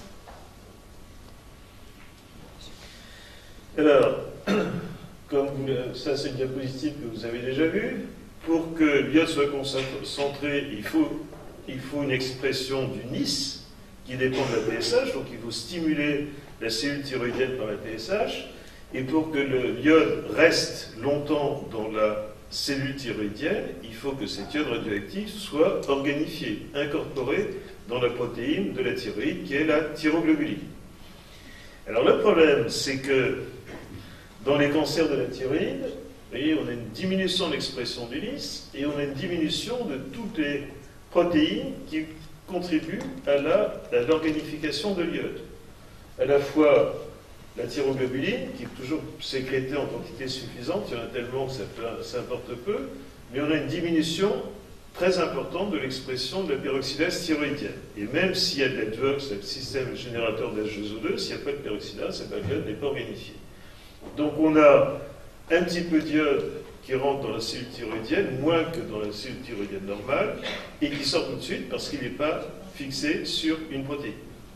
Alors, comme vous, ça c'est une diapositive que vous avez déjà vue, pour que l'iode soit concentré, il faut, il faut une expression du N I S qui dépend de la T S H, donc il faut stimuler la cellule thyroïdienne par la T S H, et pour que l'iode reste longtemps dans la cellule thyroïdienne, il faut que cet iode radioactif soit organifié, incorporé dans la protéine de la thyroïde qui est la thyroglobuline. Alors le problème, c'est que dans les cancers de la thyroïde, vous voyez, on a une diminution de l'expression du N I S et on a une diminution de toutes les protéines qui contribuent à l'organification de l'iode. À la fois la thyroglobuline, qui est toujours sécrétée en quantité suffisante, il y en a tellement que ça, peut, ça importe peu, mais on a une diminution très importante de l'expression de la peroxydase thyroïdienne. Et même s'il y a de l'Edworks, le système générateur d'H deux O deux, s'il n'y a pas de peroxydase, l'iode n'est pas organifié. Donc on a un petit peu d'iode qui rentre dans la cellule thyroïdienne, moins que dans la cellule thyroïdienne normale, et qui sort tout de suite parce qu'il n'est pas fixé sur une protéine.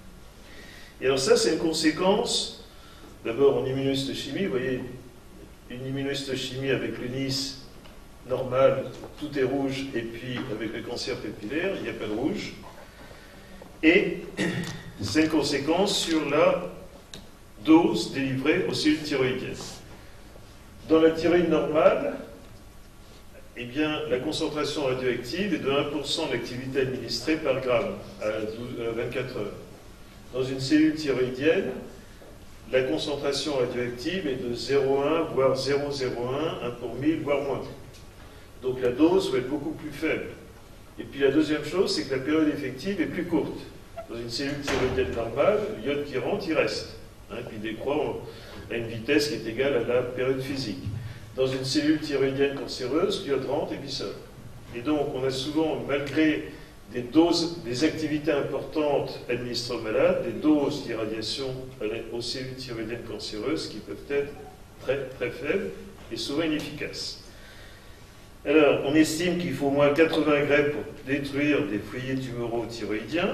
Et alors ça, c'est une conséquence, d'abord en immunohistochimie, vous voyez, une immunohistochimie avec le N I S normal, tout est rouge, et puis avec le cancer papillaire, il n'y a pas de rouge. Et c'est une conséquence sur la dose délivrée aux cellules thyroïdiennes. Dans la thyroïde normale, eh bien, la concentration radioactive est de un pour cent de l'activité administrée par gramme à vingt-quatre heures. Dans une cellule thyroïdienne, la concentration radioactive est de zéro virgule un, voire zéro virgule zéro un, un pour mille, voire moins. Donc la dose va être beaucoup plus faible. Et puis la deuxième chose, c'est que la période effective est plus courte. Dans une cellule thyroïdienne normale, l'iode qui rentre, il reste. Hein, puis il décroît à une vitesse qui est égale à la période physique. Dans une cellule thyroïdienne cancéreuse, l'iode rentre et puis sort. Et donc on a souvent, malgré des doses, des activités importantes administrées aux malades, des doses d'irradiation aux cellules thyroïdiennes cancéreuses qui peuvent être très très faibles et souvent inefficaces. Alors, on estime qu'il faut au moins quatre-vingts grammes pour détruire des foyers tumoraux thyroïdiens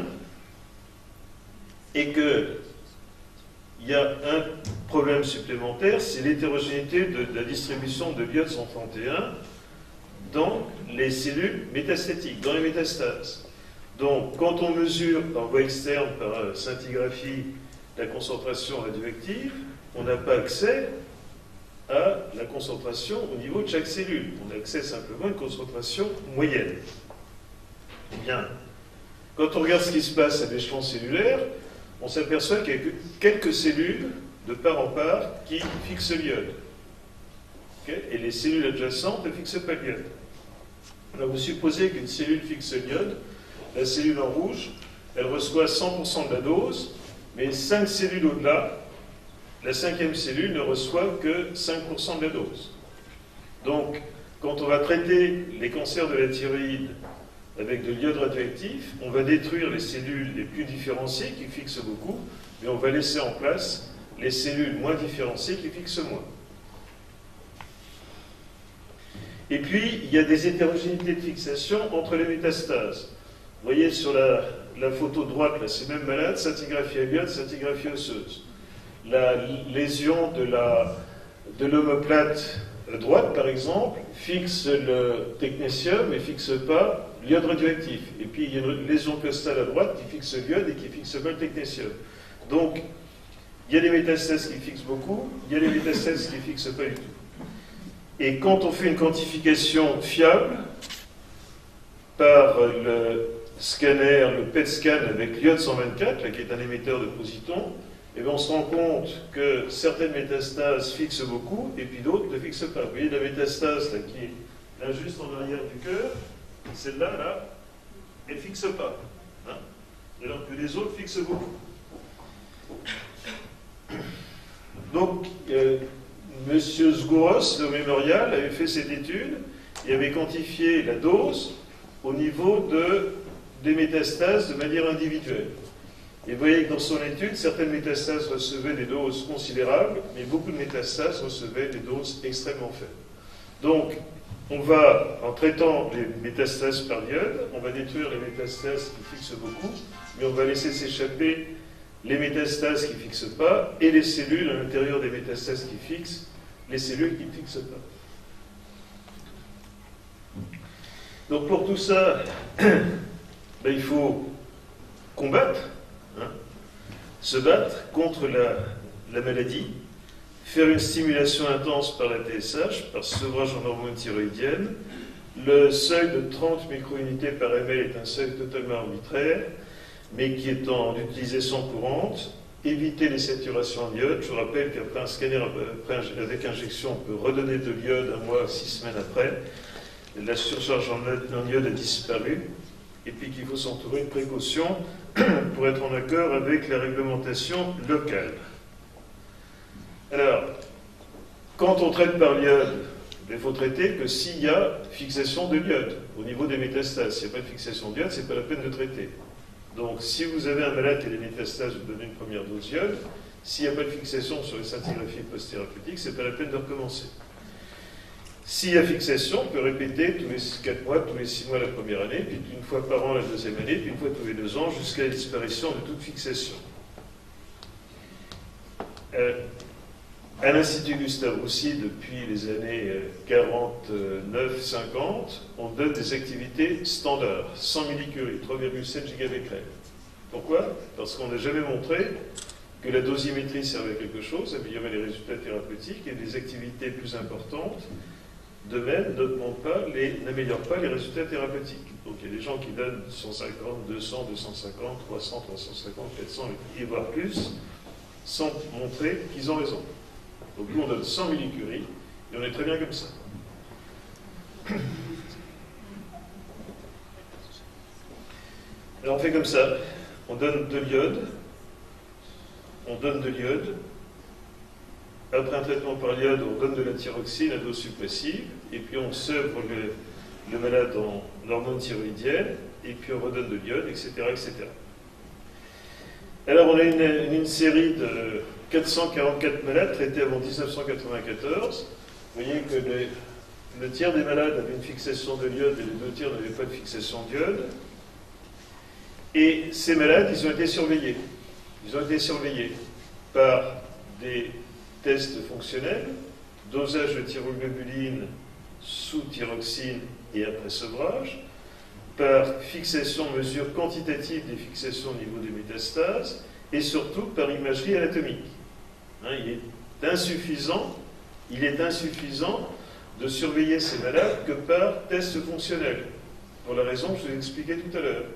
et que il y a un problème supplémentaire, c'est l'hétérogénéité de, de la distribution de l'iode cent trente et un dans les cellules métastatiques, dans les métastases. Donc, quand on mesure en voie externe par scintigraphie la concentration radioactive, on n'a pas accès à la concentration au niveau de chaque cellule. On a accès simplement à une concentration moyenne. Eh bien, quand on regarde ce qui se passe à l'échelon cellulaire, on s'aperçoit qu'il y a quelques cellules de part en part qui fixent l'iode. Okay? Et les cellules adjacentes ne fixent pas l'iode. Alors vous supposez qu'une cellule fixe l'iode, la cellule en rouge, elle reçoit cent pour cent de la dose, mais cinq cellules au-delà, la cinquième cellule ne reçoit que cinq pour cent de la dose. Donc, quand on va traiter les cancers de la thyroïde avec de l'iode radioactif, on va détruire les cellules les plus différenciées qui fixent beaucoup, mais on va laisser en place les cellules moins différenciées qui fixent moins. Et puis, il y a des hétérogénéités de fixation entre les métastases. Vous voyez sur la, la photo droite, là, c'est même malade, scintigraphie à l'iode, scintigraphie osseuse. La lésion de l'omoplate droite, par exemple, fixe le technétium et fixe pas l'iode radioactif. Et puis, il y a une lésion costale à droite qui fixe l'iode et qui fixe pas le technétium. Donc, il y a des métastases qui fixent beaucoup, il y a des métastases qui ne fixent pas du tout. Et quand on fait une quantification fiable par le scanner, le P E T scan avec l'iode cent vingt-quatre, là, qui est un émetteur de positons, et bien on se rend compte que certaines métastases fixent beaucoup, et puis d'autres ne fixent pas. Vous voyez la métastase là, qui est là juste en arrière du cœur, celle-là, là, elle ne fixe pas. Hein, alors que les autres fixent beaucoup. Donc, euh, M. Zgouros, le mémorial, avait fait cette étude et avait quantifié la dose au niveau de, des métastases de manière individuelle. Et vous voyez que dans son étude, certaines métastases recevaient des doses considérables, mais beaucoup de métastases recevaient des doses extrêmement faibles. Donc, on va, en traitant les métastases par iode, on va détruire les métastases qui fixent beaucoup, mais on va laisser s'échapper les métastases qui ne fixent pas et les cellules à l'intérieur des métastases qui fixent, les cellules qui ne fixent pas. Donc pour tout ça, ben, il faut combattre, hein, se battre contre la, la maladie, faire une stimulation intense par la T S H, par sevrage en hormones thyroïdiennes. Le seuil de trente micro-unités par ml est un seuil totalement arbitraire, mais qui est en utilisation courante. Éviter les saturations en iode. Je vous rappelle qu'après un scanner après, avec injection, on peut redonner de l'iode un mois, six semaines après. La surcharge en iode a disparu. Et puis qu'il faut s'entourer de précautions pour être en accord avec la réglementation locale. Alors, quand on traite par l'iode, il faut traiter que s'il y a fixation de l'iode au niveau des métastases. S'il n'y a pas de fixation d'iode, ce n'est pas la peine de traiter. Donc, si vous avez un malade qui a des métastases, vous donnez une première dose d'iode. S'il n'y a pas de fixation sur les scintigraphies post-thérapeutiques, ce n'est pas la peine de recommencer. S'il y a fixation, on peut répéter tous les quatre mois, tous les six mois la première année, puis une fois par an la deuxième année, puis une fois tous les deux ans, jusqu'à la disparition de toute fixation. Euh, à l'Institut Gustave Roussy, depuis les années quarante-neuf cinquante, on donne des activités standards, cent millicuries, trois virgule sept gigabecquerels. Pourquoi? Parce qu'on n'a jamais montré que la dosimétrie servait à quelque chose, améliorait les résultats thérapeutiques, et des activités plus importantes, de même, n'augmentent pas, les, n'améliorent pas les résultats thérapeutiques. Donc il y a des gens qui donnent cent cinquante, deux cents, deux cent cinquante, trois cents, trois cent cinquante, quatre cents, et voire plus, sans montrer qu'ils ont raison. Donc nous, on donne cent millicuries, et on est très bien comme ça. Alors on fait comme ça, on donne de l'iode, on donne de l'iode, après un traitement par l'iode, on donne de la thyroxine à dose suppressive, et puis on sevre le, le malade en hormones thyroïdiennes, et puis on redonne de l'iode, et cetera, et cetera. Alors on a une, une série de quatre cent quarante-quatre malades traités avant mille neuf cent quatre-vingt-quatorze. Vous voyez que les, le tiers des malades avaient une fixation de l'iode et les deux tiers n'avaient pas de fixation d'iode. Et ces malades, ils ont été surveillés. Ils ont été surveillés par des tests fonctionnels, dosage de thyroglobuline sous thyroxine et après sevrage, par fixation, mesure quantitative des fixations au niveau des métastases, et surtout par imagerie anatomique. Hein, il est insuffisant, il est insuffisant de surveiller ces malades que par test fonctionnel, pour la raison que je vous ai expliquée tout à l'heure.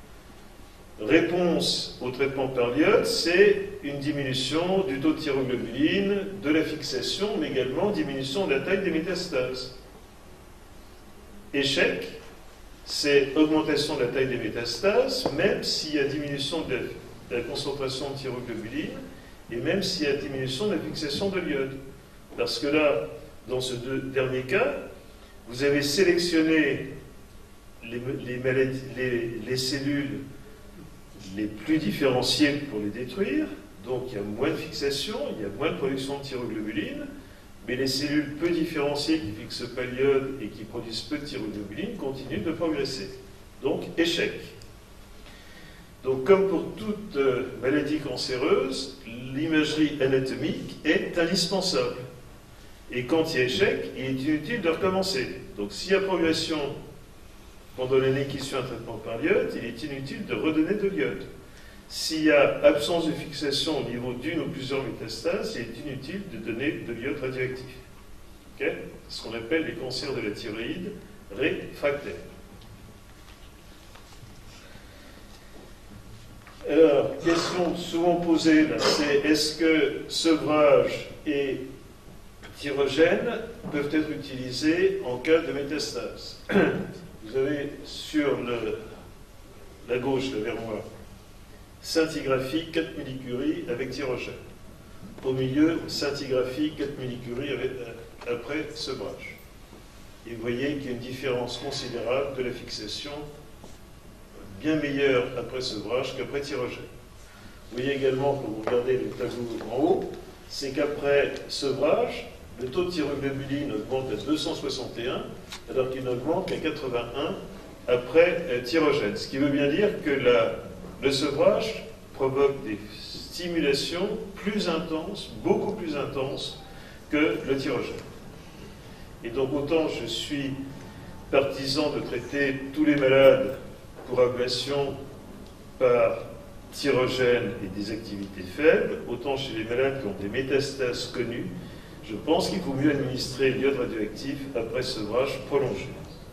Réponse au traitement par l'iode, c'est une diminution du taux de thyroglobuline, de la fixation, mais également diminution de la taille des métastases. Échec, c'est augmentation de la taille des métastases, même s'il y a diminution de la, de la concentration de thyroglobuline, et même s'il y a diminution de la fixation de l'iode. Parce que là, dans ce deux, dernier cas, vous avez sélectionné les, les, maladies, les, les cellules les plus différenciées pour les détruire, donc il y a moins de fixation, il y a moins de production de thyroglobuline, mais les cellules peu différenciées qui ne fixent pas l'iode et qui produisent peu de thyroglobuline continuent de progresser. Donc, échec. Donc, comme pour toute euh, maladie cancéreuse, l'imagerie anatomique est indispensable. Et quand il y a échec, il est inutile de recommencer. Donc, s'il y a progression pendant l'année qui suit un traitement par l'iode, il est inutile de redonner de l'iode. S'il y a absence de fixation au niveau d'une ou plusieurs métastases, il est inutile de donner de l'iode radioactif. Okay? Ce qu'on appelle les cancers de la thyroïde réfractaires. Alors, question souvent posée, là, c'est est-ce que sevrage et thyrogène peuvent être utilisés en cas de métastase? Vous avez sur le, la gauche, là, vers moi, scintigraphie quatre millicuries avec thyrogène. Au milieu, scintigraphie quatre millicuries avec, euh, après sevrage. Et vous voyez qu'il y a une différence considérable de la fixation, bien meilleure après sevrage qu'après thyrogène. Vous voyez également, quand vous regardez le tableau en haut, c'est qu'après sevrage, le taux de thyroglobuline augmente à deux cent soixante et un, alors qu'il n'augmente qu'à quatre-vingt-un après euh, thyrogène. Ce qui veut bien dire que la, le sevrage provoque des stimulations plus intenses, beaucoup plus intenses que le thyrogène. Et donc autant je suis partisan de traiter tous les malades pour ablation par thyrogène et des activités faibles, autant chez les malades qui ont des métastases connues, je pense qu'il vaut mieux administrer l'iode radioactif après sevrage prolongé.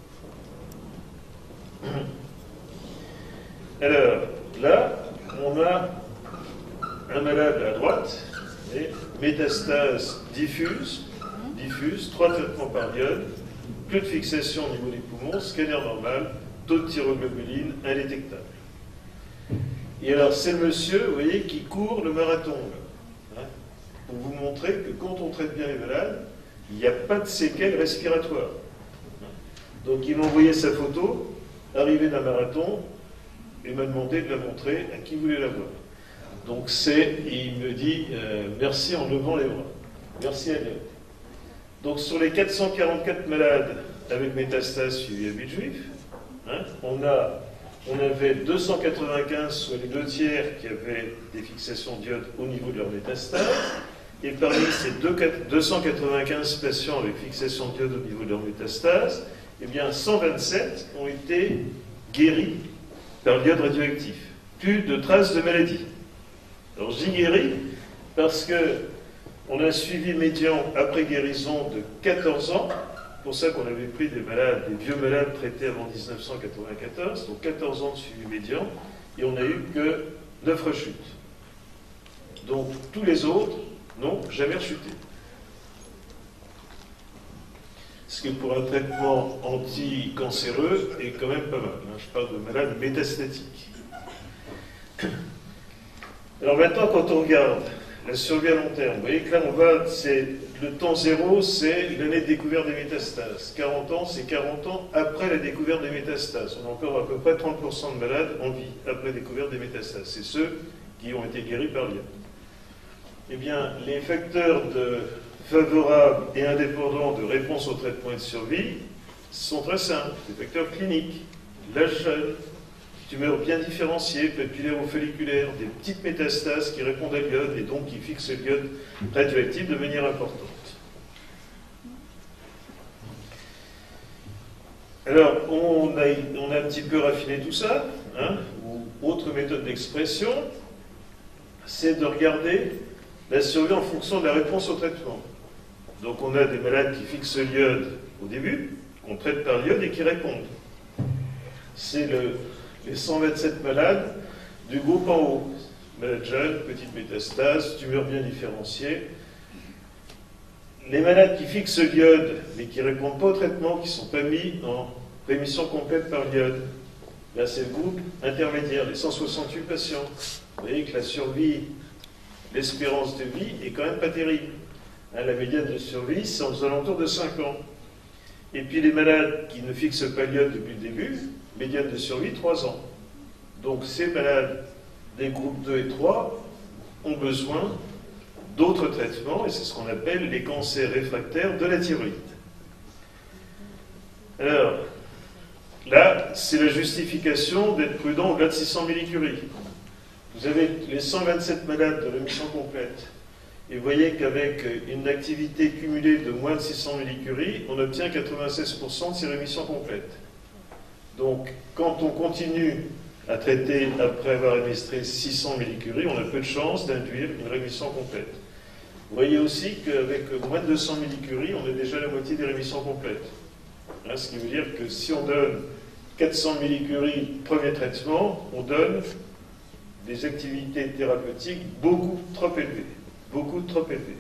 Alors, là, on a un malade à droite, et métastase diffuse, diffuse, trois traitements par iode, plus de fixation au niveau des poumons, scanner normal, taux de thyroglobuline indétectable. Et alors, c'est le monsieur, vous voyez, qui court le marathon, là, hein, pour vous montrer que quand on traite bien les malades, il n'y a pas de séquelles respiratoires. Donc, il m'a envoyé sa photo, arrivé d'un marathon, et m'a demandé de la montrer à qui voulait la voir. Donc, c'est, il me dit, euh, merci en levant les bras. Merci à Dieu. Donc, sur les quatre cent quarante-quatre malades avec métastase suivis à Villejuif, hein, on, a, on avait deux cent quatre-vingt-quinze, soit les deux tiers, qui avaient des fixations d'iode au niveau de leur métastase. Et parmi ces deux cent quatre-vingt-quinze patients avec fixation d'iode au niveau de leur métastase, eh bien, cent vingt-sept ont été guéris par l'iode radioactif. Plus de traces de maladie. Alors, j'y guéris parce que on a un suivi médian après guérison de quatorze ans. C'est pour ça qu'on avait pris des malades, des vieux malades traités avant mille neuf cent quatre-vingt-quatorze, donc quatorze ans de suivi médian, et on n'a eu que neuf rechutes. Donc tous les autres n'ont jamais rechuté. Ce qui pour un traitement anticancéreux est quand même pas mal. Je parle de malades métastatiques. Alors maintenant, quand on regarde la survie à long terme, vous voyez que là, on va, c'est le temps zéro, c'est l'année de découverte des métastases. quarante ans, c'est quarante ans après la découverte des métastases. On a encore à peu près trente pour cent de malades en vie après la découverte des métastases. C'est ceux qui ont été guéris par l'iode. Eh bien, les facteurs de favorables et indépendants de réponse au traitement et de survie sont très simples. Des facteurs cliniques, l'âge jeune, tumeurs bien différenciées, papulaires ou folliculaires, des petites métastases qui répondent à l'iode et donc qui fixent l'iode radioactif de manière importante. Alors, on a, on a un petit peu raffiné tout ça, hein, ou autre méthode d'expression, c'est de regarder la survie en fonction de la réponse au traitement. Donc, on a des malades qui fixent l'iode au début, qu'on traite par l'iode et qui répondent. C'est le les cent vingt-sept malades du groupe en haut. Malades jeunes, petites métastases, tumeurs bien différenciées. Les malades qui fixent l'iode, mais qui ne répondent pas au traitement, qui ne sont pas mis en rémission complète par l'iode, là c'est le groupe intermédiaire, les cent soixante-huit patients. Vous voyez que la survie, l'espérance de vie est quand même pas terrible. Hein, la médiane de survie, c'est aux alentours de cinq ans. Et puis les malades qui ne fixent pas l'iode depuis le début, médiane de survie, trois ans. Donc ces malades des groupes deux et trois ont besoin d'autres traitements, et c'est ce qu'on appelle les cancers réfractaires de la thyroïde. Alors, là, c'est la justification d'être prudent au-delà de six cents millicuries. Vous avez les cent vingt-sept malades de rémission complète, et vous voyez qu'avec une activité cumulée de moins de six cents millicuries, on obtient quatre-vingt-seize pour cent de ces rémissions complètes. Donc, quand on continue à traiter après avoir administré six cents millicuries, on a peu de chances d'induire une rémission complète. Vous voyez aussi qu'avec moins de deux cents millicuries, on a déjà la moitié des rémissions complètes. Hein, ce qui veut dire que si on donne quatre cents millicuries premier traitement, on donne des activités thérapeutiques beaucoup trop élevées. Beaucoup trop élevées.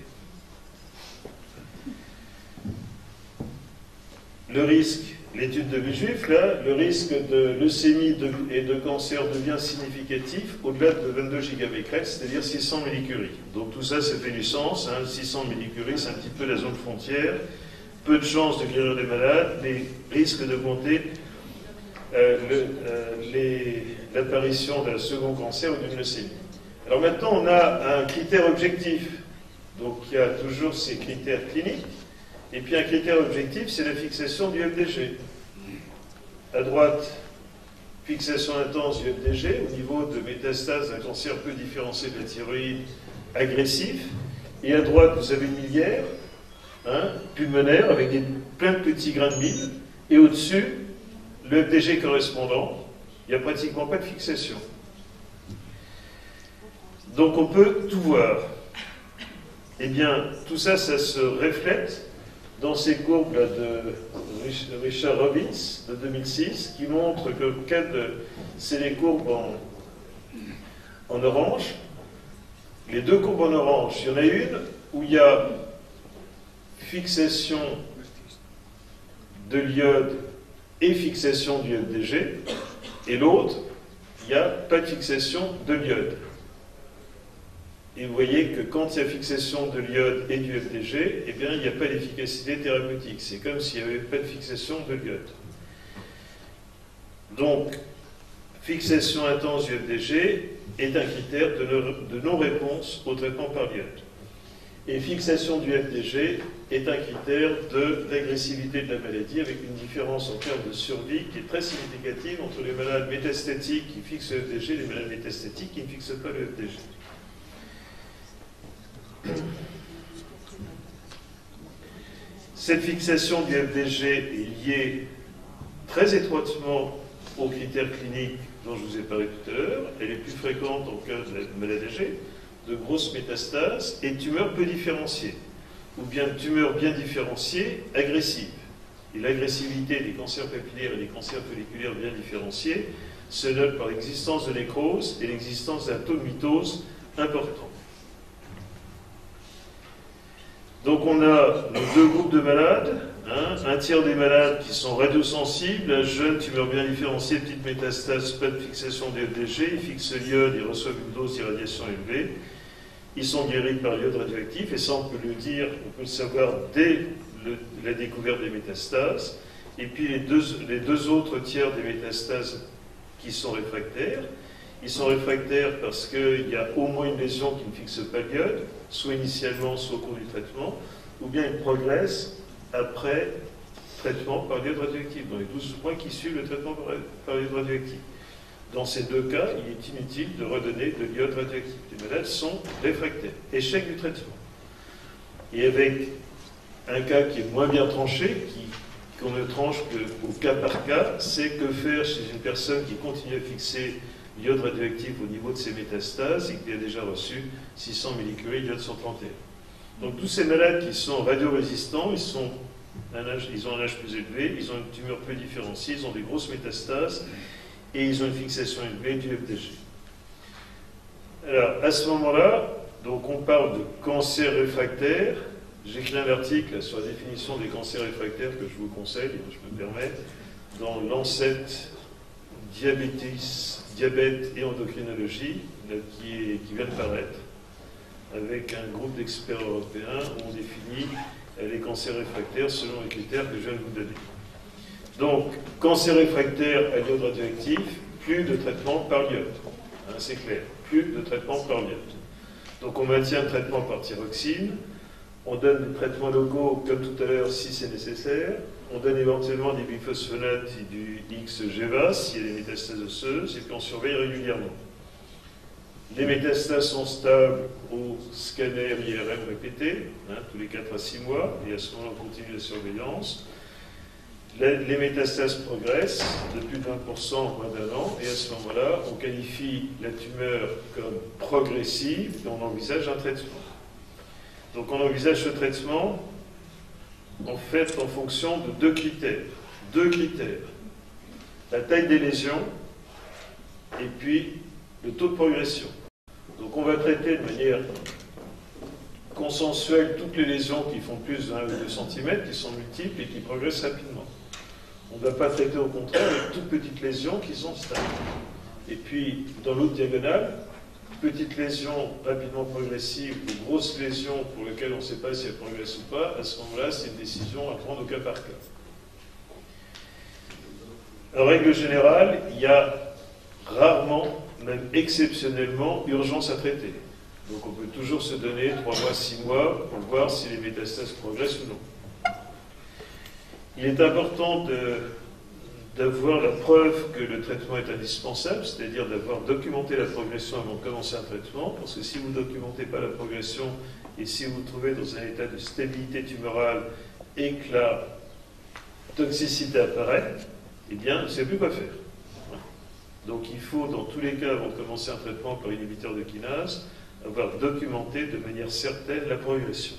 Le risque, l'étude de Villejuif, là, le risque de leucémie de, et de cancer devient significatif au-delà de vingt-deux gigabecquerels, c'est-à-dire six cents millicuries. Donc tout ça, ça fait du sens. Hein, six cents millicuries, c'est un petit peu la zone frontière. Peu de chances de guérir des malades, mais risque d'augmenter euh, euh, l'apparition d'un second cancer ou d'une leucémie. Alors maintenant, on a un critère objectif. Donc il y a toujours ces critères cliniques. Et puis un critère objectif, c'est la fixation du F D G. À droite, fixation intense du F D G au niveau de métastase d'un cancer peu différencié de la thyroïde agressif. Et à droite, vous avez une miliaire hein, pulmonaire avec des, plein de petits grains de bile. Et au-dessus, le F D G correspondant. Il n'y a pratiquement pas de fixation. Donc on peut tout voir. Eh bien, tout ça, ça se reflète dans ces courbes là, de Richard Robbins de deux mille six, qui montrent que c'est les courbes en, en orange. Les deux courbes en orange, il y en a une où il y a fixation de l'iode et fixation du F D G, et l'autre, il n'y a pas de fixation de l'iode. Et vous voyez que quand il y a fixation de l'iode et du F D G, eh bien, il n'y a pas d'efficacité thérapeutique. C'est comme s'il n'y avait pas de fixation de l'iode. Donc, fixation intense du F D G est un critère de non-réponse au traitement par l'iode. Et fixation du F D G est un critère d'agressivité de, de la maladie, avec une différence en termes de survie qui est très significative entre les malades métastatiques qui fixent le F D G et les malades métastatiques qui ne fixent pas le F D G. Cette fixation du F D G est liée très étroitement aux critères cliniques dont je vous ai parlé tout à l'heure. Elle est plus fréquente en cas de maladie G, de grosses métastases et tumeurs peu différenciées, ou bien tumeurs bien différenciées, agressives. Et l'agressivité des cancers papillaires et des cancers folliculaires bien différenciés se note par l'existence de nécrose et l'existence d'un taux de mitose important. Donc on a nos deux groupes de malades, hein, un tiers des malades qui sont radiosensibles, un jeune, tumeur bien différenciée, petite métastase, pas de fixation des F D G, ils fixent l'iode, ils reçoivent une dose d'irradiation élevée, ils sont guéris par l'iode radioactif, et ça on peut le dire, on peut le savoir dès le, la découverte des métastases, et puis les deux, les deux autres tiers des métastases qui sont réfractaires, ils sont réfractaires parce qu'il y a au moins une lésion qui ne fixe pas l'iode, soit initialement, soit au cours du traitement, ou bien ils progressent après traitement par l'iode radioactif, dans les douze mois qui suivent le traitement par l'iode radioactif. Dans ces deux cas, il est inutile de redonner de l'iode radioactif. Les malades sont réfractaires. Échec du traitement. Et avec un cas qui est moins bien tranché, qu'on ne tranche qu'au cas par cas, c'est que faire chez une personne qui continue à fixer l'iode radioactif au niveau de ses métastases et qui a déjà reçu six cents millicuries d'iode cent trente et un. Donc tous ces malades qui sont radiorésistants, ils, sont un âge, ils ont un âge plus élevé, ils ont une tumeur peu différenciée, ils ont des grosses métastases et ils ont une fixation élevée du F D G. Alors à ce moment-là, donc on parle de cancer réfractaire. J'ai écrit un article sur la définition des cancers réfractaires que je vous conseille, je me permets, dans Lancet Diabetes, Diabète et endocrinologie, là, qui, est, qui vient de paraître, avec un groupe d'experts européens où on définit euh, les cancers réfractaires selon les critères que je viens de vous donner. Donc, cancer réfractaire à l'iode radioactif, plus de traitement par l'iode. Hein, c'est clair, plus de traitement par l'iode. Donc, on maintient le traitement par thyroxine, on donne des traitements locaux, comme tout à l'heure, si c'est nécessaire. On donne éventuellement des biphosphonates et du X G V A s'il y a des métastases osseuses, et puis on surveille régulièrement. Les métastases sont stables au scanner I R M répété, hein, tous les quatre à six mois, et à ce moment-là, on continue la surveillance. Les, les métastases progressent de plus de vingt pour cent en moins d'un an, et à ce moment-là, on qualifie la tumeur comme progressive, et on envisage un traitement. Donc on envisage ce traitement en fait en fonction de deux critères. Deux critères. La taille des lésions et puis le taux de progression. Donc on va traiter de manière consensuelle toutes les lésions qui font plus d'un ou deux centimètres, qui sont multiples et qui progressent rapidement. On ne va pas traiter au contraire les toutes petites lésions qui sont stables. Et puis, dans l'autre diagonale, petite lésion rapidement progressive ou grosse lésion pour laquelle on ne sait pas si elle progresse ou pas, à ce moment-là, c'est une décision à prendre au cas par cas. En règle générale, il y a rarement, même exceptionnellement, urgence à traiter. Donc on peut toujours se donner trois mois, six mois pour voir si les métastases progressent ou non. Il est important de, d'avoir la preuve que le traitement est indispensable, c'est-à-dire d'avoir documenté la progression avant de commencer un traitement, parce que si vous ne documentez pas la progression et si vous vous trouvez dans un état de stabilité tumorale et que la toxicité apparaît, eh bien, on ne sait plus quoi faire. Donc il faut, dans tous les cas, avant de commencer un traitement par inhibiteur de kinase, avoir documenté de manière certaine la progression.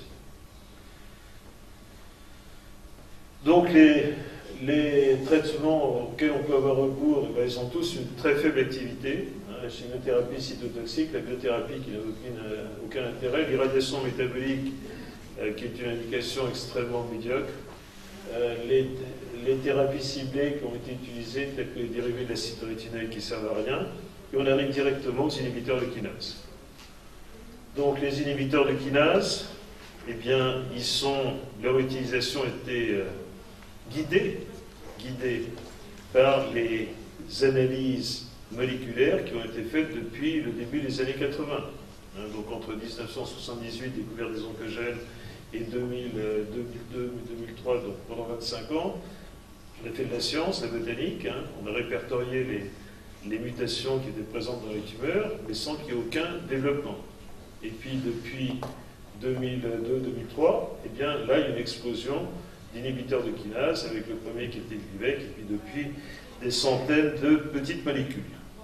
Donc les, les traitements auxquels on peut avoir recours, eh bien, ils ont tous une très faible activité. Hein, la chimiothérapie cytotoxique, la biothérapie qui n'a aucun, euh, aucun intérêt, l'irradiation métabolique euh, qui est une indication extrêmement médiocre, euh, les, les thérapies ciblées qui ont été utilisées, telles que les dérivés de la cytorétinoïde qui ne servent à rien, et on arrive directement aux inhibiteurs de kinase. Donc les inhibiteurs de kinase, eh bien, ils sont, leur utilisation a été euh, guidée, guidée par les analyses moléculaires qui ont été faites depuis le début des années quatre-vingts. Hein, donc entre mille neuf cent soixante-dix-huit, découverte des oncogènes, et deux mille, euh, deux mille deux, deux mille trois, donc pendant vingt-cinq ans, on a fait de la science, la botanique, hein, on a répertorié les, les mutations qui étaient présentes dans les tumeurs, mais sans qu'il y ait aucun développement. Et puis depuis deux mille deux deux mille trois, eh bien là il y a une explosion d'inhibiteurs de kinase, avec le premier qui était Glivec, et puis depuis des centaines de petites molécules.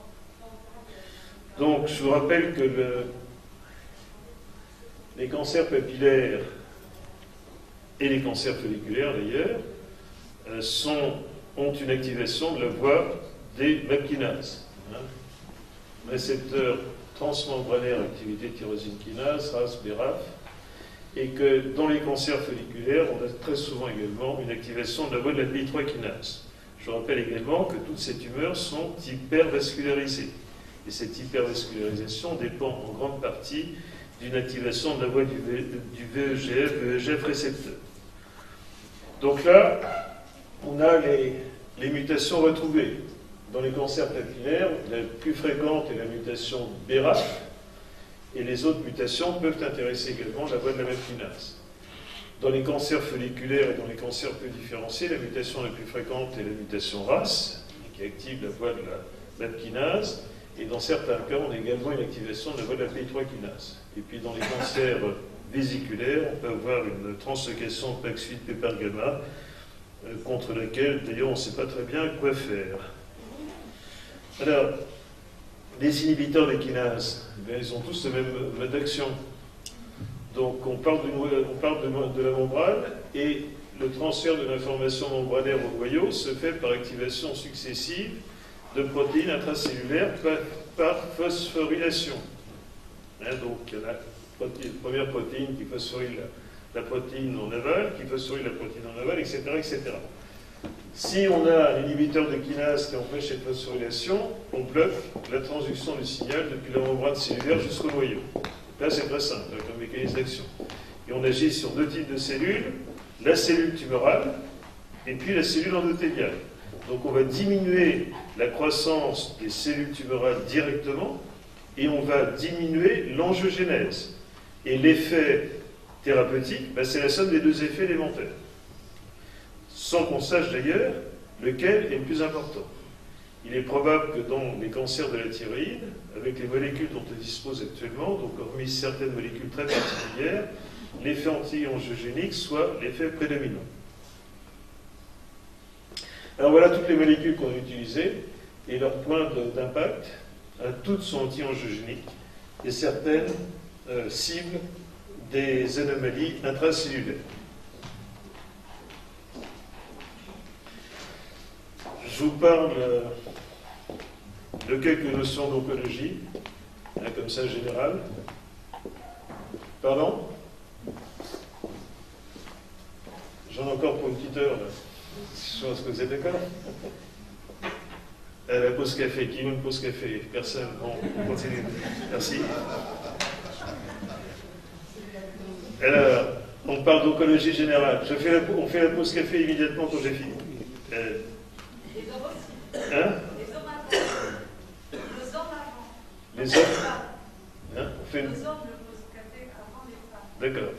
Donc je vous rappelle que le, les cancers papillaires et les cancers folliculaires d'ailleurs euh, sont, ont une activation de la voie des M A P kinases. Hein, récepteur transmembranaire activité tyrosine kinase, R A S, B R A F, et que dans les cancers folliculaires, on a très souvent également une activation de la voie de la P I trois kinase. Je rappelle également que toutes ces tumeurs sont hypervascularisées. Et cette hypervascularisation dépend en grande partie d'une activation de la voie du, v, du V E G F, V E G F récepteur. Donc là, on a les, les mutations retrouvées. Dans les cancers papillaires, la plus fréquente est la mutation B R A F, et les autres mutations peuvent intéresser également la voie de la M A P kinase. Dans les cancers folliculaires et dans les cancers peu différenciés, la mutation la plus fréquente est la mutation R A S, qui active la voie de la M A P kinase, et dans certains cas, on a également une activation de la voie de la P I trois kinase. Et puis dans les cancers vésiculaires, on peut avoir une translocation P A X huit P P A R gamma, euh, contre laquelle, d'ailleurs, on ne sait pas très bien quoi faire. Alors, les inhibiteurs des kinases, eh ils ont tous le même mode d'action. Donc, on parle, de, on parle de, de la membrane, et le transfert de l'information membranaire au noyau se fait par activation successive de protéines intracellulaires par, par phosphorylation. Hein, donc, il y a la, protéine, la première protéine qui phosphoryle la, la protéine en aval, qui phosphoryle la protéine en aval, et cetera, et cetera. Si on a un inhibiteur de kinase qui empêche cette phosphorylation, on bloque la transduction du signal depuis la membrane cellulaire jusqu'au noyau. Là, c'est très simple comme mécanisme d'action. Et on agit sur deux types de cellules, la cellule tumorale et puis la cellule endothéliale. Donc on va diminuer la croissance des cellules tumorales directement et on va diminuer l'angiogénèse. Et l'effet thérapeutique, ben, c'est la somme des deux effets élémentaires. Sans qu'on sache d'ailleurs lequel est le plus important. Il est probable que dans les cancers de la thyroïde, avec les molécules dont on dispose actuellement, donc hormis certaines molécules très particulières, l'effet anti-angiogénique soit l'effet prédominant. Alors voilà toutes les molécules qu'on a utilisées et leur point d'impact. Toutes sont anti-angiogéniques et certaines euh, ciblent des anomalies intracellulaires. Je vous parle de quelques notions d'oncologie, hein, comme ça général. Pardon? J'en ai encore pour une petite heure, là. Je pense que vous êtes d'accord? Euh, la pause café. Qui veut une pause café? Personne? Bon, on continue. Merci. Alors, on parle d'oncologie générale. Je fais la, on fait la pause café immédiatement quand j'ai fini. Euh, hein? Les hommes? Hein? On fait une... D'accord.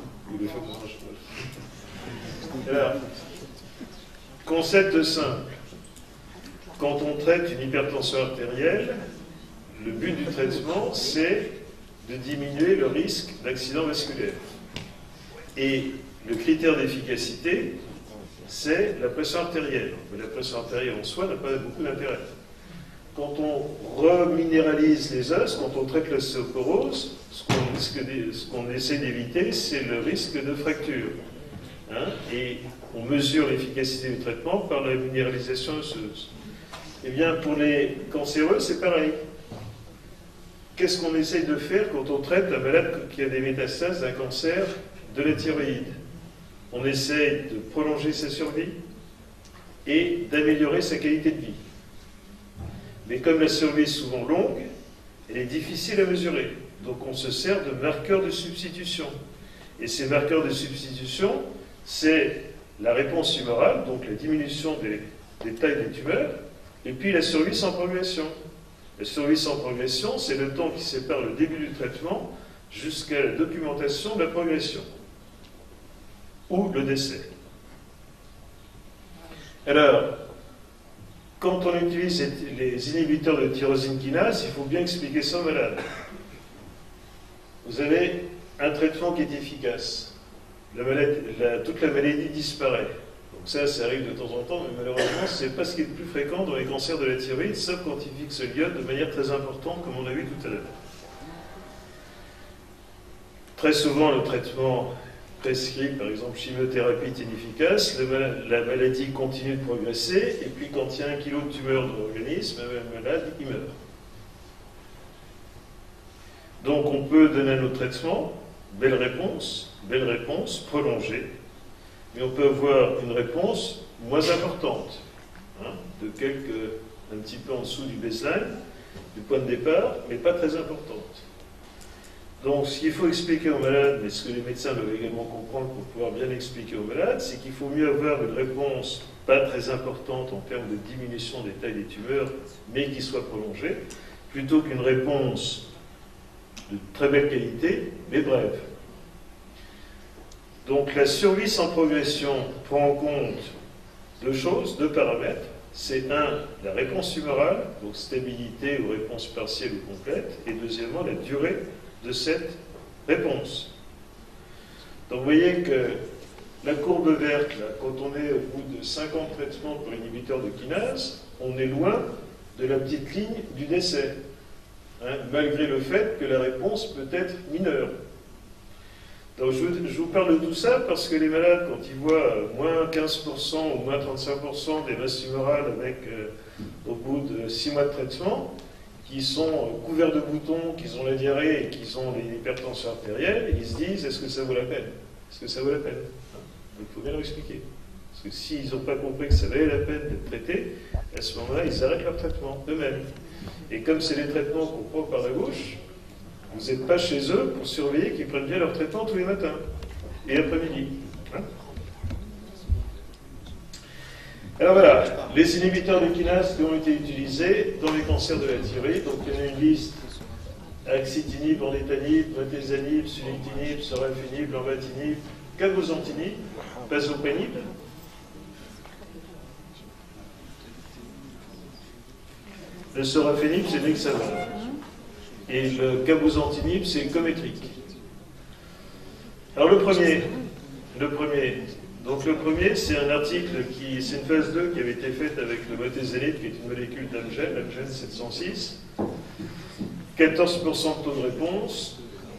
Alors, concept simple. Quand on traite une hypertension artérielle, le but du traitement, c'est de diminuer le risque d'accident vasculaire. Et le critère d'efficacité, c'est la pression artérielle. Mais la pression artérielle en soi n'a pas beaucoup d'intérêt. Quand on reminéralise les os, quand on traite l'ostéoporose, ce qu'on qu'on essaie d'éviter, c'est le risque de fracture. Hein, et on mesure l'efficacité du traitement par la minéralisation osseuse. Eh bien, pour les cancéreux, c'est pareil. Qu'est-ce qu'on essaye de faire quand on traite un malade qui a des métastases d'un cancer de la thyroïde? On essaye de prolonger sa survie et d'améliorer sa qualité de vie. Mais comme la survie est souvent longue, elle est difficile à mesurer. Donc on se sert de marqueurs de substitution. Et ces marqueurs de substitution, c'est la réponse tumorale, donc la diminution des, des tailles des tumeurs, et puis la survie sans progression. La survie sans progression, c'est le temps qui sépare le début du traitement jusqu'à la documentation de la progression, ou le décès. Alors, quand on utilise les inhibiteurs de tyrosine kinase, il faut bien expliquer ça aux malades. Vous avez un traitement qui est efficace. La maladie, la, toute la maladie disparaît. Donc ça, ça arrive de temps en temps, mais malheureusement, ce n'est pas ce qui est le plus fréquent dans les cancers de la thyroïde, sauf quand ils fixent l'iode de manière très importante, comme on a vu tout à l'heure. Très souvent, le traitement prescrit, par exemple, chimiothérapie est inefficace, la maladie continue de progresser, et puis quand il y a un kilo de tumeur dans l'organisme, le malade, il meurt. Donc on peut donner un autre traitement, belle réponse, belle réponse, prolongée, mais on peut avoir une réponse moins importante, hein, de quelques, un petit peu en dessous du baseline, du point de départ, mais pas très importante. Donc, ce qu'il faut expliquer aux malades, mais ce que les médecins doivent également comprendre pour pouvoir bien expliquer aux malades, c'est qu'il faut mieux avoir une réponse pas très importante en termes de diminution des tailles des tumeurs, mais qui soit prolongée, plutôt qu'une réponse de très belle qualité, mais brève. Donc, la survie sans progression prend en compte deux choses, deux paramètres. C'est un, la réponse tumorale, donc stabilité ou réponse partielle ou complète, et deuxièmement, la durée de cette réponse. Donc vous voyez que la courbe verte, là, quand on est au bout de cinquante traitements pour inhibiteur de kinase, on est loin de la petite ligne du décès, hein, malgré le fait que la réponse peut être mineure. Donc je vous, je vous parle de tout ça parce que les malades, quand ils voient moins quinze pour cent ou moins trente-cinq pour cent des masses tumorales avec, euh, au bout de six mois de traitement, qui sont couverts de boutons, qui ont la diarrhée et qui ont l'hypertension artérielle, ils se disent, est-ce que ça vaut la peine? Est-ce que ça vaut la peine? Il faut bien leur expliquer. Parce que s'ils n'ont pas compris que ça valait la peine d'être traités, à ce moment-là, ils arrêtent leur traitement eux-mêmes. Et comme c'est les traitements qu'on prend par la bouche, vous n'êtes pas chez eux pour surveiller qu'ils prennent bien leur traitement tous les matins et après-midi. Hein? Alors voilà, les inhibiteurs de kinase qui ont été utilisés dans les cancers de la thyroïde. Donc il y en a une liste: axitinib, ornitinib, bortezanib, sunitinib, sorafenib, lenvatinib, cabozantinib, pazopanib. Le sorafenib, c'est l'hexavalent. Et le cabozantinib, c'est le cométrique. Alors le premier, le premier, donc le premier, c'est un article qui, c'est une phase deux qui avait été faite avec le bortezanib, qui est une molécule d'Amgen, Amgen sept cent six. quatorze pour cent de taux de réponse.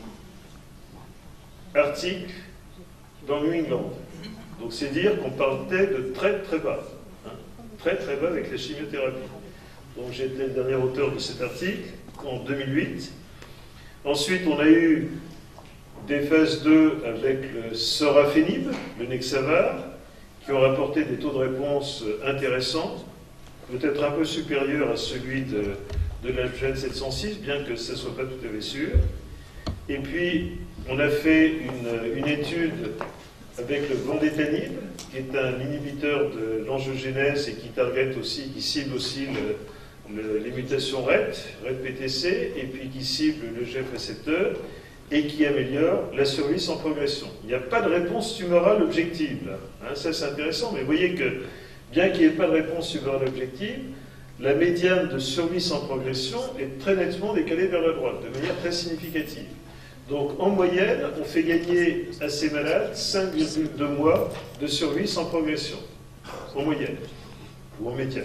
Article dans New England. Donc c'est dire qu'on partait de très très bas. Hein, très très bas avec la chimiothérapie. Donc j'étais le dernier auteur de cet article en deux mille huit. Ensuite, on a eu des phases deux avec le sorafenib, le Nexavar, qui ont rapporté des taux de réponse intéressants, peut-être un peu supérieurs à celui de, de l'Algène sept cent six, bien que ce ne soit pas tout à fait sûr. Et puis, on a fait une, une étude avec le vendétanib, qui est un inhibiteur de l'angiogénèse et qui target aussi, qui cible aussi le, le, les mutations R E T, R E T P T C, et puis qui cible le G F récepteur, et qui améliore la survie sans progression. Il n'y a pas de réponse tumorale objective, là. Hein, ça c'est intéressant, mais vous voyez que, bien qu'il n'y ait pas de réponse tumorale objective, la médiane de survie sans progression est très nettement décalée vers la droite, de manière très significative. Donc, en moyenne, on fait gagner à ces malades cinq virgule deux mois de survie sans progression, en moyenne, ou en médiane.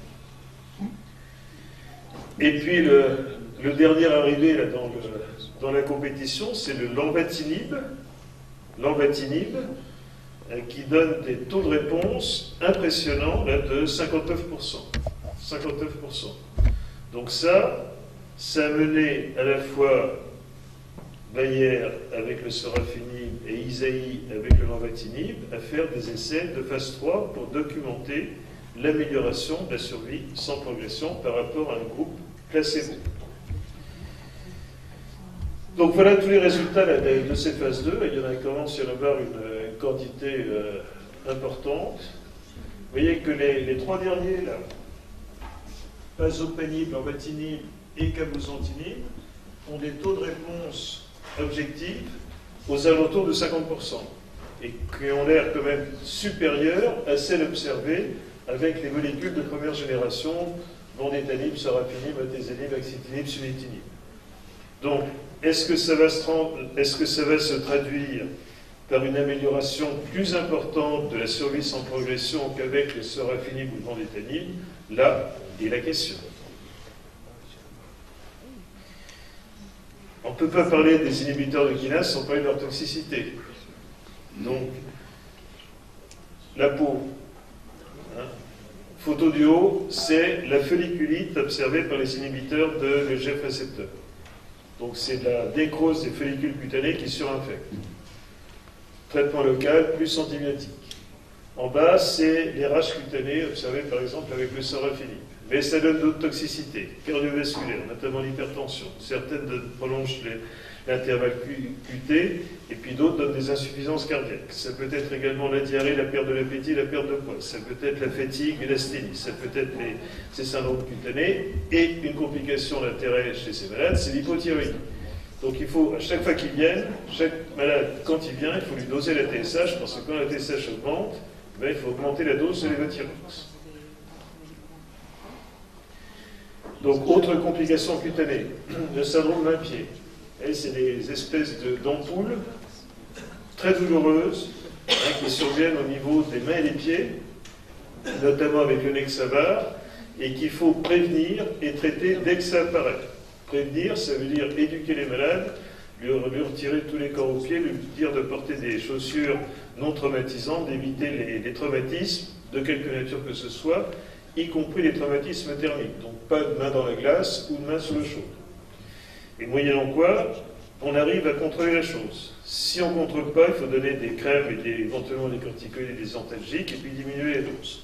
Et puis, le, le dernier arrivé là, dans, le, dans la compétition, c'est le lenvatinib, lenvatinib, qui donne des taux de réponse impressionnants là, de cinquante-neuf pour cent. cinquante-neuf pour cent. Donc ça, ça a mené à la fois Bayer avec le sorafenib et Isaïe avec le lenvatinib à faire des essais de phase trois pour documenter l'amélioration de la survie sans progression par rapport à un groupe placebo. Donc voilà tous les résultats là, de, de cette phase deux. Il y en a commence à y en avoir une, une quantité euh, importante. Vous voyez que les, les trois derniers, là, pazopanib, lenvatinib et cabozantinib, ont des taux de réponse objectifs aux alentours de cinquante pour cent et qui ont l'air quand même supérieurs à celles observées avec les molécules de première génération, vendétanib, sorafenib, atezenib, axitinib, sunitinib. Donc, est-ce que ça va se, est-ce que ça va se traduire par une amélioration plus importante de la survie sans progression qu'avec le sorafenib ou le vendétanib? Là est la question. On ne peut pas parler des inhibiteurs de kinase sans parler de leur toxicité. Donc, la peau. Hein. Photo du haut, c'est la folliculite observée par les inhibiteurs de G F récepteur. Donc, c'est la nécrose des follicules cutanées qui surinfectent. Traitement local plus antibiotique. En bas, c'est les rages cutanées observées par exemple avec le sorafenib. Mais ça donne d'autres toxicités, cardiovasculaires, notamment l'hypertension. Certaines prolongent l'intervalle Q T, et puis d'autres donnent des insuffisances cardiaques. Ça peut être également la diarrhée, la perte de l'appétit, la perte de poids. Ça peut être la fatigue et l'asthénie. Ça peut être les, ces syndromes cutanés. Et une complication d'intérêt chez ces malades, c'est l'hypothyroïdie. Donc il faut, à chaque fois qu'ils viennent, chaque malade, quand il vient, il faut lui doser la T S H, parce que quand la T S H augmente, ben, il faut augmenter la dose de l'évothyrox. Donc, autre complication cutanée, le syndrome d'un pied. C'est des espèces d'ampoules très douloureuses hein, qui surviennent au niveau des mains et des pieds, notamment avec le Nexavar, et qu'il faut prévenir et traiter dès que ça apparaît. Prévenir, ça veut dire éduquer les malades, lui, lui retirer tous les corps aux pieds, lui dire de porter des chaussures non traumatisantes, d'éviter les, les traumatismes de quelque nature que ce soit, y compris les traumatismes thermiques. Donc pas de main dans la glace ou de main sous le chaud. Et moyennant quoi, on arrive à contrôler la chose. Si on ne contrôle pas, il faut donner des crèmes et des, éventuellement des corticoïdes et des antalgiques et puis diminuer les doses.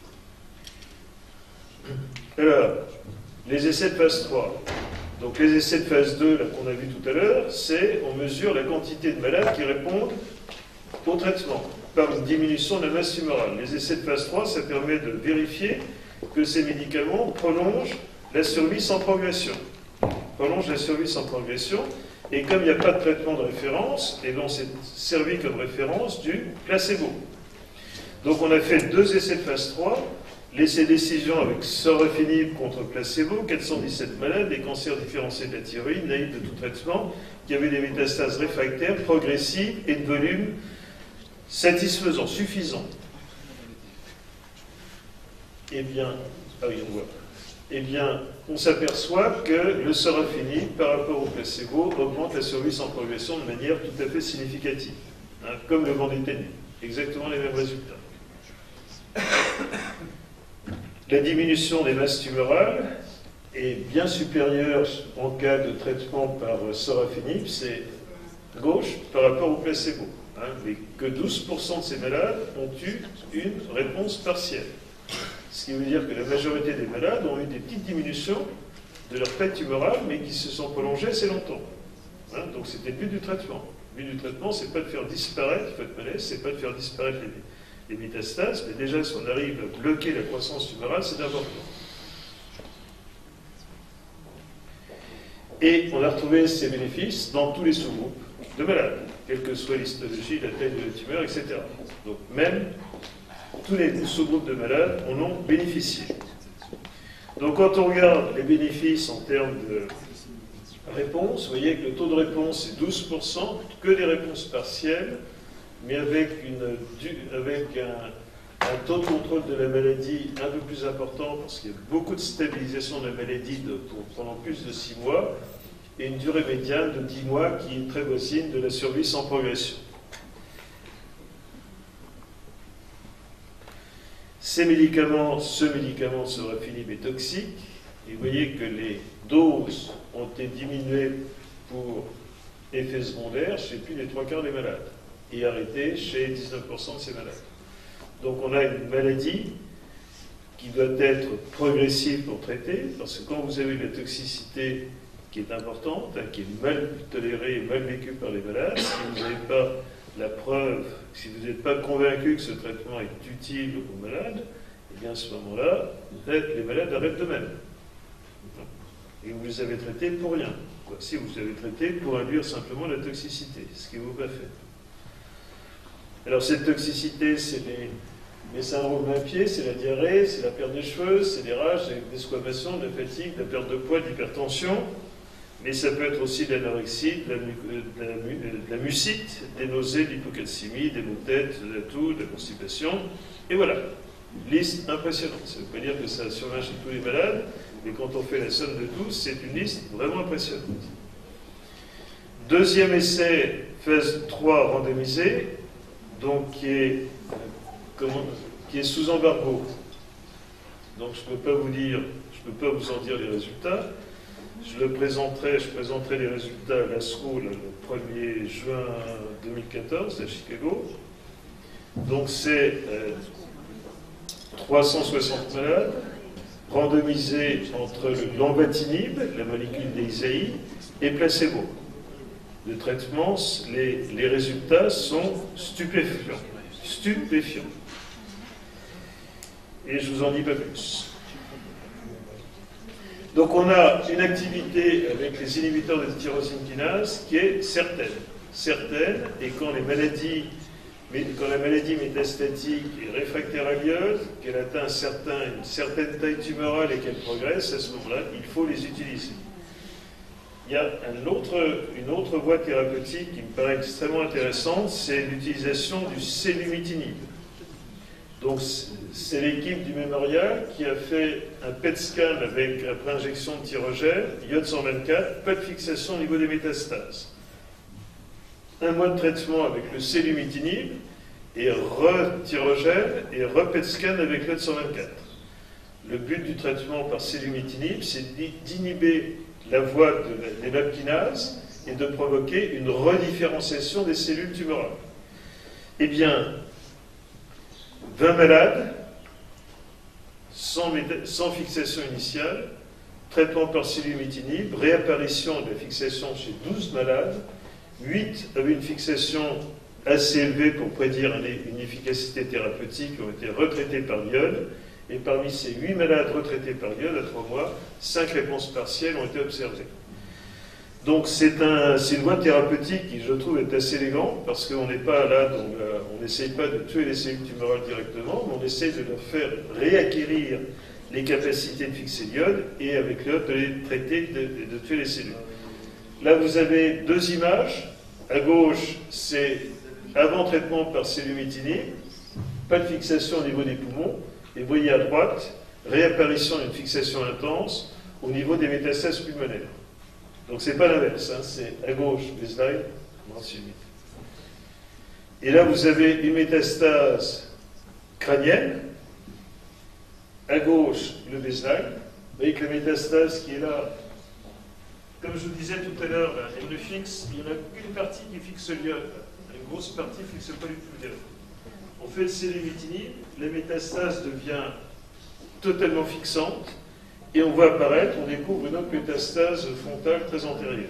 Alors, les essais de phase trois. Donc les essais de phase deux qu'on a vu tout à l'heure, c'est on mesure la quantité de malades qui répondent au traitement par une diminution de la masse tumorale. Les essais de phase trois, ça permet de vérifier que ces médicaments prolongent la survie sans progression. Prolongent la survie sans progression, et comme il n'y a pas de traitement de référence, et l'on s'est servi comme référence du placebo. Donc on a fait deux essais de phase trois, l'essai décision avec sorafenib contre placebo, quatre cent dix-sept malades, des cancers différenciés de la thyroïde, naïfs de tout traitement, qui avaient des métastases réfractaires, progressives et de volume satisfaisant, suffisant. Eh bien, ah oui, on voit. Eh bien, on s'aperçoit que le sorafenib, par rapport au placebo, augmente la survie sans progression de manière tout à fait significative, hein, comme le vendétanib. Exactement les mêmes résultats. La diminution des masses tumorales est bien supérieure en cas de traitement par sorafenib, c'est gauche, par rapport au placebo. Hein, mais que douze pour cent de ces malades ont eu une réponse partielle. Ce qui veut dire que la majorité des malades ont eu des petites diminutions de leur tête tumorale, mais qui se sont prolongées assez longtemps. Hein, donc c'était le but du traitement. Le but du traitement, c'est pas de faire disparaître cette malaise, c'est pas de faire disparaître les, les métastases, mais déjà, si on arrive à bloquer la croissance tumorale, c'est important. Et on a retrouvé ces bénéfices dans tous les sous-groupes de malades, quelle que soit l'histologie, la taille de la tumeur, et cetera. Donc même tous les sous-groupes de malades en ont bénéficié. Donc quand on regarde les bénéfices en termes de réponse, vous voyez que le taux de réponse est douze pour cent, que des réponses partielles, mais avec, une, avec un, un taux de contrôle de la maladie un peu plus important, parce qu'il y a beaucoup de stabilisation de la maladie de, pour, pendant plus de six mois, et une durée médiane de dix mois qui est très voisine de la survie sans progression. Ces médicaments, ce médicament sorafenib est toxique, et vous voyez que les doses ont été diminuées pour effets secondaires chez plus des trois quarts des malades, et arrêtées chez dix-neuf pour cent de ces malades. Donc on a une maladie qui doit être progressive pour traiter, parce que quand vous avez la toxicité qui est importante, hein, qui est mal tolérée et mal vécue par les malades, si vous n'avez pas la preuve, si vous n'êtes pas convaincu que ce traitement est utile aux malades, eh bien à ce moment-là, les malades arrêtent d'eux-mêmes. Et vous les avez traités pour rien. Quoi. Si vous les avez traités pour induire simplement la toxicité, ce qui ne vaut pas fait. Alors cette toxicité, c'est les, les syndromes d'un pied, c'est la diarrhée, c'est la perte des cheveux, c'est des rages, des squamations, de la fatigue, de la perte de poids, de l'hypertension. Mais ça peut être aussi de l'anorexie, de, de, de, de la mucite, des nausées, de l'hypocalcémie, des maux de tête, de la toux, de la constipation. Et voilà, une liste impressionnante. Ça ne veut pas dire que ça survient chez tous les malades, mais quand on fait la somme de tous, c'est une liste vraiment impressionnante. Deuxième essai, phase trois randomisé, donc qui est, comment, qui est sous embargo. Donc je ne peux pas vous dire, je ne peux pas vous en dire les résultats. Je le présenterai, je présenterai les résultats à l'ASRO le premier juin deux mille quatorze à Chicago. Donc c'est euh, trois cent soixante malades randomisés entre le lenvatinib, la molécule d'Isaïe, et placebo. Le traitement, les, les résultats sont stupéfiants. Stupéfiants. Et je vous en dis pas plus. Donc on a une activité avec les inhibiteurs de tyrosine kinase qui est certaine. Certaine, et quand les maladies, quand la maladie métastatique est réfractaire à l'iode, qu'elle atteint un certain, une certaine taille tumorale et qu'elle progresse, à ce moment-là, il faut les utiliser. Il y a un autre, une autre voie thérapeutique qui me paraît extrêmement intéressante, c'est l'utilisation du sélumetinib. Donc c'est l'équipe du Mémorial qui a fait un P E T scan avec, après injection de tyrogène, iode cent vingt-quatre, pas de fixation au niveau des métastases. Un mois de traitement avec le sélumetinib et re-tyrogène et re-P E T scan avec l'iode cent vingt-quatre. Le but du traitement par sélumetinib, c'est d'inhiber la voie de des MAP kinases et de provoquer une redifférenciation des cellules tumorales. Eh bien, vingt malades, sans, sans fixation initiale, traitement par sélumetinib, réapparition de la fixation chez douze malades, huit avaient une fixation assez élevée pour prédire une efficacité thérapeutique, ont été retraités par l'iode, et parmi ces huit malades retraités par l'iode à trois mois, cinq réponses partielles ont été observées. Donc c'est un, une voie thérapeutique qui, je trouve, est assez élégante, parce qu'on n'est pas là, donc, euh, on n'essaye pas de tuer les cellules tumorales directement, mais on essaie de leur faire réacquérir les capacités de fixer l'iode, et avec l'iode de les traiter, de, de, de tuer les cellules. Là, vous avez deux images. À gauche, c'est avant traitement par sélumetinib, pas de fixation au niveau des poumons, et vous voyez à droite, réapparition d'une fixation intense au niveau des métastases pulmonaires. Donc c'est pas l'inverse, hein, c'est à gauche les slides, ensuite. Et là vous avez une métastase crânienne, à gauche, le baseline, avec la métastase qui est là. Comme je vous disais tout à l'heure, elle ne fixe, il n'y en a qu'une partie qui fixe l'iode. Une grosse partie ne fixe pas du tout l'iode. On fait le sélémétinib, la métastase devient totalement fixante, et on voit apparaître, on découvre une autre métastase frontale très antérieure.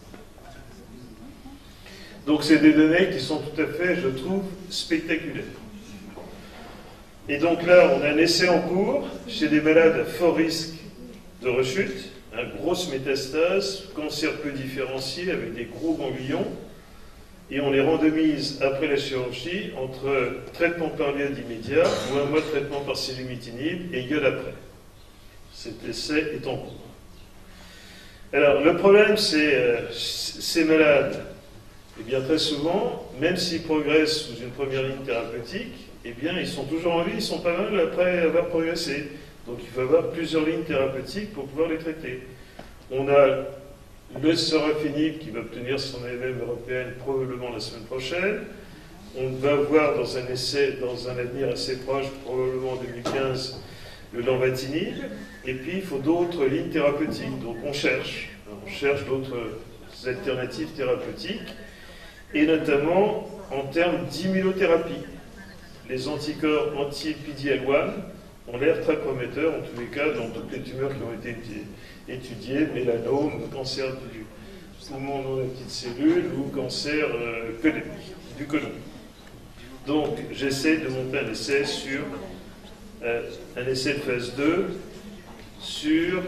Donc c'est des données qui sont tout à fait, je trouve, spectaculaires. Et donc là, on a un essai en cours chez des malades à fort risque de rechute, une grosse métastase, cancer peu différencié avec des gros ganglions, et on les randomise après la chirurgie entre traitement par l'iode immédiat ou un mois de traitement par sélumitinib et iode après. Cet essai est en cours. Alors, le problème, c'est euh, ces malades, eh bien, très souvent, même s'ils progressent sous une première ligne thérapeutique, eh bien, ils sont toujours en vie, ils sont pas mal après avoir progressé. Donc, il faut avoir plusieurs lignes thérapeutiques pour pouvoir les traiter. On a le sorafenib qui va obtenir son A M M européenne probablement la semaine prochaine. On va voir dans un essai, dans un avenir assez proche, probablement en deux mille quinze, le lenvatinib. Et puis, il faut d'autres lignes thérapeutiques. Donc, on cherche. On cherche d'autres alternatives thérapeutiques. Et notamment en termes d'immunothérapie. Les anticorps anti-P D L un ont l'air très prometteurs, en tous les cas, dans toutes les tumeurs qui ont été étudiées, mélanome, cancer du poumon non de petites cellules ou cancer euh, du côlon. Donc, j'essaie de monter un essai sur euh, un essai de phase deux sur,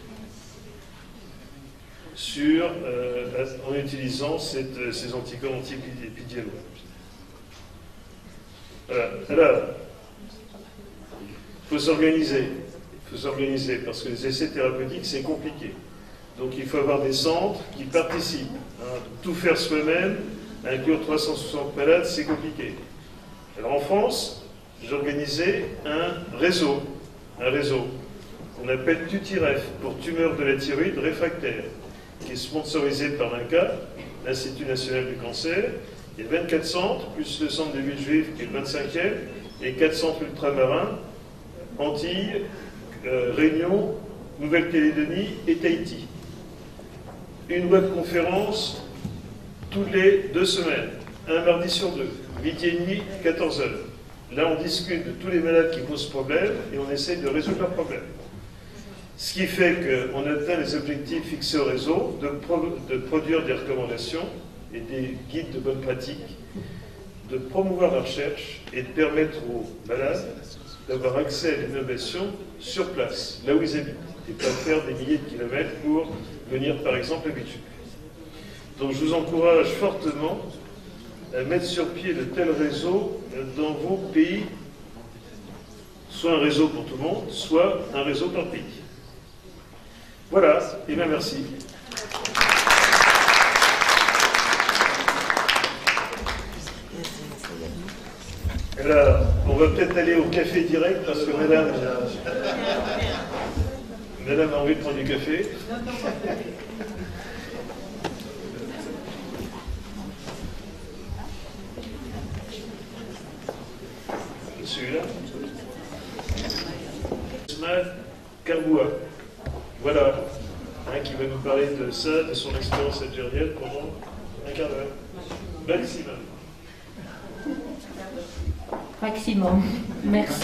sur euh, en utilisant cette, ces anticorps anti-P D L un. Voilà. Alors, il faut s'organiser. Il faut s'organiser parce que les essais thérapeutiques, c'est compliqué. Donc, il faut avoir des centres qui participent. Hein. Tout faire soi-même, inclure trois cent soixante malades, c'est compliqué. Alors, en France, j'ai organisé un réseau, un réseau qu'on appelle TUTIREF, pour tumeurs de la thyroïde réfractaire, qui est sponsorisé par l'I N C A, l'Institut national du cancer. Il y a vingt-quatre centres, plus le centre des villes juives qui est le vingt-cinquième, et quatre centres ultramarins, Antilles, euh, Réunion, Nouvelle-Calédonie et Tahiti. Une web conférence toutes les deux semaines, un mardi sur deux, midi et demi, quatorze heures. Là, on discute de tous les malades qui posent problème et on essaie de résoudre leurs problèmes. Ce qui fait qu'on atteint les objectifs fixés au réseau, de, pro de produire des recommandations et des guides de bonne pratique, de promouvoir la recherche et de permettre aux malades d'avoir accès à l'innovation sur place, là où ils habitent, et pas faire des milliers de kilomètres pour venir, par exemple, à Béthune. Donc, je vous encourage fortement à mettre sur pied de tels réseaux dans vos pays, soit un réseau pour tout le monde, soit un réseau par pays. Voilà, et bien merci. Alors, on va peut-être aller au café direct parce que madame, madame a envie de prendre du café. Celui-là. Ismaël Karboua. Voilà. Hein, qui va nous parler de ça, de son expérience algérienne pendant un quart d'heure. Maximum. Maximum. Merci.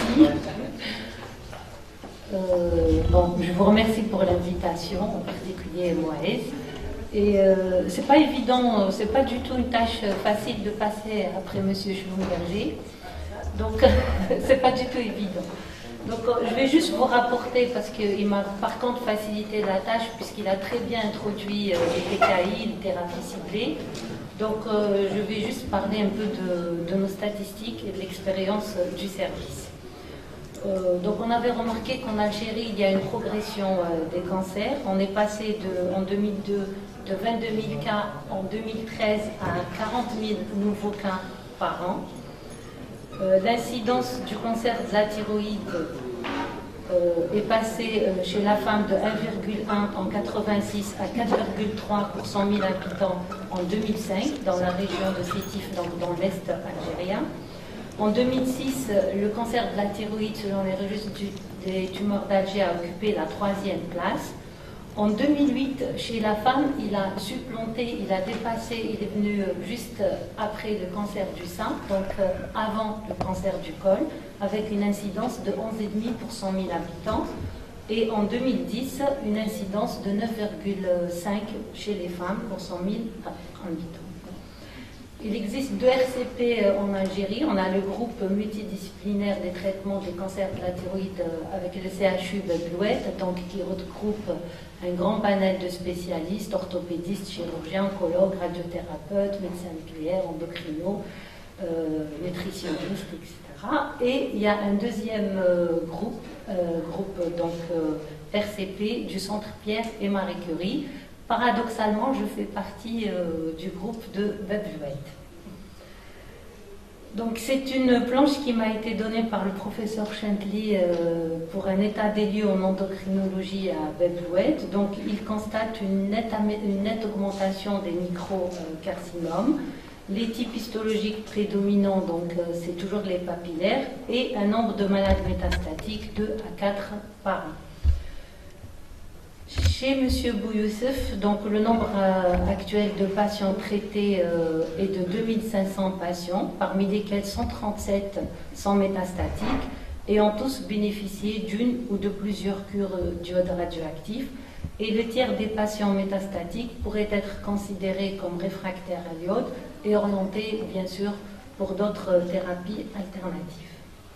Euh, bon, je vous remercie pour l'invitation, en particulier Moïse. Et euh, c'est pas évident, c'est pas du tout une tâche facile de passer après M. Schlumberger. Donc, c'est pas du tout évident. Donc, je vais juste vous rapporter, parce qu'il m'a par contre facilité la tâche, puisqu'il a très bien introduit euh, les T K I, les thérapies ciblées. Donc, euh, je vais juste parler un peu de, de nos statistiques et de l'expérience euh, du service. Euh, donc, on avait remarqué qu'en Algérie, il y a une progression euh, des cancers. On est passé de, en deux mille deux de vingt-deux mille cas en deux mille treize à quarante mille nouveaux cas par an. Euh, L'incidence du cancer de la thyroïde euh, est passée euh, chez la femme de un virgule un en quatre-vingt-six à quatre virgule trois pour cent mille habitants en deux mille cinq dans la région de Sétif, donc dans l'est algérien. En deux mille six, le cancer de la thyroïde, selon les registres du, des tumeurs d'Alger a occupé la troisième place. En deux mille huit, chez la femme, il a supplanté, il a dépassé, il est venu juste après le cancer du sein, donc avant le cancer du col, avec une incidence de onze virgule cinq pour cent mille habitants. Et en deux mille dix, une incidence de neuf virgule cinq chez les femmes pour cent mille habitants. Il existe deux R C P en Algérie. On a le groupe multidisciplinaire des traitements des cancers de la thyroïde avec le C H U Beblouet, donc qui regroupe un grand panel de spécialistes, orthopédistes, chirurgiens, oncologues, radiothérapeutes, médecins nucléaires, endocrinos, euh, nutritionnistes, et cetera. Et il y a un deuxième euh, groupe, euh, groupe donc euh, R C P du Centre Pierre et Marie Curie. Paradoxalement, je fais partie euh, du groupe de Beblouet. Donc c'est une planche qui m'a été donnée par le professeur Shentley euh, pour un état des lieux en endocrinologie à Beblouet. Donc il constate une nette, une nette augmentation des microcarcinomes. Les types histologiques prédominants, donc euh, c'est toujours les papillaires, et un nombre de malades métastatiques, deux à quatre par an. Chez M. Bouyoussef, donc le nombre euh, actuel de patients traités euh, est de deux mille cinq cents patients, parmi lesquels cent trente-sept sont métastatiques et ont tous bénéficié d'une ou de plusieurs cures d'iode radioactif. Et le tiers des patients métastatiques pourraient être considérés comme réfractaires à l'iode et orientés, bien sûr, pour d'autres thérapies alternatives.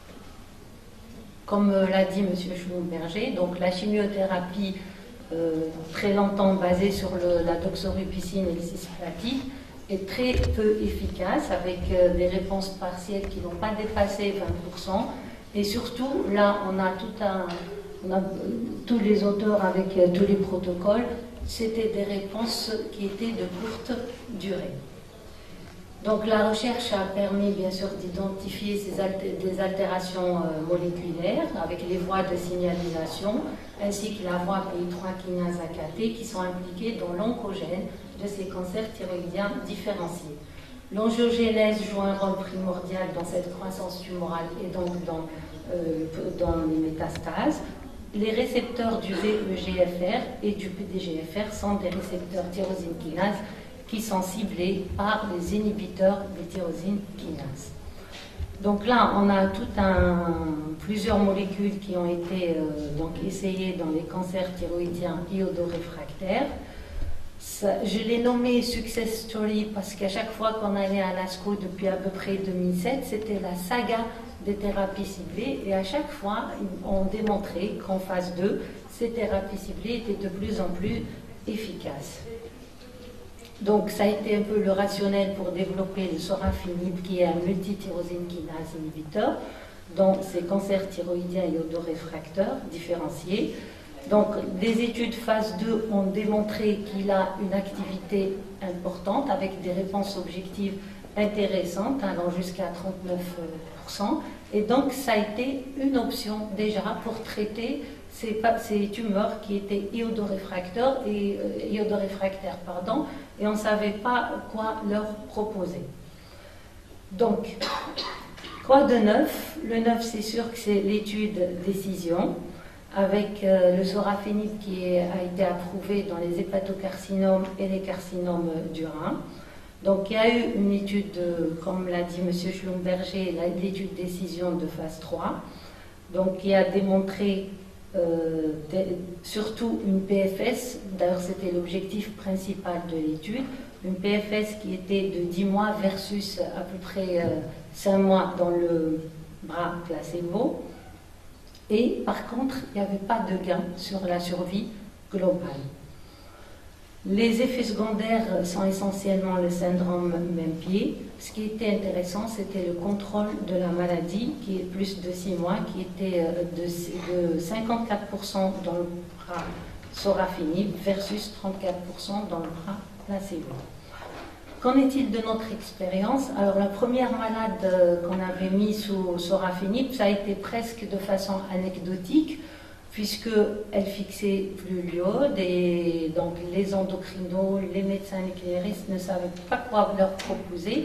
Comme l'a dit M. Schlumberger, donc la chimiothérapie Euh, très longtemps basée sur le, la doxorubicine et le cisplatin est très peu efficace, avec euh, des réponses partielles qui n'ont pas dépassé vingt pour cent. Et surtout, là, on a, tout un, on a euh, tous les auteurs avec euh, tous les protocoles, c'était des réponses qui étaient de courte durée. Donc la recherche a permis bien sûr d'identifier alté des altérations euh, moléculaires avec les voies de signalisation ainsi que la voie P I trois kinase A K T qui sont impliquées dans l'oncogène de ces cancers thyroïdiens différenciés. L'angiogénèse joue un rôle primordial dans cette croissance tumorale et donc dans, euh, dans les métastases. Les récepteurs du V E G F R et du P D G F R sont des récepteurs tyrosine kinase qui sont ciblés par les inhibiteurs des tyrosine kinases. Donc là, on a tout un, plusieurs molécules qui ont été euh, donc essayées dans les cancers thyroïdiens iodoréfractaires. Ça, je l'ai nommé Success Story parce qu'à chaque fois qu'on allait à l'ASCO depuis à peu près deux mille sept, c'était la saga des thérapies ciblées et à chaque fois, on démontrait qu'en phase deux, ces thérapies ciblées étaient de plus en plus efficaces. Donc, ça a été un peu le rationnel pour développer le sorafenib, qui est un multityrosine kinase inhibiteur, dans ces cancers thyroïdiens iodoréfracteurs différenciés. Donc, des études phase deux ont démontré qu'il a une activité importante avec des réponses objectives intéressantes, allant jusqu'à trente-neuf pour cent. Et donc, ça a été une option déjà pour traiter ces, ces tumeurs qui étaient iodoréfractaires, et, euh, iodoréfractaires pardon, et on ne savait pas quoi leur proposer. Donc, quoi de neuf? Le neuf, c'est sûr que c'est l'étude décision, avec euh, le sorafenib qui est, a été approuvé dans les hépatocarcinomes et les carcinomes du rein. Donc il y a eu une étude, de, comme l'a dit M. Schlumberger, l'étude décision de phase trois, donc qui a démontré euh, de, surtout une P F S, d'ailleurs c'était l'objectif principal de l'étude, une P F S qui était de dix mois versus à peu près euh, cinq mois dans le bras placebo. Et par contre, il n'y avait pas de gain sur la survie globale. Les effets secondaires sont essentiellement le syndrome même pied. Ce qui était intéressant, c'était le contrôle de la maladie, qui est plus de six mois, qui était de, de cinquante-quatre pour cent dans le bras sorafenib versus trente-quatre pour cent dans le bras placebo. Qu'en est-il de notre expérience? Alors la première malade qu'on avait mis sous sorafenib, ça a été presque de façon anecdotique, puisqu'elle fixait plus l'iode et donc les endocrinos, les médecins nucléaristes ne savaient pas quoi leur proposer.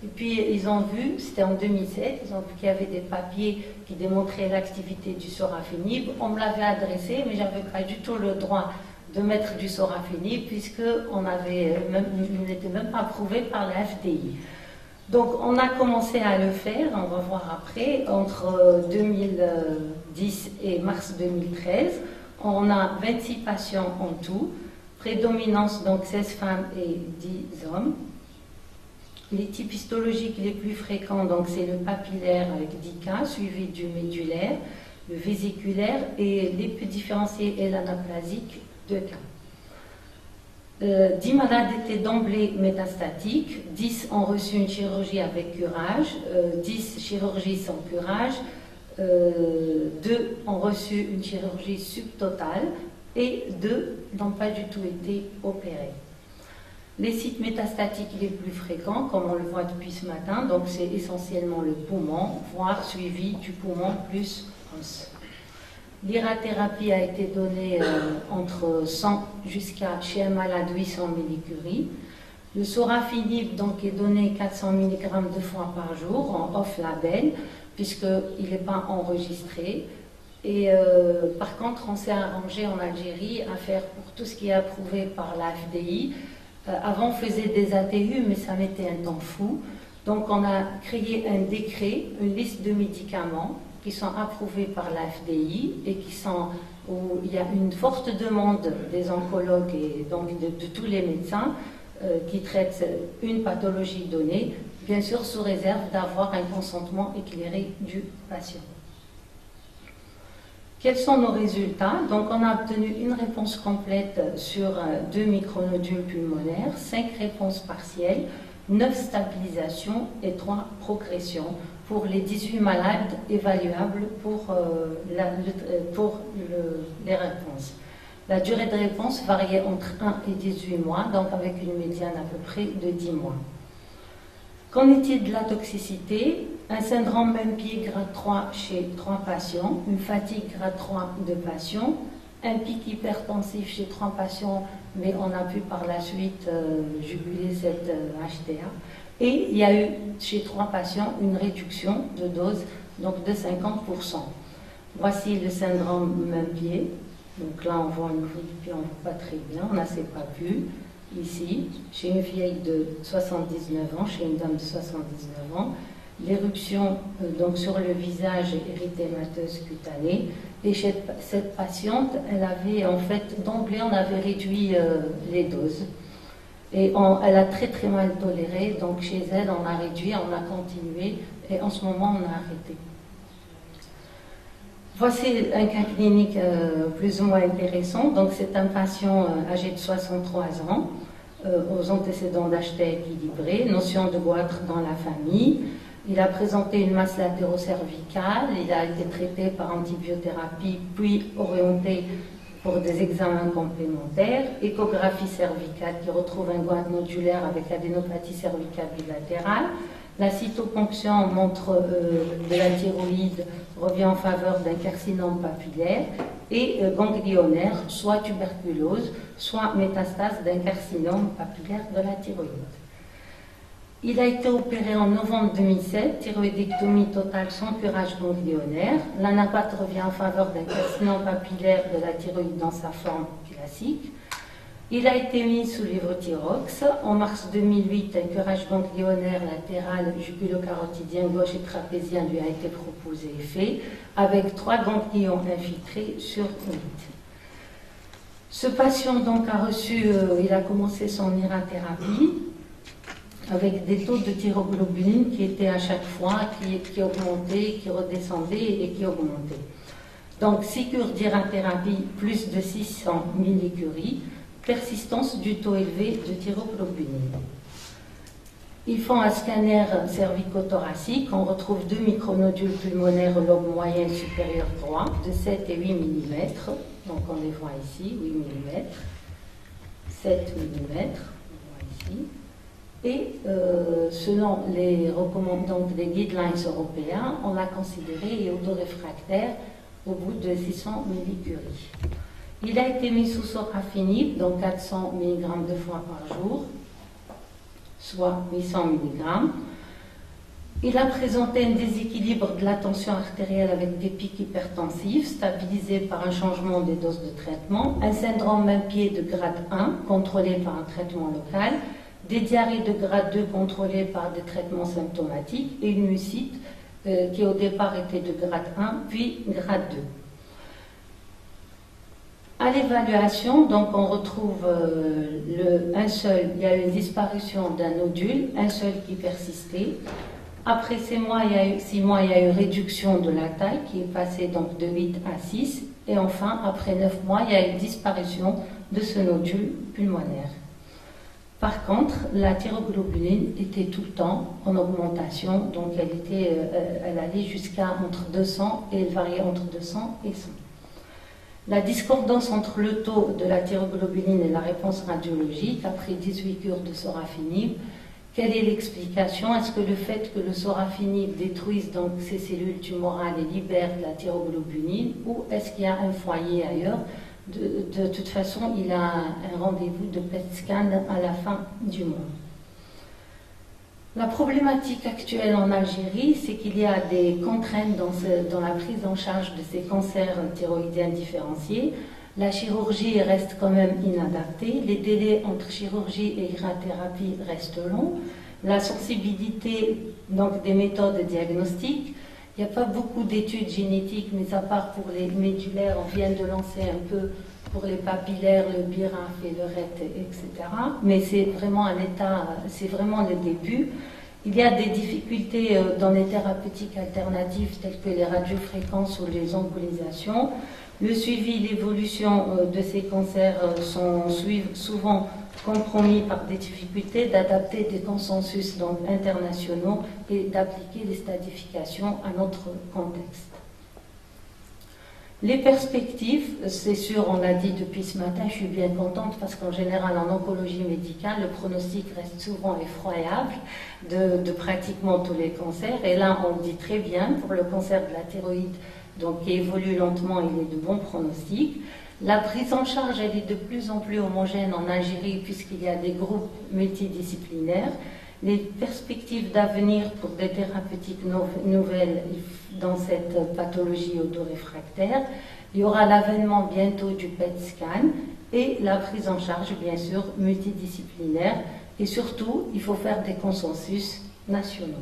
Et puis ils ont vu, c'était en deux mille sept, ils ont vu qu'il y avait des papiers qui démontraient l'activité du sorafenib. On me l'avait adressé, mais je n'avais pas du tout le droit de mettre du sorafenib, puisqu'on n'était même pas approuvé par la F D I. Donc on a commencé à le faire, on va voir après, entre deux mille dix et mars deux mille treize. On a vingt-six patients en tout, prédominance donc seize femmes et dix hommes. Les types histologiques les plus fréquents, donc c'est le papillaire avec dix cas, suivi du médulaire, le vésiculaire, et les plus différenciés et l'anaplasique, deux cas. Euh, dix malades étaient d'emblée métastatiques, dix ont reçu une chirurgie avec curage, euh, dix chirurgies sans curage, euh, deux ont reçu une chirurgie subtotale et deux n'ont pas du tout été opérés. Les sites métastatiques les plus fréquents, comme on le voit depuis ce matin, donc c'est essentiellement le poumon, voire suivi du poumon plus os. L'irathérapie a été donnée euh, entre cent jusqu'à, chez un malade, huit cents millicuries. Le sorafenib donc est donné quatre cents milligrammes deux fois par jour en off-label, puisqu'il n'est pas enregistré. Et euh, par contre, on s'est arrangé en Algérie à faire pour tout ce qui est approuvé par la F D I. Euh, avant, on faisait des A T U, mais ça mettait un temps fou. Donc, on a créé un décret, une liste de médicaments qui sont approuvés par la F D I et qui sont, où il y a une forte demande des oncologues et donc de, de tous les médecins euh, qui traitent une pathologie donnée, bien sûr sous réserve d'avoir un consentement éclairé du patient. Quels sont nos résultats? Donc, on a obtenu une réponse complète sur deux micronodules pulmonaires, cinq réponses partielles, neuf stabilisations et trois progressions pour les dix-huit malades évaluables pour, euh, la, le, pour le, les réponses. La durée de réponse variait entre un et dix-huit mois, donc avec une médiane à peu près de dix mois. Qu'en est-il de la toxicité? Un syndrome même pied grade trois chez trois patients, une fatigue grade trois de patients, un pic hypertensif chez trois patients, mais on a pu par la suite euh, juguler cette euh, H T A. Et il y a eu chez trois patients une réduction de dose donc de cinquante pour cent. Voici le syndrome même pied. Donc là, on voit une fille, puis on ne voit pas très bien, on n'a ses papules. Ici, chez une vieille de soixante-dix-neuf ans, chez une dame de soixante-dix-neuf ans, l'éruption euh, donc sur le visage érythémateuse cutanée. Et chez cette patiente, elle avait en fait, d'emblée, on avait réduit euh, les doses. Et on, elle a très très mal toléré, donc chez elle, on a réduit, on a continué, et en ce moment, on a arrêté. Voici un cas clinique euh, plus ou moins intéressant. Donc, c'est un patient euh, âgé de soixante-trois ans, euh, aux antécédents d'H T A équilibrés, notion de goitre dans la famille. Il a présenté une masse latérocervicale, il a été traité par antibiothérapie, puis orienté pour des examens complémentaires, échographie cervicale qui retrouve un goitre nodulaire avec adénopathie cervicale bilatérale. La cytoponction montre euh, de la thyroïde revient en faveur d'un carcinome papillaire et euh, ganglionnaire, soit tuberculose, soit métastase d'un carcinome papillaire de la thyroïde. Il a été opéré en novembre deux mille sept, thyroïdectomie totale sans curage ganglionnaire. L'anapathe revient en faveur d'un carcinome papillaire de la thyroïde dans sa forme classique. Il a été mis sous levothyrox. En mars deux mille huit, un curage ganglionnaire latéral jugulo-carotidien gauche et trapézien lui a été proposé et fait, avec trois ganglions infiltrés sur huit. Ce patient donc a reçu, euh, il a commencé son irathérapie avec des taux de thyroglobuline qui étaient à chaque fois, qui, qui augmentaient, qui redescendaient et qui augmentaient. Donc six cures d'irathérapie plus de six cents millicuries, persistance du taux élevé de thyroglobuline. Ils font un scanner cervicothoracique, on retrouve deux micronodules pulmonaires au lobe moyen supérieur droit de sept et huit millimètres, donc on les voit ici, huit millimètres, sept millimètres, on voit ici. Et euh, selon les recommandations des guidelines européens, on l'a considéré autoréfractaire au bout de six cents millicuries. Il a été mis sous sorafenib, donc quatre cents milligrammes deux fois par jour, soit huit cents milligrammes. Il a présenté un déséquilibre de la tension artérielle avec des pics hypertensifs stabilisés par un changement des doses de traitement, un syndrome main-pied de grade un contrôlé par un traitement local, des diarrhées de grade deux contrôlées par des traitements symptomatiques et une mucite euh, qui au départ était de grade un puis grade deux. À l'évaluation, donc on retrouve euh, le, un seul, il y a eu une disparition d'un nodule, un seul qui persistait. Après six mois, il y a eu, six mois, il y a eu réduction de la taille qui est passée donc de huit à six. Et enfin, après neuf mois, il y a eu disparition de ce nodule pulmonaire. Par contre, la thyroglobuline était tout le temps en augmentation, donc elle, était, euh, elle allait jusqu'à entre deux cents et elle variait entre deux cents et cent. La discordance entre le taux de la thyroglobuline et la réponse radiologique après dix-huit cures de sorafenib, quelle est l'explication? Est-ce que le fait que le sorafenib détruise donc ces cellules tumorales et libère de la thyroglobuline, ou est-ce qu'il y a un foyer ailleurs? De, de toute façon, il a un rendez-vous de P E T scan à la fin du mois. La problématique actuelle en Algérie, c'est qu'il y a des contraintes dans, ce, dans la prise en charge de ces cancers thyroïdiens différenciés. La chirurgie reste quand même inadaptée, les délais entre chirurgie et irathérapie restent longs, la sensibilité donc, des méthodes diagnostiques, il n'y a pas beaucoup d'études génétiques, mais à part pour les médulaires, on vient de lancer un peu pour les papillaires, le B I R A F et le R E T, et cetera. Mais c'est vraiment un état, c'est vraiment le début. Il y a des difficultés dans les thérapeutiques alternatives telles que les radiofréquences ou les embolisations. Le suivi, l'évolution de ces cancers sont souvent compromis par des difficultés d'adapter des consensus donc, internationaux et d'appliquer les stadifications à notre contexte. Les perspectives, c'est sûr, on l'a dit depuis ce matin, je suis bien contente parce qu'en général, en oncologie médicale, le pronostic reste souvent effroyable de, de pratiquement tous les cancers. Et là, on le dit très bien, pour le cancer de la thyroïde, donc qui évolue lentement, il est de bons pronostics. La prise en charge, elle est de plus en plus homogène en Algérie puisqu'il y a des groupes multidisciplinaires. Les perspectives d'avenir pour des thérapeutiques nouvelles dans cette pathologie autoréfractaire, il y aura l'avènement bientôt du P E T scan et la prise en charge, bien sûr, multidisciplinaire. Et surtout, il faut faire des consensus nationaux.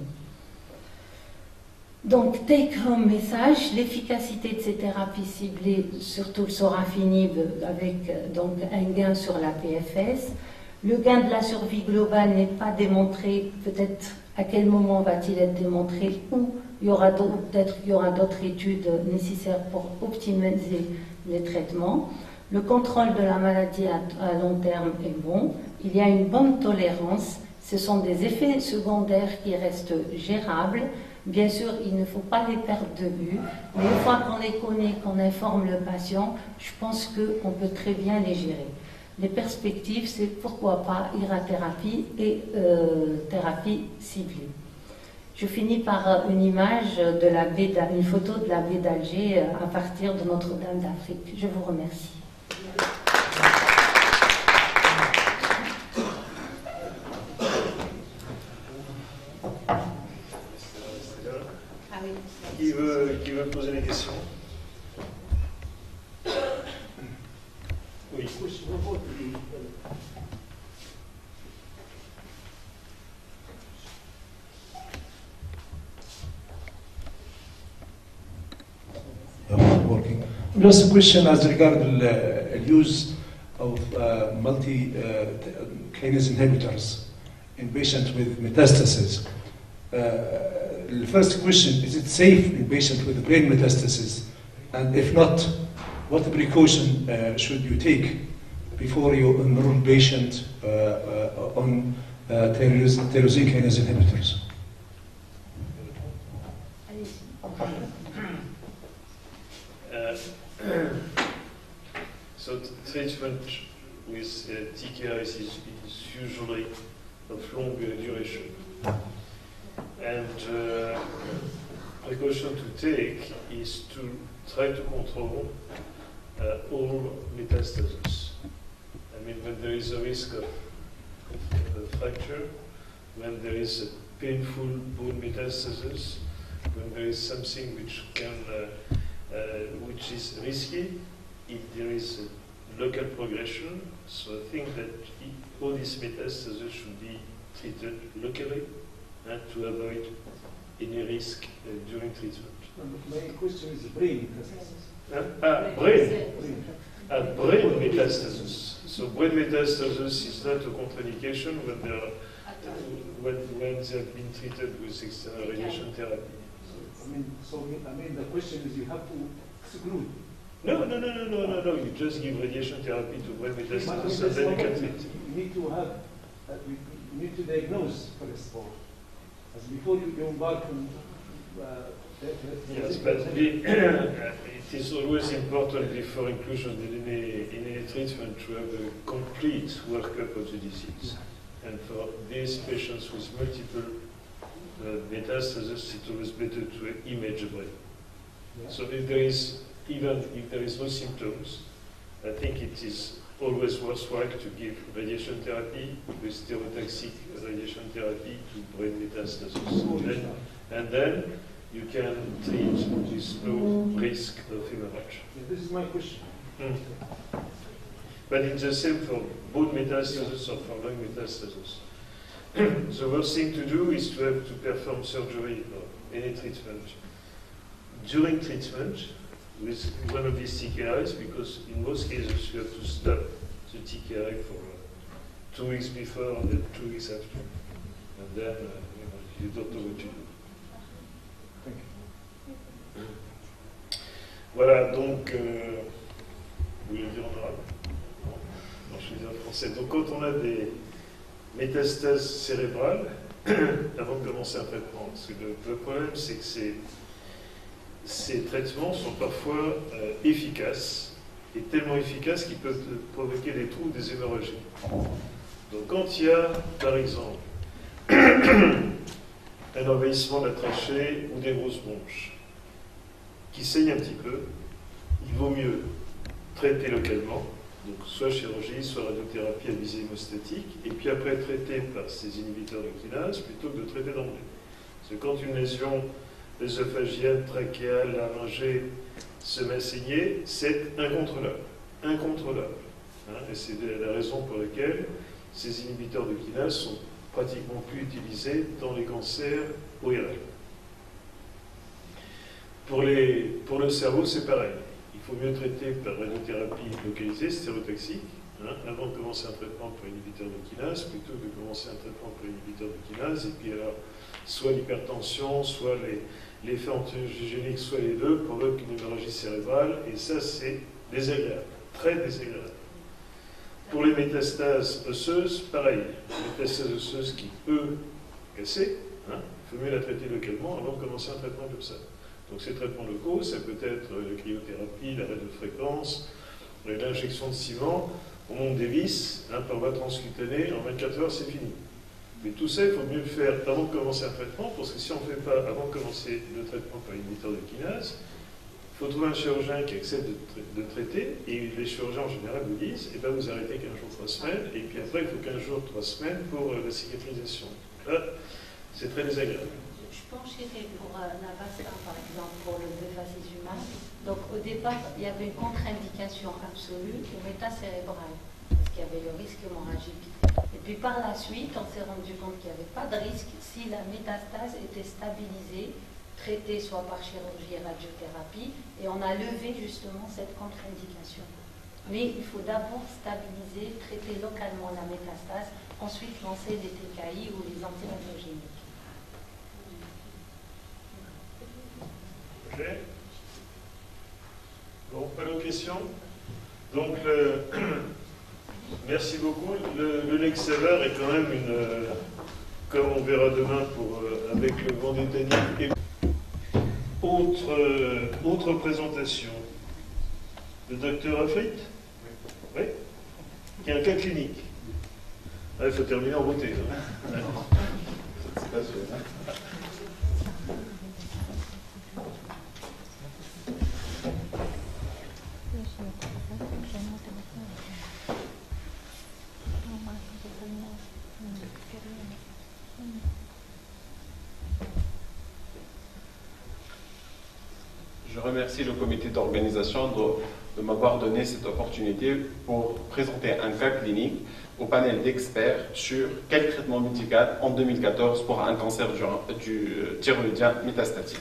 Donc, take-home message, l'efficacité de ces thérapies ciblées, surtout le sorafenib, avec donc, un gain sur la P F S. Le gain de la survie globale n'est pas démontré, peut-être à quel moment va-t-il être démontré, ou il y aura peut-être qu'il y aura d'autres études nécessaires pour optimiser les traitements. Le contrôle de la maladie à, à long terme est bon, il y a une bonne tolérance, ce sont des effets secondaires qui restent gérables. Bien sûr, il ne faut pas les perdre de vue, mais une fois qu'on les connaît, qu'on informe le patient, je pense qu'on peut très bien les gérer. Les perspectives, c'est pourquoi pas irathérapie et euh, thérapie ciblée. Je finis par une image de la baie, une photo de la baie d'Alger à partir de Notre-Dame d'Afrique. Je vous remercie. Qui veut, qui veut poser des questions? Oui. Working. Just a question as regard the uh, use of uh, multi-kinase uh, inhibitors in patients with metastasis. Uh, the first question, is it safe in patients with brain metastasis? And if not, what precaution uh, should you take before you enroll patient uh, uh, on uh, tyrosine kinase inhibitors? Uh, so treatment with uh, T K Is is usually of long duration. And uh, precaution to take is to try to control uh, all metastases. I mean, when there is a risk of, of uh, fracture, when there is a painful bone metastasis, when there is something which can, uh, uh, which is risky, if there is a local progression. So I think that all these metastases should be treated locally and to avoid any risk uh, during treatment. My question is brain metastasis. Uh, ah, brain. Uh, brain metastasis. So brain metastasis is not a contraindication when they are uh, when, when they have been treated with external radiation therapy. I mean, so I mean, the question is, you have to exclude. No, no, no, no, no, no, no. You just give radiation therapy to brain metastasis But and then you can treat. You need to have, uh, you you need to diagnose first of all, as before you, you embark on. Uh, the, the, the Yes, but the, it is always important before inclusion in any, in any treatment to have a complete workup of the disease. And for these patients with multiple uh, metastases, it's always better to image the brain. Yeah. So if there is, even if there is no symptoms, I think it is always worthwhile to give radiation therapy with stereotaxic radiation therapy to brain metastasis. And, and then you can treat with low risk of hemorrhage. Yeah, this is my question. Mm. But it's the same for bone metastasis or for lung metastasis. The worst thing to do is to have to perform surgery or any treatment during treatment with one of these T K Is, because in most cases you have to stop the T K I for uh, two weeks before and then two weeks after. And then uh, you know, you don't know what to do. Thank you. Voilà, donc, euh, vous voulez le dire en arabe? Non, je vais dire en français. Donc, quand on a des métastases cérébrales, avant de commencer un traitement, parce que le, le problème, c'est que ces, ces traitements sont parfois euh, efficaces, et tellement efficaces qu'ils peuvent provoquer des trous, des hémorragies. Donc, quand il y a, par exemple, un envahissement de la trachée ou des grosses bronches qui saignent un petit peu, il vaut mieux traiter localement, donc soit chirurgie, soit radiothérapie à visée hémostatique, et puis après traiter par ces inhibiteurs de kinase plutôt que de traiter d'emblée. Parce que quand une lésion œsophagienne, trachéale, laryngée se met à saigner, c'est incontrôlable. Incontrôlable. Hein, et c'est la raison pour laquelle ces inhibiteurs de kinase sont pratiquement plus utilisés dans les cancers O R L. Pour, les, pour le cerveau, c'est pareil. Il faut mieux traiter par radiothérapie localisée, stéréotaxique, hein, avant de commencer un traitement pour inhibiteur de kinase, plutôt que de commencer un traitement pour inhibiteur de kinase, et puis alors, soit l'hypertension, soit l'effet les, antiangiogénique, soit les deux, provoquent une hémorragie cérébrale, et ça, c'est désagréable, très désagréable. Pour les métastases osseuses, pareil. Les métastases osseuses qui peut casser, hein, il faut mieux la traiter localement avant de commencer un traitement comme ça. Donc ces traitements locaux, ça peut être la cryothérapie, la radiofréquence, l'injection de ciment, on monte des vis, hein, par voie transcutanée, en vingt-quatre heures c'est fini. Mais tout ça, il faut mieux le faire avant de commencer un traitement, parce que si on ne le fait pas avant de commencer le traitement par inhibiteur de kinase, il faut trouver un chirurgien qui accepte de, tra de traiter, et les chirurgiens en général vous disent, eh ben, vous arrêtez quinze jours, trois semaines, et puis après il faut quinze jours, trois semaines pour euh, la cicatrisation. Donc là, c'est très désagréable. Je pencherai pour euh, Navastin, par exemple, pour le béphacisumab. Donc au départ, il y avait une contre-indication absolue au métacérébral, parce qu'il y avait le risque hémorragique. Et puis par la suite, on s'est rendu compte qu'il n'y avait pas de risque si la métastase était stabilisée, traitée soit par chirurgie et radiothérapie, et on a levé justement cette contre-indication. Mais il faut d'abord stabiliser, traiter localement la métastase, ensuite lancer les T K I ou les anti-angiogéniques. Ok. Bon, pas d'autres questions? Donc, le... merci beaucoup. Le, le Lexavar est quand même une, euh, comme on verra demain pour, euh, avec le Vendée-Tannique. Autre, euh, autre présentation. Le docteur Afrit? Oui. Qui a un cas clinique. Ah, il faut terminer en beauté. Hein. C'est pas sûr. remercie le comité d'organisation de, de m'avoir donné cette opportunité pour présenter un cas clinique au panel d'experts sur quel traitement médical en deux mille quatorze pour un cancer du, du thyroïdien métastatique.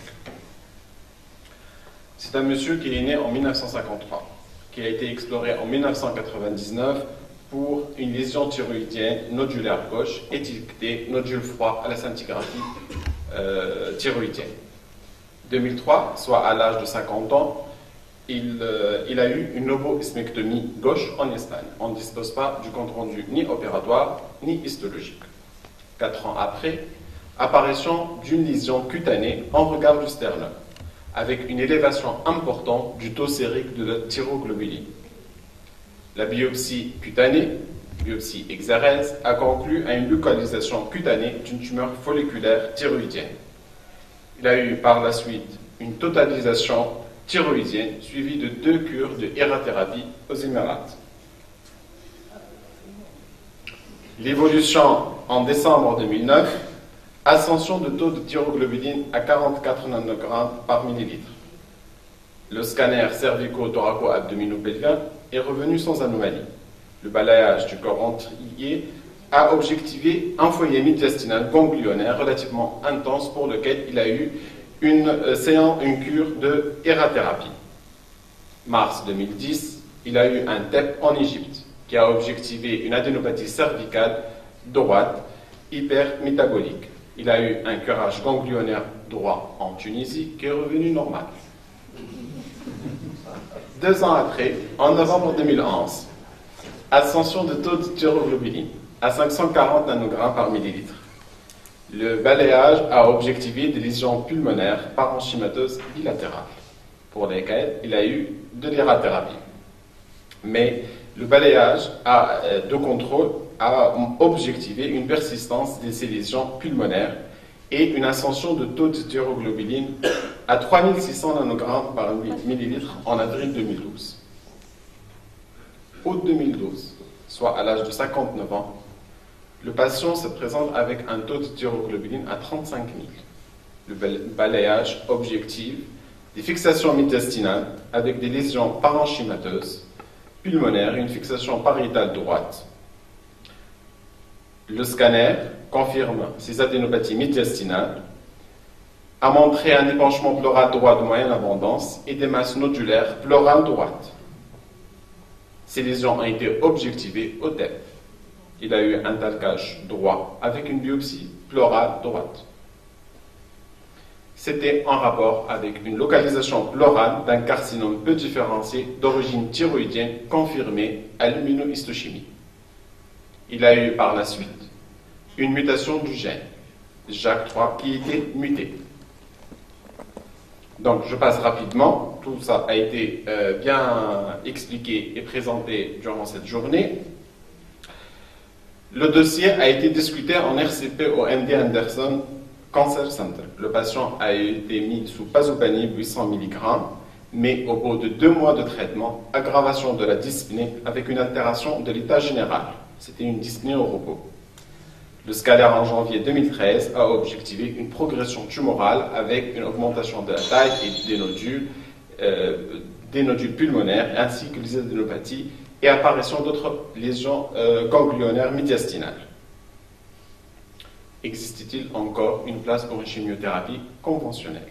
C'est un monsieur qui est né en mille neuf cent cinquante-trois, qui a été exploré en mille neuf cent quatre-vingt-dix-neuf pour une lésion thyroïdienne nodulaire gauche étiquetée nodule froid à la scintigraphie euh, thyroïdienne. deux mille trois, soit à l'âge de cinquante ans, il, euh, il a eu une lobohystmectomie gauche en Espagne. On ne dispose pas du compte rendu ni opératoire ni histologique. Quatre ans après, apparition d'une lésion cutanée en regard du sternum, avec une élévation importante du taux sérique de la thyroglobuline. La biopsie cutanée, biopsie exérèse, a conclu à une localisation cutanée d'une tumeur folliculaire thyroïdienne. Il a eu par la suite une totalisation thyroïdienne suivie de deux cures de hérathérapie aux Émirats. L'évolution en décembre deux mille neuf, ascension de taux de thyroglobuline à quarante-quatre nanogrammes par millilitre. Le scanner cervico-thoraco-abdominopelvien est revenu sans anomalie. Le balayage du corps entier a objectivé un foyer médiastinal ganglionnaire relativement intense pour lequel il a eu une euh, séance, une cure de hérathérapie. Mars deux mille dix, il a eu un T E P en Égypte qui a objectivé une adénopathie cervicale droite hypermétabolique. Il a eu un curage ganglionnaire droit en Tunisie qui est revenu normal. Deux ans après, en novembre deux mille onze, ascension de taux de thyroglobuline à cinq cent quarante nanogrammes par millilitre. Le balayage a objectivé des lésions pulmonaires parenchymateuses bilatérales, pour lesquelles il a eu de l'hérathérapie. Mais le balayage a, de contrôle a objectivé une persistance de ces lésions pulmonaires et une ascension de taux de thyroglobuline à trois mille six cents nanogrammes par millilitre en avril deux mille douze. Août deux mille douze, soit à l'âge de cinquante-neuf ans, le patient se présente avec un taux de thyroglobuline à trente-cinq mille. Le balayage objectif des fixations médiastinales avec des lésions parenchymateuses, pulmonaires et une fixation pariétale droite. Le scanner confirme ces adénopathies médiastinales, a montré un épanchement pleural droit de moyenne abondance et des masses nodulaires pleurales droites. Ces lésions ont été objectivées au T E P. Il a eu un talcage droit avec une biopsie pleurale droite. C'était en rapport avec une localisation pleurale d'un carcinome peu différencié d'origine thyroïdienne confirmée à l'immunohistochimie. Il a eu par la suite une mutation du gène J A K trois qui était muté. Donc je passe rapidement, tout ça a été euh, bien expliqué et présenté durant cette journée. Le dossier a été discuté en R C P au M D Anderson Cancer Center. Le patient a été mis sous pazopanib huit cents milligrammes, mais au bout de deux mois de traitement, aggravation de la dyspnée avec une altération de l'état général. C'était une dyspnée au repos. Le scalaire en janvier deux mille treize a objectivé une progression tumorale avec une augmentation de la taille et des nodules, euh, des nodules pulmonaires ainsi que les adénopathies et apparition d'autres lésions euh, ganglionnaires médiastinales. Existe-t-il encore une place pour une chimiothérapie conventionnelle?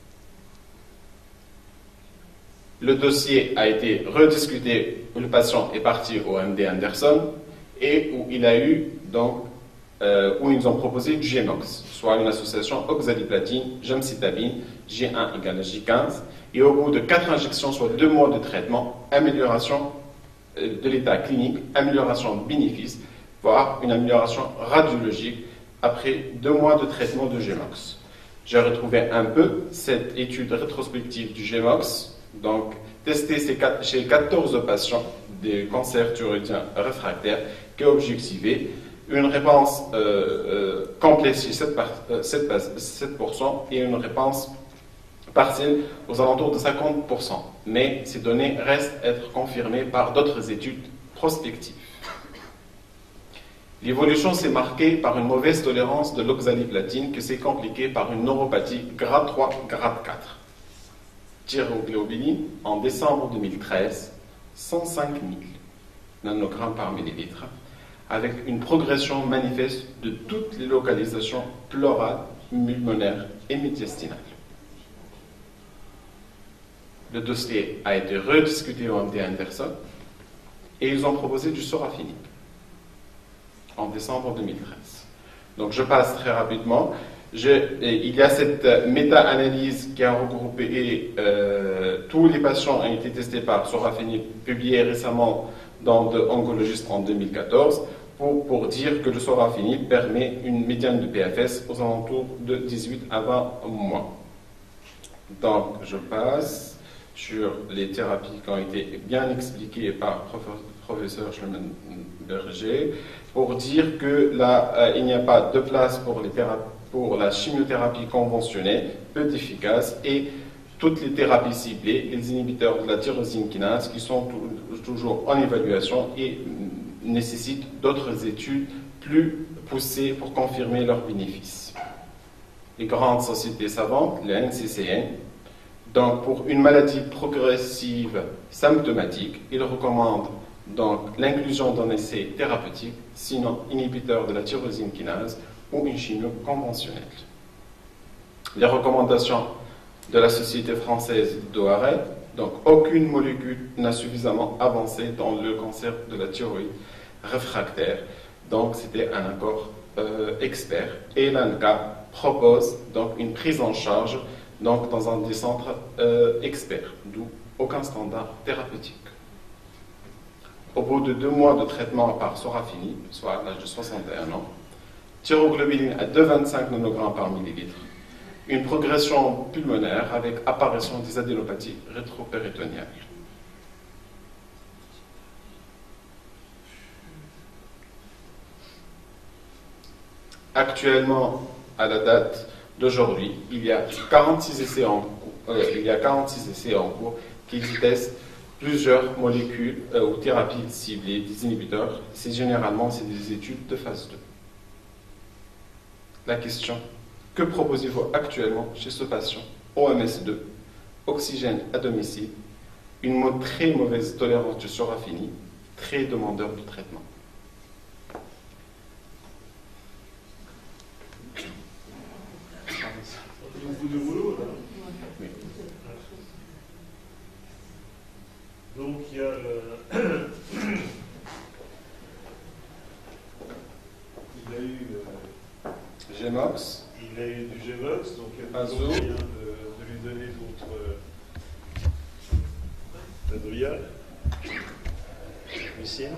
Le dossier a été rediscuté où le patient est parti au M D Anderson et où il a eu donc euh, où ils ont proposé du Gemox, soit une association oxaliplatine, gemcitabine, G un égale à J quinze, et au bout de quatre injections, soit deux mois de traitement, amélioration de l'état clinique, amélioration de bénéfice, voire une amélioration radiologique après deux mois de traitement de Gemox. J'ai retrouvé un peu cette étude rétrospective du Gemox, donc testée chez quatorze patients des cancers thyroïdiens réfractaires qui a objectivé une réponse euh, euh, complète chez sept pour cent et une réponse partielle aux alentours de cinquante pour cent. Mais ces données restent à être confirmées par d'autres études prospectives. L'évolution s'est marquée par une mauvaise tolérance de l'oxaliplatine qui s'est compliquée par une neuropathie grade trois, grade quatre. thyroglobulines, en décembre deux mille treize, cent cinq mille nanogrammes par millilitre, avec une progression manifeste de toutes les localisations pleurales, pulmonaires et médiastinales. Le dossier a été rediscuté au M D Anderson et ils ont proposé du sorafenib en décembre deux mille treize. Donc je passe très rapidement. Je, il y a cette méta-analyse qui a regroupé euh, tous les patients ont été testés par sorafenib, publiée récemment dans The Oncologist en deux mille quatorze, pour, pour dire que le sorafenib permet une médiane de P F S aux alentours de dix-huit à vingt mois. Donc je passe sur les thérapies qui ont été bien expliquées par le professeur Schlumberger, pour dire que là, euh, il n'y a pas de place pour, les pour la chimiothérapie conventionnelle, peu efficace, et toutes les thérapies ciblées, les inhibiteurs de la tyrosine kinase, qui sont toujours en évaluation et nécessitent d'autres études plus poussées pour confirmer leurs bénéfices. Les grandes sociétés savantes, le N C C N, donc pour une maladie progressive symptomatique, ils recommandent donc l'inclusion d'un essai thérapeutique, sinon inhibiteur de la tyrosine kinase ou une chimio conventionnelle. Les recommandations de la Société française d'Oaré, donc aucune molécule n'a suffisamment avancé dans le cancer de la thyroïde réfractaire. Donc c'était un accord euh, expert. Et l'A N C A propose donc une prise en charge donc dans un des centres euh, experts, d'où aucun standard thérapeutique. Au bout de deux mois de traitement par sorafenib, soit à l'âge de soixante et un ans, thyroglobuline à deux virgule vingt-cinq nanogrammes par millilitre, une progression pulmonaire avec apparition des adénopathies rétropéritonéales. Actuellement, à la date d'aujourd'hui, il y a quarante-six essais en cours, euh, il y a quarante-six essais en cours qui testent plusieurs molécules euh, ou thérapies ciblées, des inhibiteurs. C'est généralement c'est des études de phase deux. La question, que proposez-vous actuellement chez ce patient? O M S deux, oxygène à domicile, une très mauvaise tolérance du sorafenib, très demandeur de traitement. De boulot, là. Oui. Donc il y a le... il a eu euh... Gemox. Il a eu du Gemox, donc il y a Azo. moyen de, de lui donner d'autres euh, Adrial, Mucine,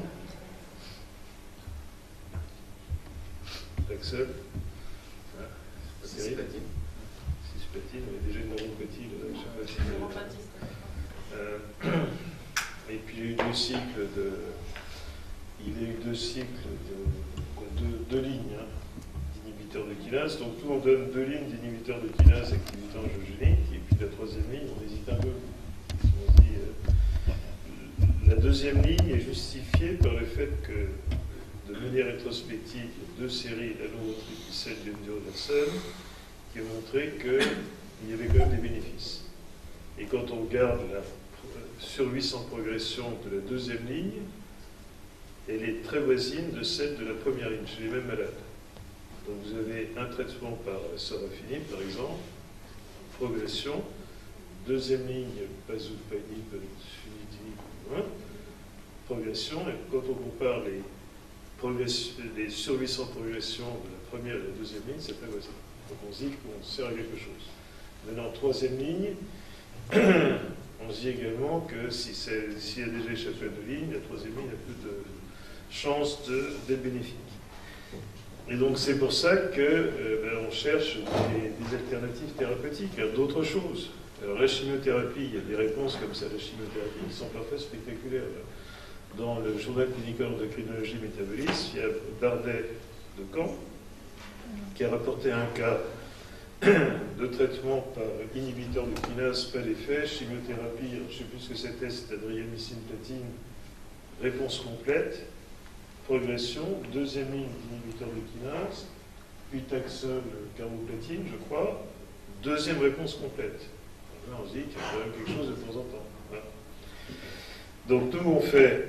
Taxol. Ah, c'est pas terrible. Cisplatine, il y a déjà une neuropathie, je ne sais pas si... Euh, et puis il y a eu deux cycles de... Il y a eu deux cycles de... deux, deux lignes hein, d'inhibiteurs de kinase. Donc tout on donne deux lignes d'inhibiteurs de kinase activité angiogénique, et puis la troisième ligne, on hésite un peu. On dit, euh, la deuxième ligne est justifiée par le fait que, de manière rétrospective, il y a deux séries, la novotripicelle et l'Underson, qui ont montré qu'il y avait quand même des bénéfices. Et quand on regarde la survie sans progression de la deuxième ligne, elle est très voisine de celle de la première ligne, chez les mêmes malades. Donc vous avez un traitement par sorafenib, par exemple, progression, deuxième ligne, pazopanib, sunitinib, progression, et quand on compare les, les survies sans progression de la première et de la deuxième ligne, c'est très voisin. Donc on se dit qu'on sert à quelque chose. Maintenant, troisième ligne, on se dit également que s'il si y a déjà échappé à deux lignes, la troisième ligne a plus de chances d'être bénéfique. Et donc c'est pour ça qu'on euh, ben, cherche des, des alternatives thérapeutiques, d'autres choses. Alors la chimiothérapie, il y a des réponses comme ça à la chimiothérapie qui sont parfois spectaculaires. Dans le journal clinical d'endocrinologie et métabolisme, il y a Bardet de Caen qui a rapporté un cas de traitement par inhibiteur de kinase, pas d'effet, chimiothérapie, je ne sais plus ce que c'était, c'est adriamycine platine, réponse complète, progression, deuxième ligne d'inhibiteur de kinase, puis taxol, carboplatine, je crois, deuxième réponse complète. Là, on se dit qu'il y a quand même quelque chose de temps en temps. Voilà. Donc, nous, on fait,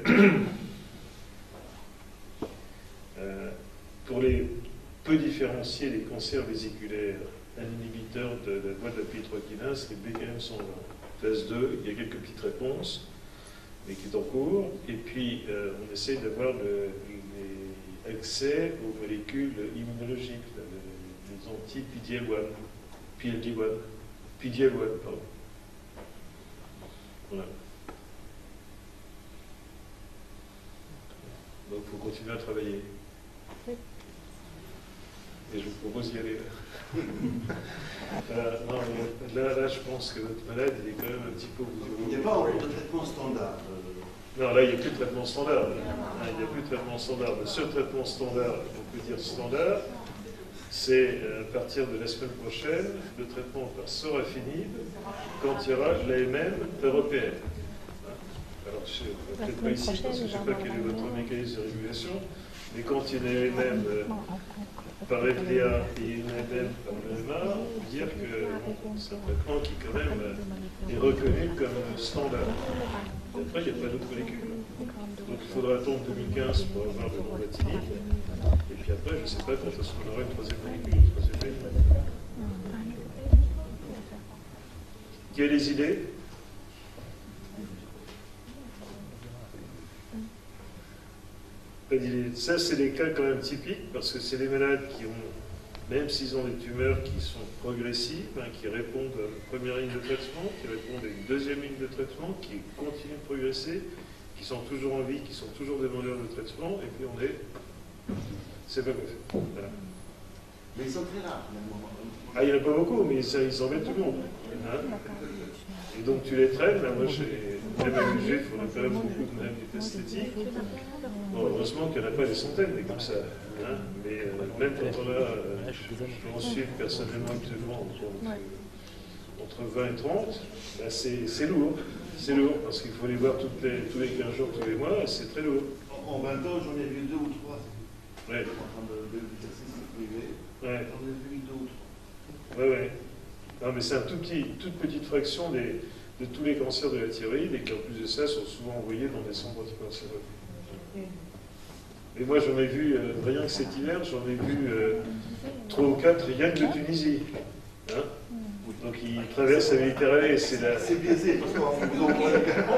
euh, pour les peu différencier les cancers vésiculaires, un inhibiteur de la voie de la pyrokinase, c'est B K M cent vingt. Phase deux, il y a quelques petites réponses, mais qui est en cours. Et puis, euh, on essaye d'avoir le, les accès aux molécules immunologiques, là, les, les anti-P D L un. P L D un. P D L un, pardon. Voilà. Donc, il faut continuer à travailler. Et je vous propose d'y aller. euh, non, mais là, là, je pense que votre malade, il est quand même un petit peu... Il n'y a pas encore de traitement standard. Euh... Non, là, il n'y a plus de traitement standard. Ah, il n'y a plus de traitement standard. Le seul traitement standard, on peut dire standard, c'est euh, à partir de la semaine prochaine, le traitement par sorafenib, quand il y aura l'A M M européenne. Alors, je ne sais peut-être pas ici, parce que je ne sais pas quel est votre mécanisme de régulation, mais quand il y a une A M M euh, par F D A et une A M M par l'E M A, on peut dire que bon, c'est un traitement qui, quand même, euh, est reconnu comme standard. Et après, il n'y a pas d'autres molécules. Donc, il faudra attendre deux mille quinze pour avoir le normatinib. Et puis après, je ne sais pas quand est-ce qu'on aura une troisième molécule, une troisième molécule. Qui a les idées? Pas d'idée. Ça, c'est des cas quand même typiques, parce que c'est des malades qui ont, même s'ils ont des tumeurs qui sont progressives, hein, qui répondent à une première ligne de traitement, qui répondent à une deuxième ligne de traitement, qui continuent de progresser, qui sont toujours en vie, qui sont toujours demandeurs de traitement, et puis on est... C'est pas fait. Voilà. Mais ils sont très rares, finalement. Ah, il n'y en a pas beaucoup, mais ça, ils embêtent tout le monde. Hein. Et donc tu les traînes, là, moi, j'ai même accusé, il faudrait quand même beaucoup de même des tests esthétiques. Bon, heureusement qu'il n'y en a pas des centaines, des comme ça. Hein. Mais euh, même quand on a, euh, je m'en suis personnellement actuellement entre, entre vingt et trente, bah, c'est lourd. C'est lourd, parce qu'il faut les voir toutes les, tous les quinze jours, tous les mois, et c'est très lourd. En vingt ans, j'en ai vu deux ou trois. Ouais. En train de l'exercice privé. Ouais. J'en ai vu deux ou trois. Oui, oui. Non, mais c'est un tout petit, toute petite fraction des, de tous les cancers de la thyroïde et qui, en plus de ça, sont souvent envoyés dans des centres anticancéreux. Et moi, j'en ai vu, euh, rien que cet hiver, j'en ai vu euh, trois ou quatre rien que de Tunisie. Hein, donc, ils traversent la Méditerranée. C'est la... biaisé, parce qu'on vous envoie le cas.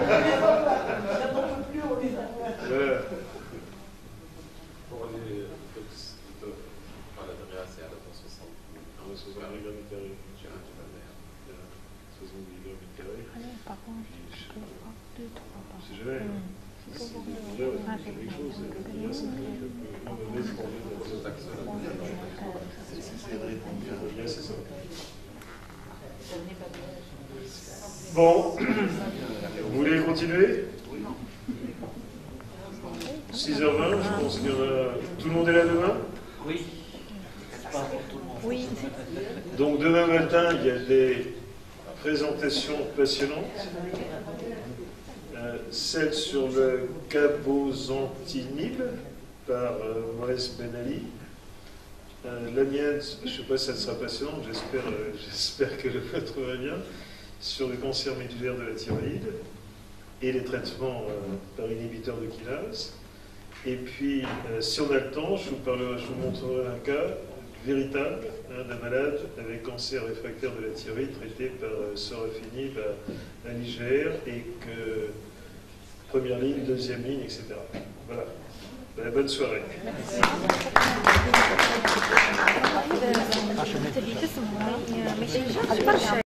Voilà. Pour les tox, enfin la W A C à la soixante. soixante milligrammes carrés. soixante milligrammes carrés. Par contre, je peux voir deux, trois par C'est jamais. C'est quelque chose. C'est ça. Bon, vous voulez continuer? six heures vingt, je pense qu'il y en a. Tout le monde est là demain? Oui. Oui. Donc demain matin, il y a des présentations passionnantes. Euh, celle sur le cabozantinib par euh, Moïse Ben Ali. Euh, la mienne, je ne sais pas si ça sera passionnant, j'espère euh, j'espère que je le trouverai bien, sur le cancer médulaire de la thyroïde et les traitements euh, par inhibiteur de kinase. Et puis, euh, si on a le temps, je vous, parlerai, je vous montrerai un cas véritable hein, d'un malade avec cancer réfractaire de la thyroïde traité par euh, sorafenib à, à l'I G R et que première ligne, deuxième ligne, et cetera. Voilà. Ben, bonne soirée. Merci.